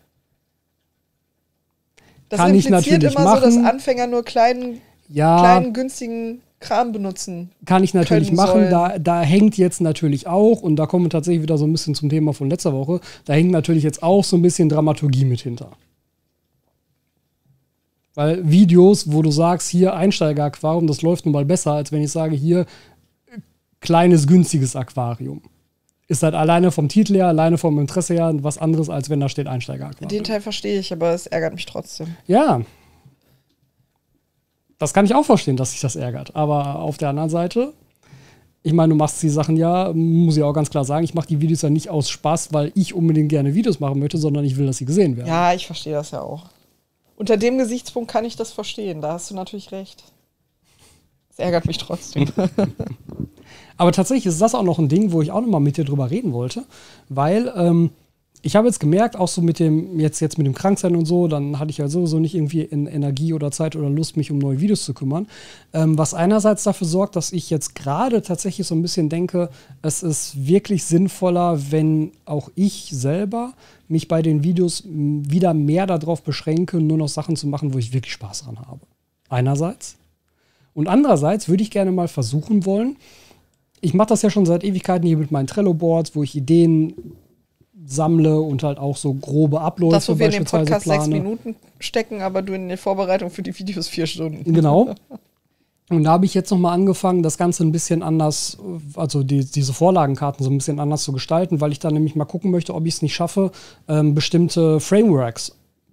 Das Kann ich natürlich immer machen. so, dass Anfänger nur kleinen, günstigen Kram benutzen. Kann ich natürlich machen. Sollen. Da hängt jetzt natürlich auch, und da kommen wir tatsächlich wieder so ein bisschen zum Thema von letzter Woche, da hängt natürlich jetzt auch so ein bisschen Dramaturgie mit hinter. Weil Videos, wo du sagst, hier Einsteiger-Aquarium, das läuft nun mal besser, als wenn ich sage, hier kleines, günstiges Aquarium. Ist halt alleine vom Titel her, alleine vom Interesse her was anderes, als wenn da steht Einsteiger-Aquarium. Den Teil verstehe ich, aber es ärgert mich trotzdem. Ja. Das kann ich auch verstehen, dass sich das ärgert. Aber auf der anderen Seite, ich meine, du machst die Sachen ja, muss ich auch ganz klar sagen, ich mache die Videos ja nicht aus Spaß, weil ich unbedingt gerne Videos machen möchte, sondern ich will, dass sie gesehen werden. Ja, ich verstehe das ja auch. Unter dem Gesichtspunkt kann ich das verstehen. Da hast du natürlich recht. Es ärgert mich trotzdem. Aber tatsächlich ist das auch noch ein Ding, wo ich auch noch mal mit dir drüber reden wollte, weil ich habe jetzt gemerkt, auch so mit dem jetzt mit dem Kranksein und so, dann hatte ich ja sowieso nicht irgendwie Energie oder Zeit oder Lust, mich um neue Videos zu kümmern. Was einerseits dafür sorgt, dass ich jetzt gerade tatsächlich so ein bisschen denke, es ist wirklich sinnvoller, wenn auch ich selber mich bei den Videos wieder mehr darauf beschränke, nur noch Sachen zu machen, wo ich wirklich Spaß dran habe. Einerseits. Und andererseits würde ich gerne mal versuchen wollen, ich mache das ja schon seit Ewigkeiten hier mit meinen Trello-Boards, wo ich Ideen sammle und halt auch so grobe Abläufe das, wo wir in dem Podcast plane. 6 Minuten stecken, aber du in der Vorbereitung für die Videos 4 Stunden. Genau. Und da habe ich jetzt noch mal angefangen, das Ganze ein bisschen anders, also diese Vorlagenkarten so ein bisschen anders zu gestalten, weil ich dann nämlich mal gucken möchte, ob ich es nicht schaffe, bestimmte Frameworks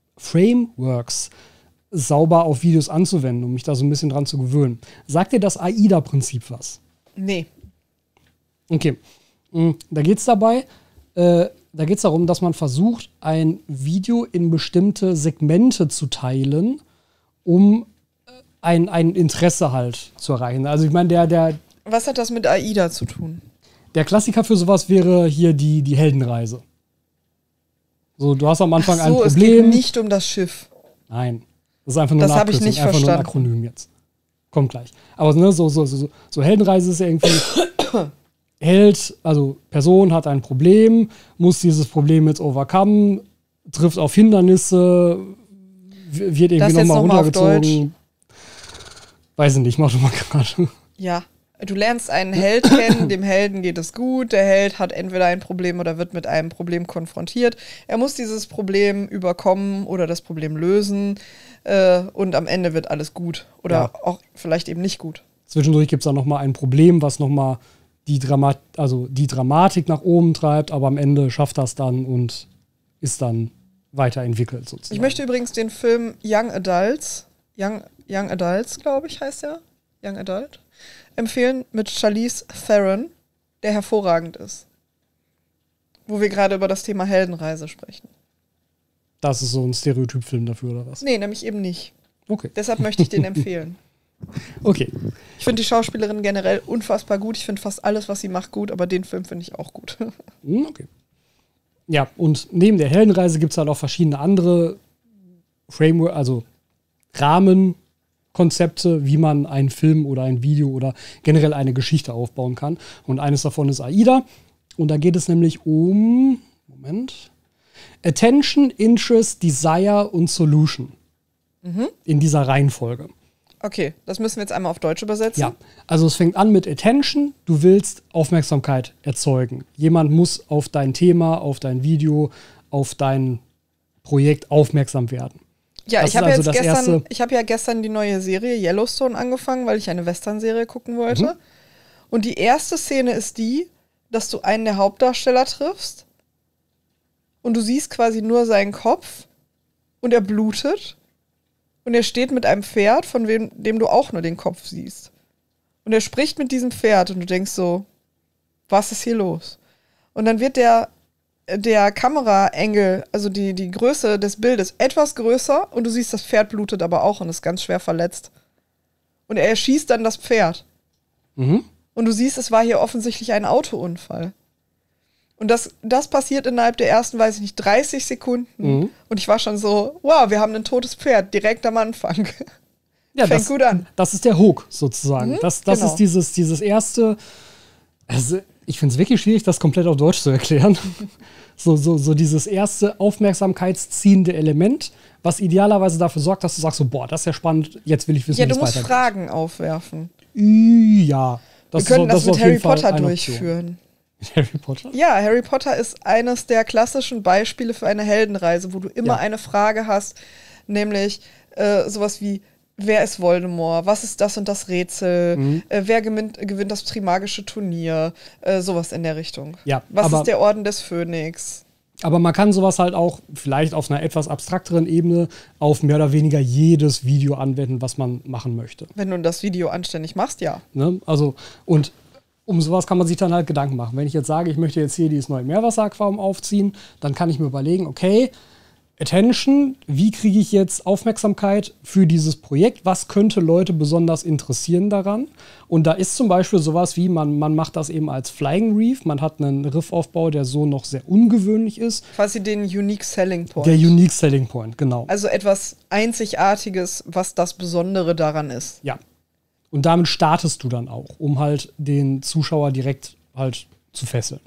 sauber auf Videos anzuwenden, um mich da so ein bisschen dran zu gewöhnen. Sagt dir das AIDA-Prinzip was? Nee. Okay. Da geht es darum, dass man versucht, ein Video in bestimmte Segmente zu teilen, um ein Interesse halt zu erreichen. Also ich meine, Was hat das mit AIDA zu tun? Der Klassiker für sowas wäre hier die Heldenreise. So, du hast am Anfang ein Problem. Es geht nicht um das Schiff. Nein. Das ist einfach nur Das eine habe ich Abkürzung, nicht einfach verstanden. nur ein Akronym jetzt. Kommt gleich. Aber ne, so Heldenreise ist ja irgendwie Held, also Person hat ein Problem, muss dieses Problem jetzt overcome, trifft auf Hindernisse, wird irgendwie nochmal runtergezogen. Weiß ich nicht, mach doch mal gerade. Ja, du lernst einen Held kennen, dem Helden geht es gut, der Held hat entweder ein Problem oder wird mit einem Problem konfrontiert. Er muss dieses Problem überkommen oder das Problem lösen und am Ende wird alles gut oder auch vielleicht eben nicht gut. Zwischendurch gibt es dann nochmal ein Problem, was nochmal die Dramatik nach oben treibt, aber am Ende schafft das dann und ist dann weiterentwickelt sozusagen. Ich möchte übrigens den Film Young Adults, glaube ich, heißt er, Young Adult, empfehlen mit Charlize Theron, der hervorragend ist. Wo wir gerade über das Thema Heldenreise sprechen. Das ist so ein Stereotypfilm dafür, oder was? Nee, nämlich eben nicht. Okay. Deshalb möchte ich den empfehlen. Okay. Ich finde die Schauspielerin generell unfassbar gut. Ich finde fast alles, was sie macht, gut, aber den Film finde ich auch gut. Okay. Ja, und neben der Heldenreise gibt es halt auch verschiedene andere Framework, also Rahmenkonzepte, wie man einen Film oder ein Video oder generell eine Geschichte aufbauen kann. Und eines davon ist AIDA. Und da geht es nämlich um, Attention, Interest, Desire und Solution. In dieser Reihenfolge. Okay, das müssen wir jetzt einmal auf Deutsch übersetzen. Ja, also es fängt an mit Attention. Du willst Aufmerksamkeit erzeugen. Jemand muss auf dein Thema, auf dein Video, auf dein Projekt aufmerksam werden. Ja, Das ich habe ist also ich habe ja gestern die neue Serie Yellowstone angefangen, weil ich eine Western-Serie gucken wollte. Und die erste Szene ist die, dass du einen der Hauptdarsteller triffst und du siehst quasi nur seinen Kopf und er blutet und er steht mit einem Pferd, von dem du auch nur den Kopf siehst. Und er spricht mit diesem Pferd und du denkst so, was ist hier los? Und dann wird der Kameraengel, also die Größe des Bildes, etwas größer und du siehst, das Pferd blutet aber auch und ist ganz schwer verletzt. Und er erschießt dann das Pferd. Und du siehst, es war hier offensichtlich ein Autounfall. Und das passiert innerhalb der ersten, 30 Sekunden. Und ich war schon so, wow, wir haben ein totes Pferd direkt am Anfang. Ja, Fängt gut an. Das ist der Hook sozusagen. Das genau. ist dieses erste. Also ich finde es wirklich schwierig, das komplett auf Deutsch zu erklären. so dieses erste aufmerksamkeitsziehende Element, was idealerweise dafür sorgt, dass du sagst, so, boah, das ist ja spannend, jetzt will ich wissen, Ja, wie du es musst weitergeht. Fragen aufwerfen. Ja. Wir können das mit auf Harry jeden Fall Potter eine Option. durchführen. Mit Harry Potter? Ja, Harry Potter ist eines der klassischen Beispiele für eine Heldenreise, wo du immer eine Frage hast, nämlich sowas wie, wer ist Voldemort? Was ist das und das Rätsel? Wer gewinnt das Trimagische Turnier? Sowas in der Richtung. Ja, Was aber- ist der Orden des Phönix? Aber man kann sowas halt auch vielleicht auf einer etwas abstrakteren Ebene auf mehr oder weniger jedes Video anwenden, was man machen möchte. Wenn du das Video anständig machst, ja. Ne? Also, und um sowas kann man sich dann halt Gedanken machen. Wenn ich jetzt sage, ich möchte jetzt hier dieses neue Meerwasseraquarium aufziehen, dann kann ich mir überlegen, okay, Attention, wie kriege ich jetzt Aufmerksamkeit für dieses Projekt? Was könnte Leute besonders interessieren daran? Und da ist zum Beispiel sowas wie, man macht das eben als Flying Reef. Man hat einen Riffaufbau, der so noch sehr ungewöhnlich ist. Quasi den Unique Selling Point. Der Unique Selling Point, genau. Also etwas Einzigartiges, was das Besondere daran ist. Ja. Und damit startest du dann auch, um halt den Zuschauer direkt halt zu fesseln.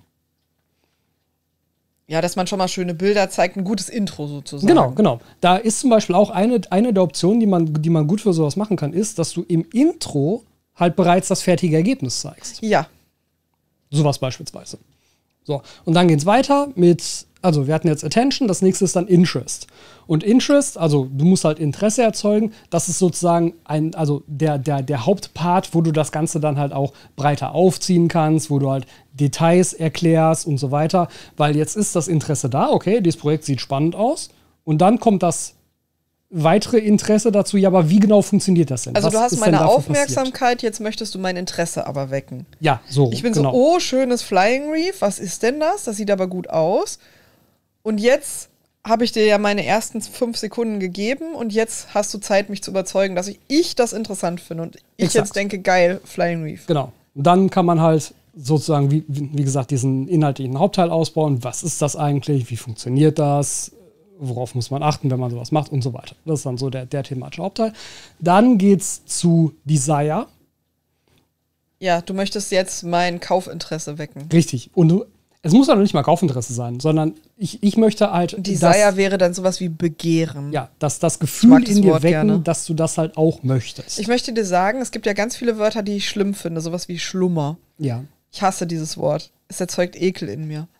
Ja, dass man schon mal schöne Bilder zeigt, ein gutes Intro sozusagen. Genau. Da ist zum Beispiel auch eine der Optionen, die man gut für sowas machen kann, ist, dass du im Intro halt bereits das fertige Ergebnis zeigst. Ja. Sowas beispielsweise. So, und dann geht's weiter mit, also wir hatten jetzt Attention, das nächste ist dann Interest. Und Interest, also du musst halt Interesse erzeugen, das ist sozusagen der Hauptpart, wo du das Ganze dann halt auch breiter aufziehen kannst, wo du halt Details erklärst und so weiter, weil jetzt ist das Interesse da, okay, dieses Projekt sieht spannend aus und dann kommt das weitere Interesse dazu, ja, aber wie genau funktioniert das denn? Also Was du hast ist denn meine dafür Aufmerksamkeit, jetzt möchtest du mein Interesse aber wecken. Ja, so. Ich bin genau. so, oh, schönes Flying Reef, was ist denn das? Das sieht aber gut aus. Und jetzt habe ich dir ja meine ersten 5 Sekunden gegeben und jetzt hast du Zeit, mich zu überzeugen, dass ich das interessant finde und ich Exakt. jetzt denke, geil, Flying Reef. Genau. Und dann kann man halt sozusagen, wie gesagt, diesen inhaltlichen Hauptteil ausbauen. Was ist das eigentlich? Wie funktioniert das? Worauf muss man achten, wenn man sowas macht und so weiter. Das ist dann so der thematische Hauptteil. Dann geht's zu Desire. Ja, du möchtest jetzt mein Kaufinteresse wecken. Richtig. Und es muss ja noch nicht mal Kaufinteresse sein, sondern ich möchte halt Desire wäre dann sowas wie Begehren. ja, das Ich Gefühl mag das in dir Wort wecken, gerne. dass du das halt auch möchtest. Ich möchte dir sagen, es gibt ja ganz viele Wörter, die ich schlimm finde, sowas wie Schlummer. Ja. Ich hasse dieses Wort. Es erzeugt Ekel in mir.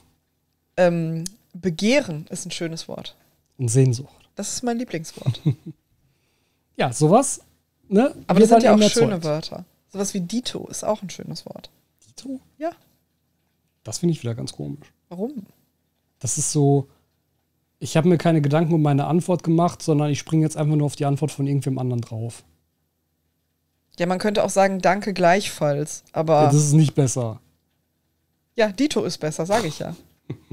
Begehren ist ein schönes Wort. Und Sehnsucht. Das ist mein Lieblingswort. Ja, sowas. Ne, Aber wird das sind ja halt auch eben schöne erzeugt. Wörter. Sowas wie Dito ist auch ein schönes Wort. Dito? Ja. Das finde ich wieder ganz komisch. Warum? Das ist so, ich habe mir keine Gedanken um meine Antwort gemacht, sondern ich springe jetzt einfach nur auf die Antwort von irgendwem anderen drauf. Ja, man könnte auch sagen, danke gleichfalls. Aber Ja, das ist nicht besser. ja, Dito ist besser, sage ich ja.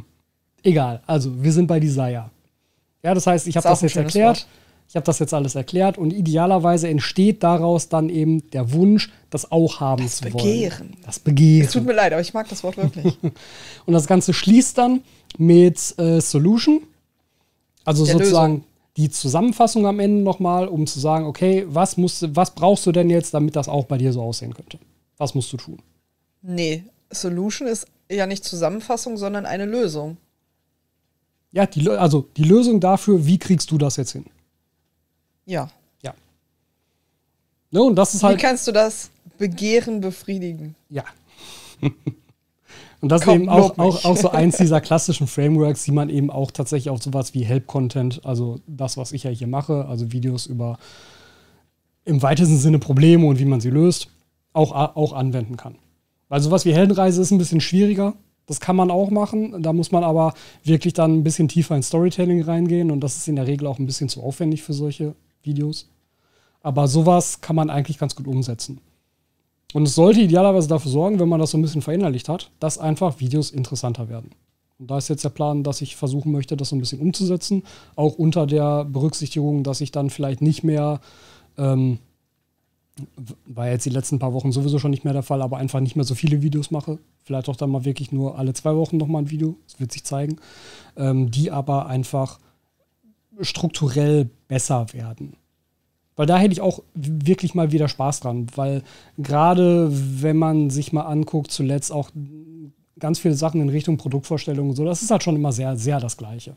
Egal, also wir sind bei Desire. Ja, das heißt, ich habe das jetzt erklärt. Wort. Ich habe das jetzt alles erklärt und idealerweise entsteht daraus dann eben der Wunsch, das auch haben zu wollen. Begehren. Das Begehren. Es tut mir leid, aber ich mag das Wort wirklich. Und das Ganze schließt dann mit Solution. Also Der sozusagen Lösung. die Zusammenfassung am Ende nochmal, um zu sagen, okay, was brauchst du denn jetzt, damit das auch bei dir so aussehen könnte? Was musst du tun? Nee, Solution ist ja nicht Zusammenfassung, sondern eine Lösung. Ja, die Lösung dafür, wie kriegst du das jetzt hin? Ja. Ja. Ne, und das ist Wie halt. kannst du das Begehren befriedigen? Ja. Und das Komm, ist eben auch lob mich. so eins dieser klassischen Frameworks, die man eben auch tatsächlich auf sowas wie Help-Content, also das, was ich ja hier mache, also Videos über im weitesten Sinne Probleme und wie man sie löst, auch anwenden kann. Weil sowas wie Heldenreise ist ein bisschen schwieriger. Das kann man auch machen. Da muss man aber wirklich dann ein bisschen tiefer in Storytelling reingehen und das ist in der Regel auch ein bisschen zu aufwendig für solche Videos. Aber sowas kann man eigentlich ganz gut umsetzen. Und es sollte idealerweise dafür sorgen, wenn man das so ein bisschen verinnerlicht hat, dass einfach Videos interessanter werden. Und da ist jetzt der Plan, dass ich versuchen möchte, das so ein bisschen umzusetzen. Auch unter der Berücksichtigung, dass ich dann vielleicht nicht mehr, war jetzt die letzten paar Wochen sowieso schon nicht mehr der Fall, aber einfach nicht mehr so viele Videos mache. Vielleicht auch dann mal wirklich nur alle 2 Wochen nochmal ein Video, das wird sich zeigen. Die aber einfach strukturell besser werden. Weil da hätte ich auch wirklich mal wieder Spaß dran, weil gerade wenn man sich mal anguckt, zuletzt auch ganz viele Sachen in Richtung Produktvorstellungen und so, das ist halt schon immer sehr, sehr das Gleiche.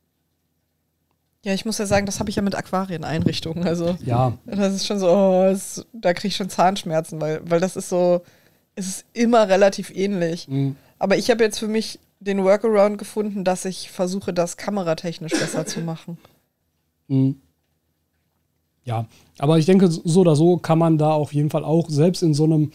Ja, ich muss ja sagen, das habe ich ja mit Aquarieneinrichtungen. Also, Ja. das ist schon so, da kriege ich schon Zahnschmerzen, weil das ist so, es ist immer relativ ähnlich. Mhm. Aber ich habe jetzt für mich den Workaround gefunden, dass ich versuche, das kameratechnisch besser zu machen. Mhm. Ja, aber ich denke, so oder so kann man da auf jeden Fall auch selbst in so einem,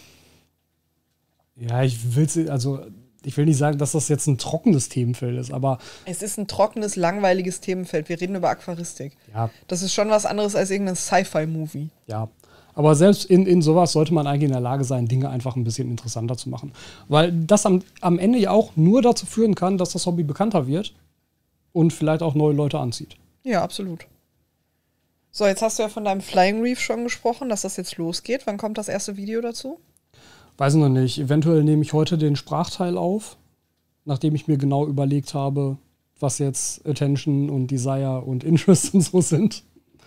ja, ich will nicht sagen, dass das jetzt ein trockenes Themenfeld ist, aber Es ist ein trockenes, langweiliges Themenfeld. Wir reden über Aquaristik. ja, Das ist schon was anderes als irgendein Sci-Fi-Movie. ja. Aber selbst in sowas sollte man eigentlich in der Lage sein, Dinge einfach ein bisschen interessanter zu machen. Weil das am Ende ja auch nur dazu führen kann, dass das Hobby bekannter wird und vielleicht auch neue Leute anzieht. Ja, absolut. So, jetzt hast du ja von deinem Flying Reef schon gesprochen, dass das jetzt losgeht. Wann kommt das erste Video dazu? Weiß noch nicht. Eventuell nehme ich heute den Sprachteil auf, nachdem ich mir genau überlegt habe, was jetzt Attention und Desire und Interest und so sind.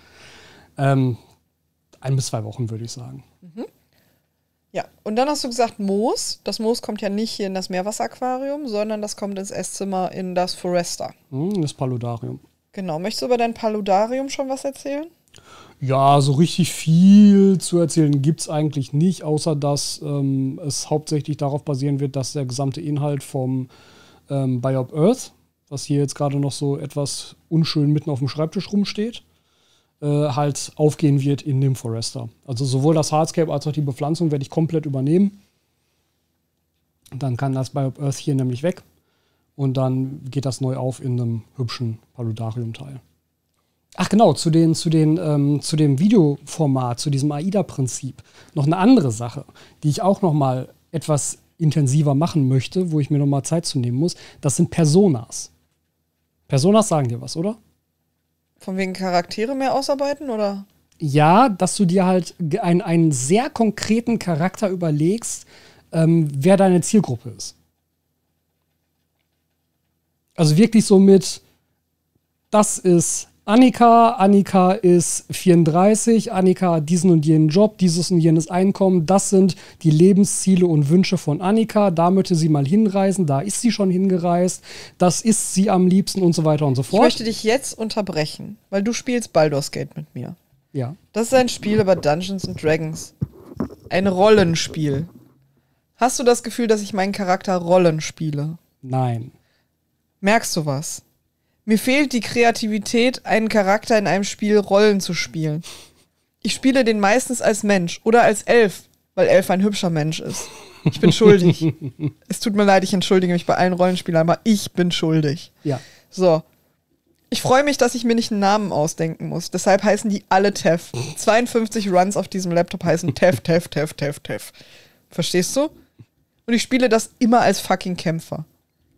1 bis 2 Wochen, würde ich sagen. Ja, und dann hast du gesagt Moos. Das Moos kommt ja nicht hier in das Meerwasseraquarium, sondern das kommt ins Esszimmer in das Foresta. Das Paludarium. Genau. Möchtest du über dein Paludarium schon was erzählen? Ja, so richtig viel zu erzählen gibt es eigentlich nicht, außer dass es hauptsächlich darauf basieren wird, dass der gesamte Inhalt vom Biop Earth, was hier jetzt gerade noch so etwas unschön mitten auf dem Schreibtisch rumsteht, halt aufgehen wird in dem Forester. Also sowohl das Hardscape als auch die Bepflanzung werde ich komplett übernehmen. Dann kann das Biop Earth hier nämlich weg und dann geht das neu auf in einem hübschen Paludarium-Teil. Ach genau, zu dem Videoformat, zu diesem AIDA-Prinzip. Noch eine andere Sache, die ich auch noch mal etwas intensiver machen möchte, wo ich mir noch mal Zeit zu nehmen muss, das sind Personas. Personas sagen dir was, oder? Von wegen Charaktere mehr ausarbeiten, oder? Ja, dass du dir halt einen sehr konkreten Charakter überlegst, wer deine Zielgruppe ist. Also wirklich so mit, das ist Annika ist 34, Annika hat diesen und jenen Job, dieses und jenes Einkommen, das sind die Lebensziele und Wünsche von Annika, da möchte sie mal hinreisen, da ist sie schon hingereist, das ist sie am liebsten und so weiter und so Ich fort. möchte dich jetzt unterbrechen, weil du spielst Baldur's Gate mit mir. Ja. Das ist ein Spiel über Dungeons and Dragons. Ein Rollenspiel. Hast du das Gefühl, dass ich meinen Charakter Rollen spiele? Nein. Merkst du was? Mir fehlt die Kreativität, einen Charakter in einem Spiel Rollen zu spielen. Ich spiele den meistens als Mensch oder als Elf, weil Elf ein hübscher Mensch ist. Ich bin schuldig. Es tut mir leid, ich entschuldige mich bei allen Rollenspielern, aber ich bin schuldig. Ja. So. Ich freue mich, dass ich mir nicht einen Namen ausdenken muss. Deshalb heißen die alle Tev. 52 Runs auf diesem Laptop heißen Tev. Verstehst du? Und ich spiele das immer als fucking Kämpfer. Ja.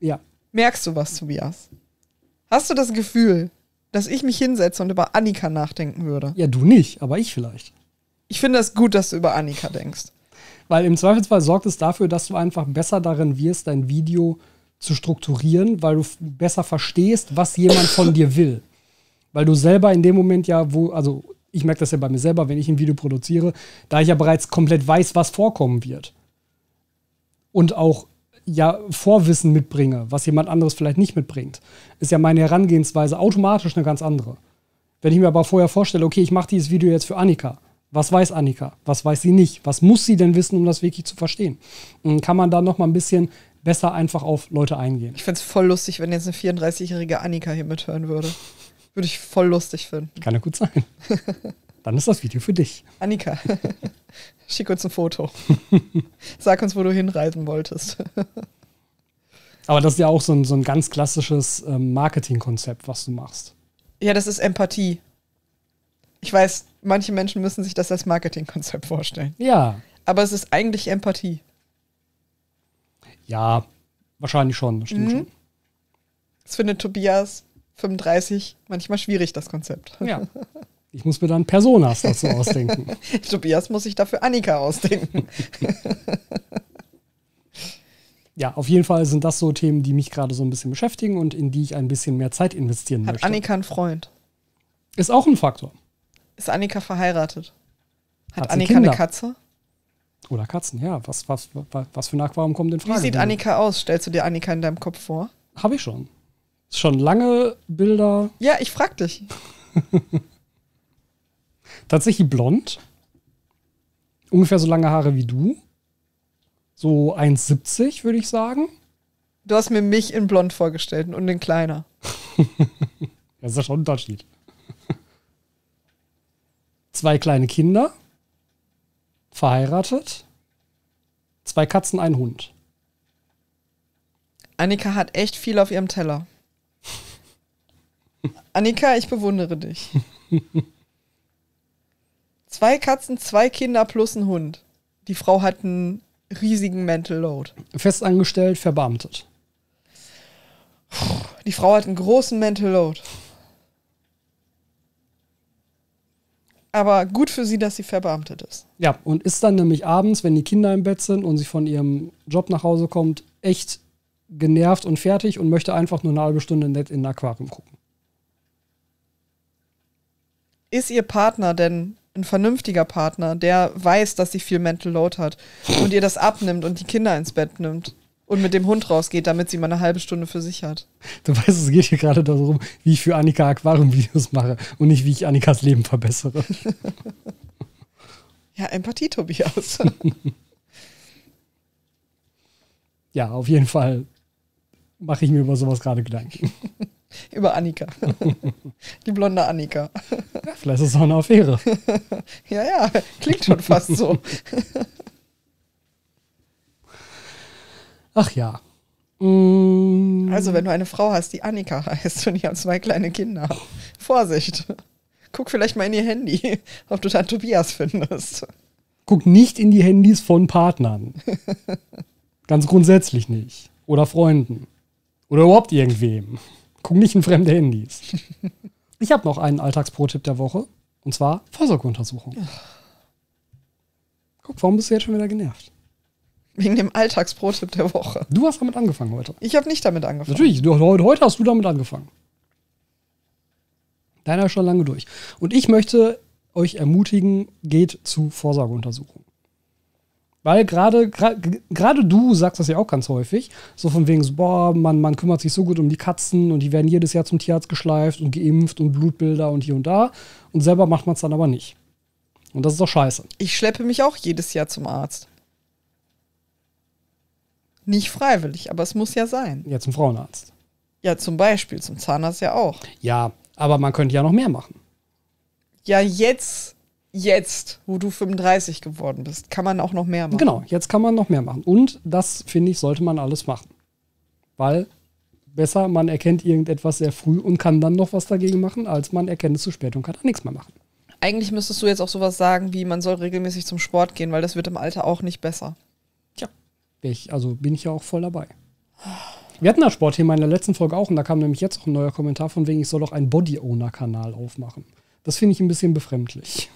Merkst du was, Tobias? Hast du das Gefühl, dass ich mich hinsetze und über Annika nachdenken würde? Ja, du nicht, aber ich vielleicht. Ich finde es gut, dass du über Annika denkst. Weil im Zweifelsfall sorgt es dafür, dass du einfach besser darin wirst, dein Video zu strukturieren, weil du besser verstehst, was jemand von dir will. Weil du selber in dem Moment ja, also ich merke das ja bei mir selber, wenn ich ein Video produziere, da ich ja bereits komplett weiß, was vorkommen wird. Und auch ja Vorwissen mitbringe, was jemand anderes vielleicht nicht mitbringt, ist ja meine Herangehensweise automatisch eine ganz andere. Wenn ich mir aber vorher vorstelle, okay, ich mache dieses Video jetzt für Annika. Was weiß Annika? Was weiß sie nicht? Was muss sie denn wissen, um das wirklich zu verstehen? Und kann man da noch mal ein bisschen besser einfach auf Leute eingehen. Ich fände es voll lustig, wenn jetzt eine 34-jährige Annika hier mithören würde. Würde ich voll lustig finden. Kann ja gut sein. Dann ist das Video für dich. Annika, schick uns ein Foto. Sag uns, wo du hinreisen wolltest. Aber das ist ja auch so ein ganz klassisches Marketingkonzept, was du machst. Ja, das ist Empathie. Ich weiß, manche Menschen müssen sich das als Marketingkonzept vorstellen. Ja. Aber es ist eigentlich Empathie. Ja, wahrscheinlich schon. Das stimmt schon. Das findet Tobias, 35, manchmal schwierig, das Konzept. Ja. Ich muss mir dann Personas dazu ausdenken. Tobias muss sich dafür Annika ausdenken. Ja, auf jeden Fall sind das so Themen, die mich gerade so ein bisschen beschäftigen und in die ich ein bisschen mehr Zeit investieren möchte. Hat Annika einen Freund? Ist auch ein Faktor. Ist Annika verheiratet? Hat sie Annika Kinder? eine Katze? Oder Katzen, ja. Was für ein Aquarium kommt in Frage? Wie sieht Annika aus? Stellst du dir Annika in deinem Kopf vor? Habe ich schon. Ist schon lange Bilder. Ja, ich frag dich. Tatsächlich blond. Ungefähr so lange Haare wie du. So 1,70 würde ich sagen. Du hast mir mich in blond vorgestellt und in kleiner. Das ist ja schon ein Unterschied. 2 kleine Kinder. Verheiratet. 2 Katzen, ein Hund. Annika hat echt viel auf ihrem Teller. Annika, ich bewundere dich. 2 Katzen, 2 Kinder plus ein Hund. Die Frau hat einen riesigen Mental Load. Festangestellt, verbeamtet. Die Frau hat einen großen Mental Load. Aber gut für sie, dass sie verbeamtet ist. Ja, und ist dann nämlich abends, wenn die Kinder im Bett sind und sie von ihrem Job nach Hause kommt, echt genervt und fertig und möchte einfach nur eine halbe Stunde nett in ein Aquarium gucken. Ist ihr Partner denn ein vernünftiger Partner, der weiß, dass sie viel Mental Load hat und ihr das abnimmt und die Kinder ins Bett nimmt und mit dem Hund rausgeht, damit sie mal eine halbe Stunde für sich hat? Du weißt, es geht hier gerade darum, wie ich für Annika Aquarium-Videos mache und nicht, wie ich Annikas Leben verbessere. Ja, Empathie, Tobias. Ja, auf jeden Fall mache ich mir über sowas gerade Gedanken. Über Annika. Die blonde Annika. Ja, vielleicht ist es auch eine Affäre. Ja, klingt schon fast so. Ach ja. Also, wenn du eine Frau hast, die Annika heißt und die haben 2 kleine Kinder, Vorsicht. Guck vielleicht mal in ihr Handy, ob du da Tobias findest. Guck nicht in die Handys von Partnern. Ganz grundsätzlich nicht. Oder Freunden. Oder überhaupt irgendwem. Guck nicht in fremde Handys. Ich habe noch einen Alltagsprotipp der Woche. Und zwar Vorsorgeuntersuchung. Guck, warum bist du jetzt schon wieder genervt? Wegen dem Alltagsprotipp der Woche. Du hast damit angefangen heute. Ich habe nicht damit angefangen. Natürlich, heute hast du damit angefangen. Deiner ist schon lange durch. Und ich möchte euch ermutigen, geht zu Vorsorgeuntersuchungen. Weil gerade du sagst das ja auch ganz häufig, so von wegen so, boah, man kümmert sich so gut um die Katzen und die werden jedes Jahr zum Tierarzt geschleift und geimpft und Blutbilder und hier und da und selber macht man es dann aber nicht. Und das ist doch scheiße. Ich schleppe mich auch jedes Jahr zum Arzt. Nicht freiwillig, aber es muss ja sein. Ja, zum Frauenarzt. Ja, zum Beispiel, zum Zahnarzt ja auch. Ja, aber man könnte ja noch mehr machen. Ja, jetzt, wo du 35 geworden bist, kann man auch noch mehr machen. Genau, jetzt kann man noch mehr machen. Und das, finde ich, sollte man alles machen. Weil besser, man erkennt irgendetwas sehr früh und kann dann noch was dagegen machen, als man erkennt es zu spät und kann dann nichts mehr machen. Eigentlich müsstest du jetzt auch sowas sagen, wie man soll regelmäßig zum Sport gehen, weil das wird im Alter auch nicht besser. Tja, bin ich ja auch voll dabei. Wir hatten das Sportthema in der letzten Folge auch und da kam nämlich jetzt auch ein neuer Kommentar von wegen, ich soll doch einen Body-Owner-Kanal aufmachen. Das finde ich ein bisschen befremdlich.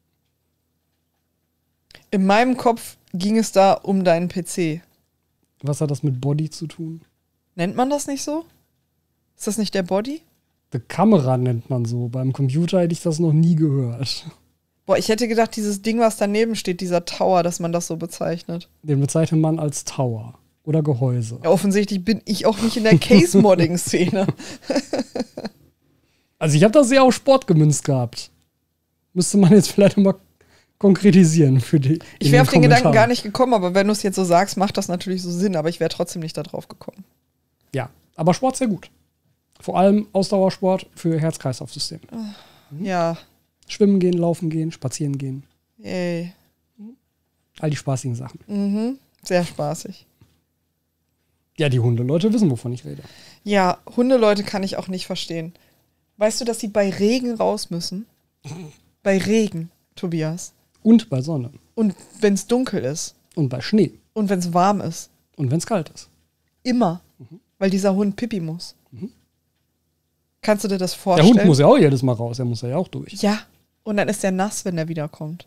In meinem Kopf ging es da um deinen PC. Was hat das mit Body zu tun? Nennt man das nicht so? Ist das nicht der Body? Die Kamera nennt man so. Beim Computer hätte ich das noch nie gehört. Boah, ich hätte gedacht, dieses Ding, was daneben steht, dieser Tower, dass man das so bezeichnet. Den bezeichnet man als Tower oder Gehäuse. Ja, offensichtlich bin ich auch nicht in der Case-Modding-Szene. Also ich habe das sehr auf Sport gemünzt gehabt. Müsste man jetzt vielleicht mal konkretisieren für die. Ich wäre auf den Gedanken gar nicht gekommen, aber wenn du es jetzt so sagst, macht das natürlich so Sinn, aber ich wäre trotzdem nicht da drauf gekommen. Ja, aber Sport sehr gut. Vor allem Ausdauersport für Herz-Kreislauf-System. Ja. Schwimmen gehen, laufen gehen, spazieren gehen. Yay. All die spaßigen Sachen. Mhm. Sehr spaßig. Ja, die Hundeleute wissen, wovon ich rede. Ja, Hundeleute kann ich auch nicht verstehen. Weißt du, dass sie bei Regen raus müssen? Bei Regen, Tobias. Und bei Sonne. Und wenn es dunkel ist. Und bei Schnee. Und wenn es warm ist. Und wenn es kalt ist. Immer. Weil dieser Hund Pipi muss. Kannst du dir das Der vorstellen? Hund muss ja auch jedes Mal raus. Er muss ja auch durch. Ja. Und dann ist er nass, wenn er wiederkommt.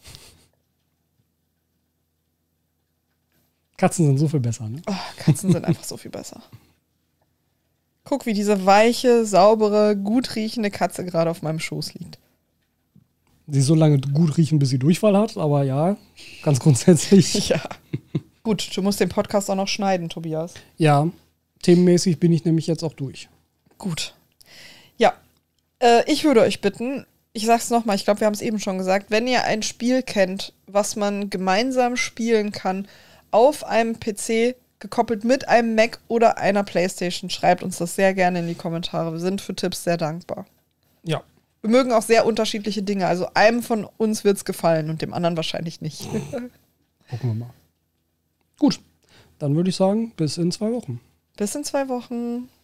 Katzen sind so viel besser, ne? Oh, Katzen sind einfach so viel besser. Guck, wie diese weiche, saubere, gut riechende Katze gerade auf meinem Schoß liegt. Sie so lange gut riechen, bis sie Durchfall hat, aber ja, ganz grundsätzlich. Ja. Gut, du musst den Podcast auch noch schneiden, Tobias. Ja, themenmäßig bin ich nämlich jetzt auch durch. Gut. Ja, ich würde euch bitten, ich sag's nochmal, ich glaube, wir haben es eben schon gesagt, wenn ihr ein Spiel kennt, was man gemeinsam spielen kann, auf einem PC, gekoppelt mit einem Mac oder einer Playstation, schreibt uns das sehr gerne in die Kommentare. Wir sind für Tipps sehr dankbar. Ja. Wir mögen auch sehr unterschiedliche Dinge. Also einem von uns wird's gefallen und dem anderen wahrscheinlich nicht. Gucken wir mal. Gut, dann würde ich sagen, bis in 2 Wochen. Bis in 2 Wochen.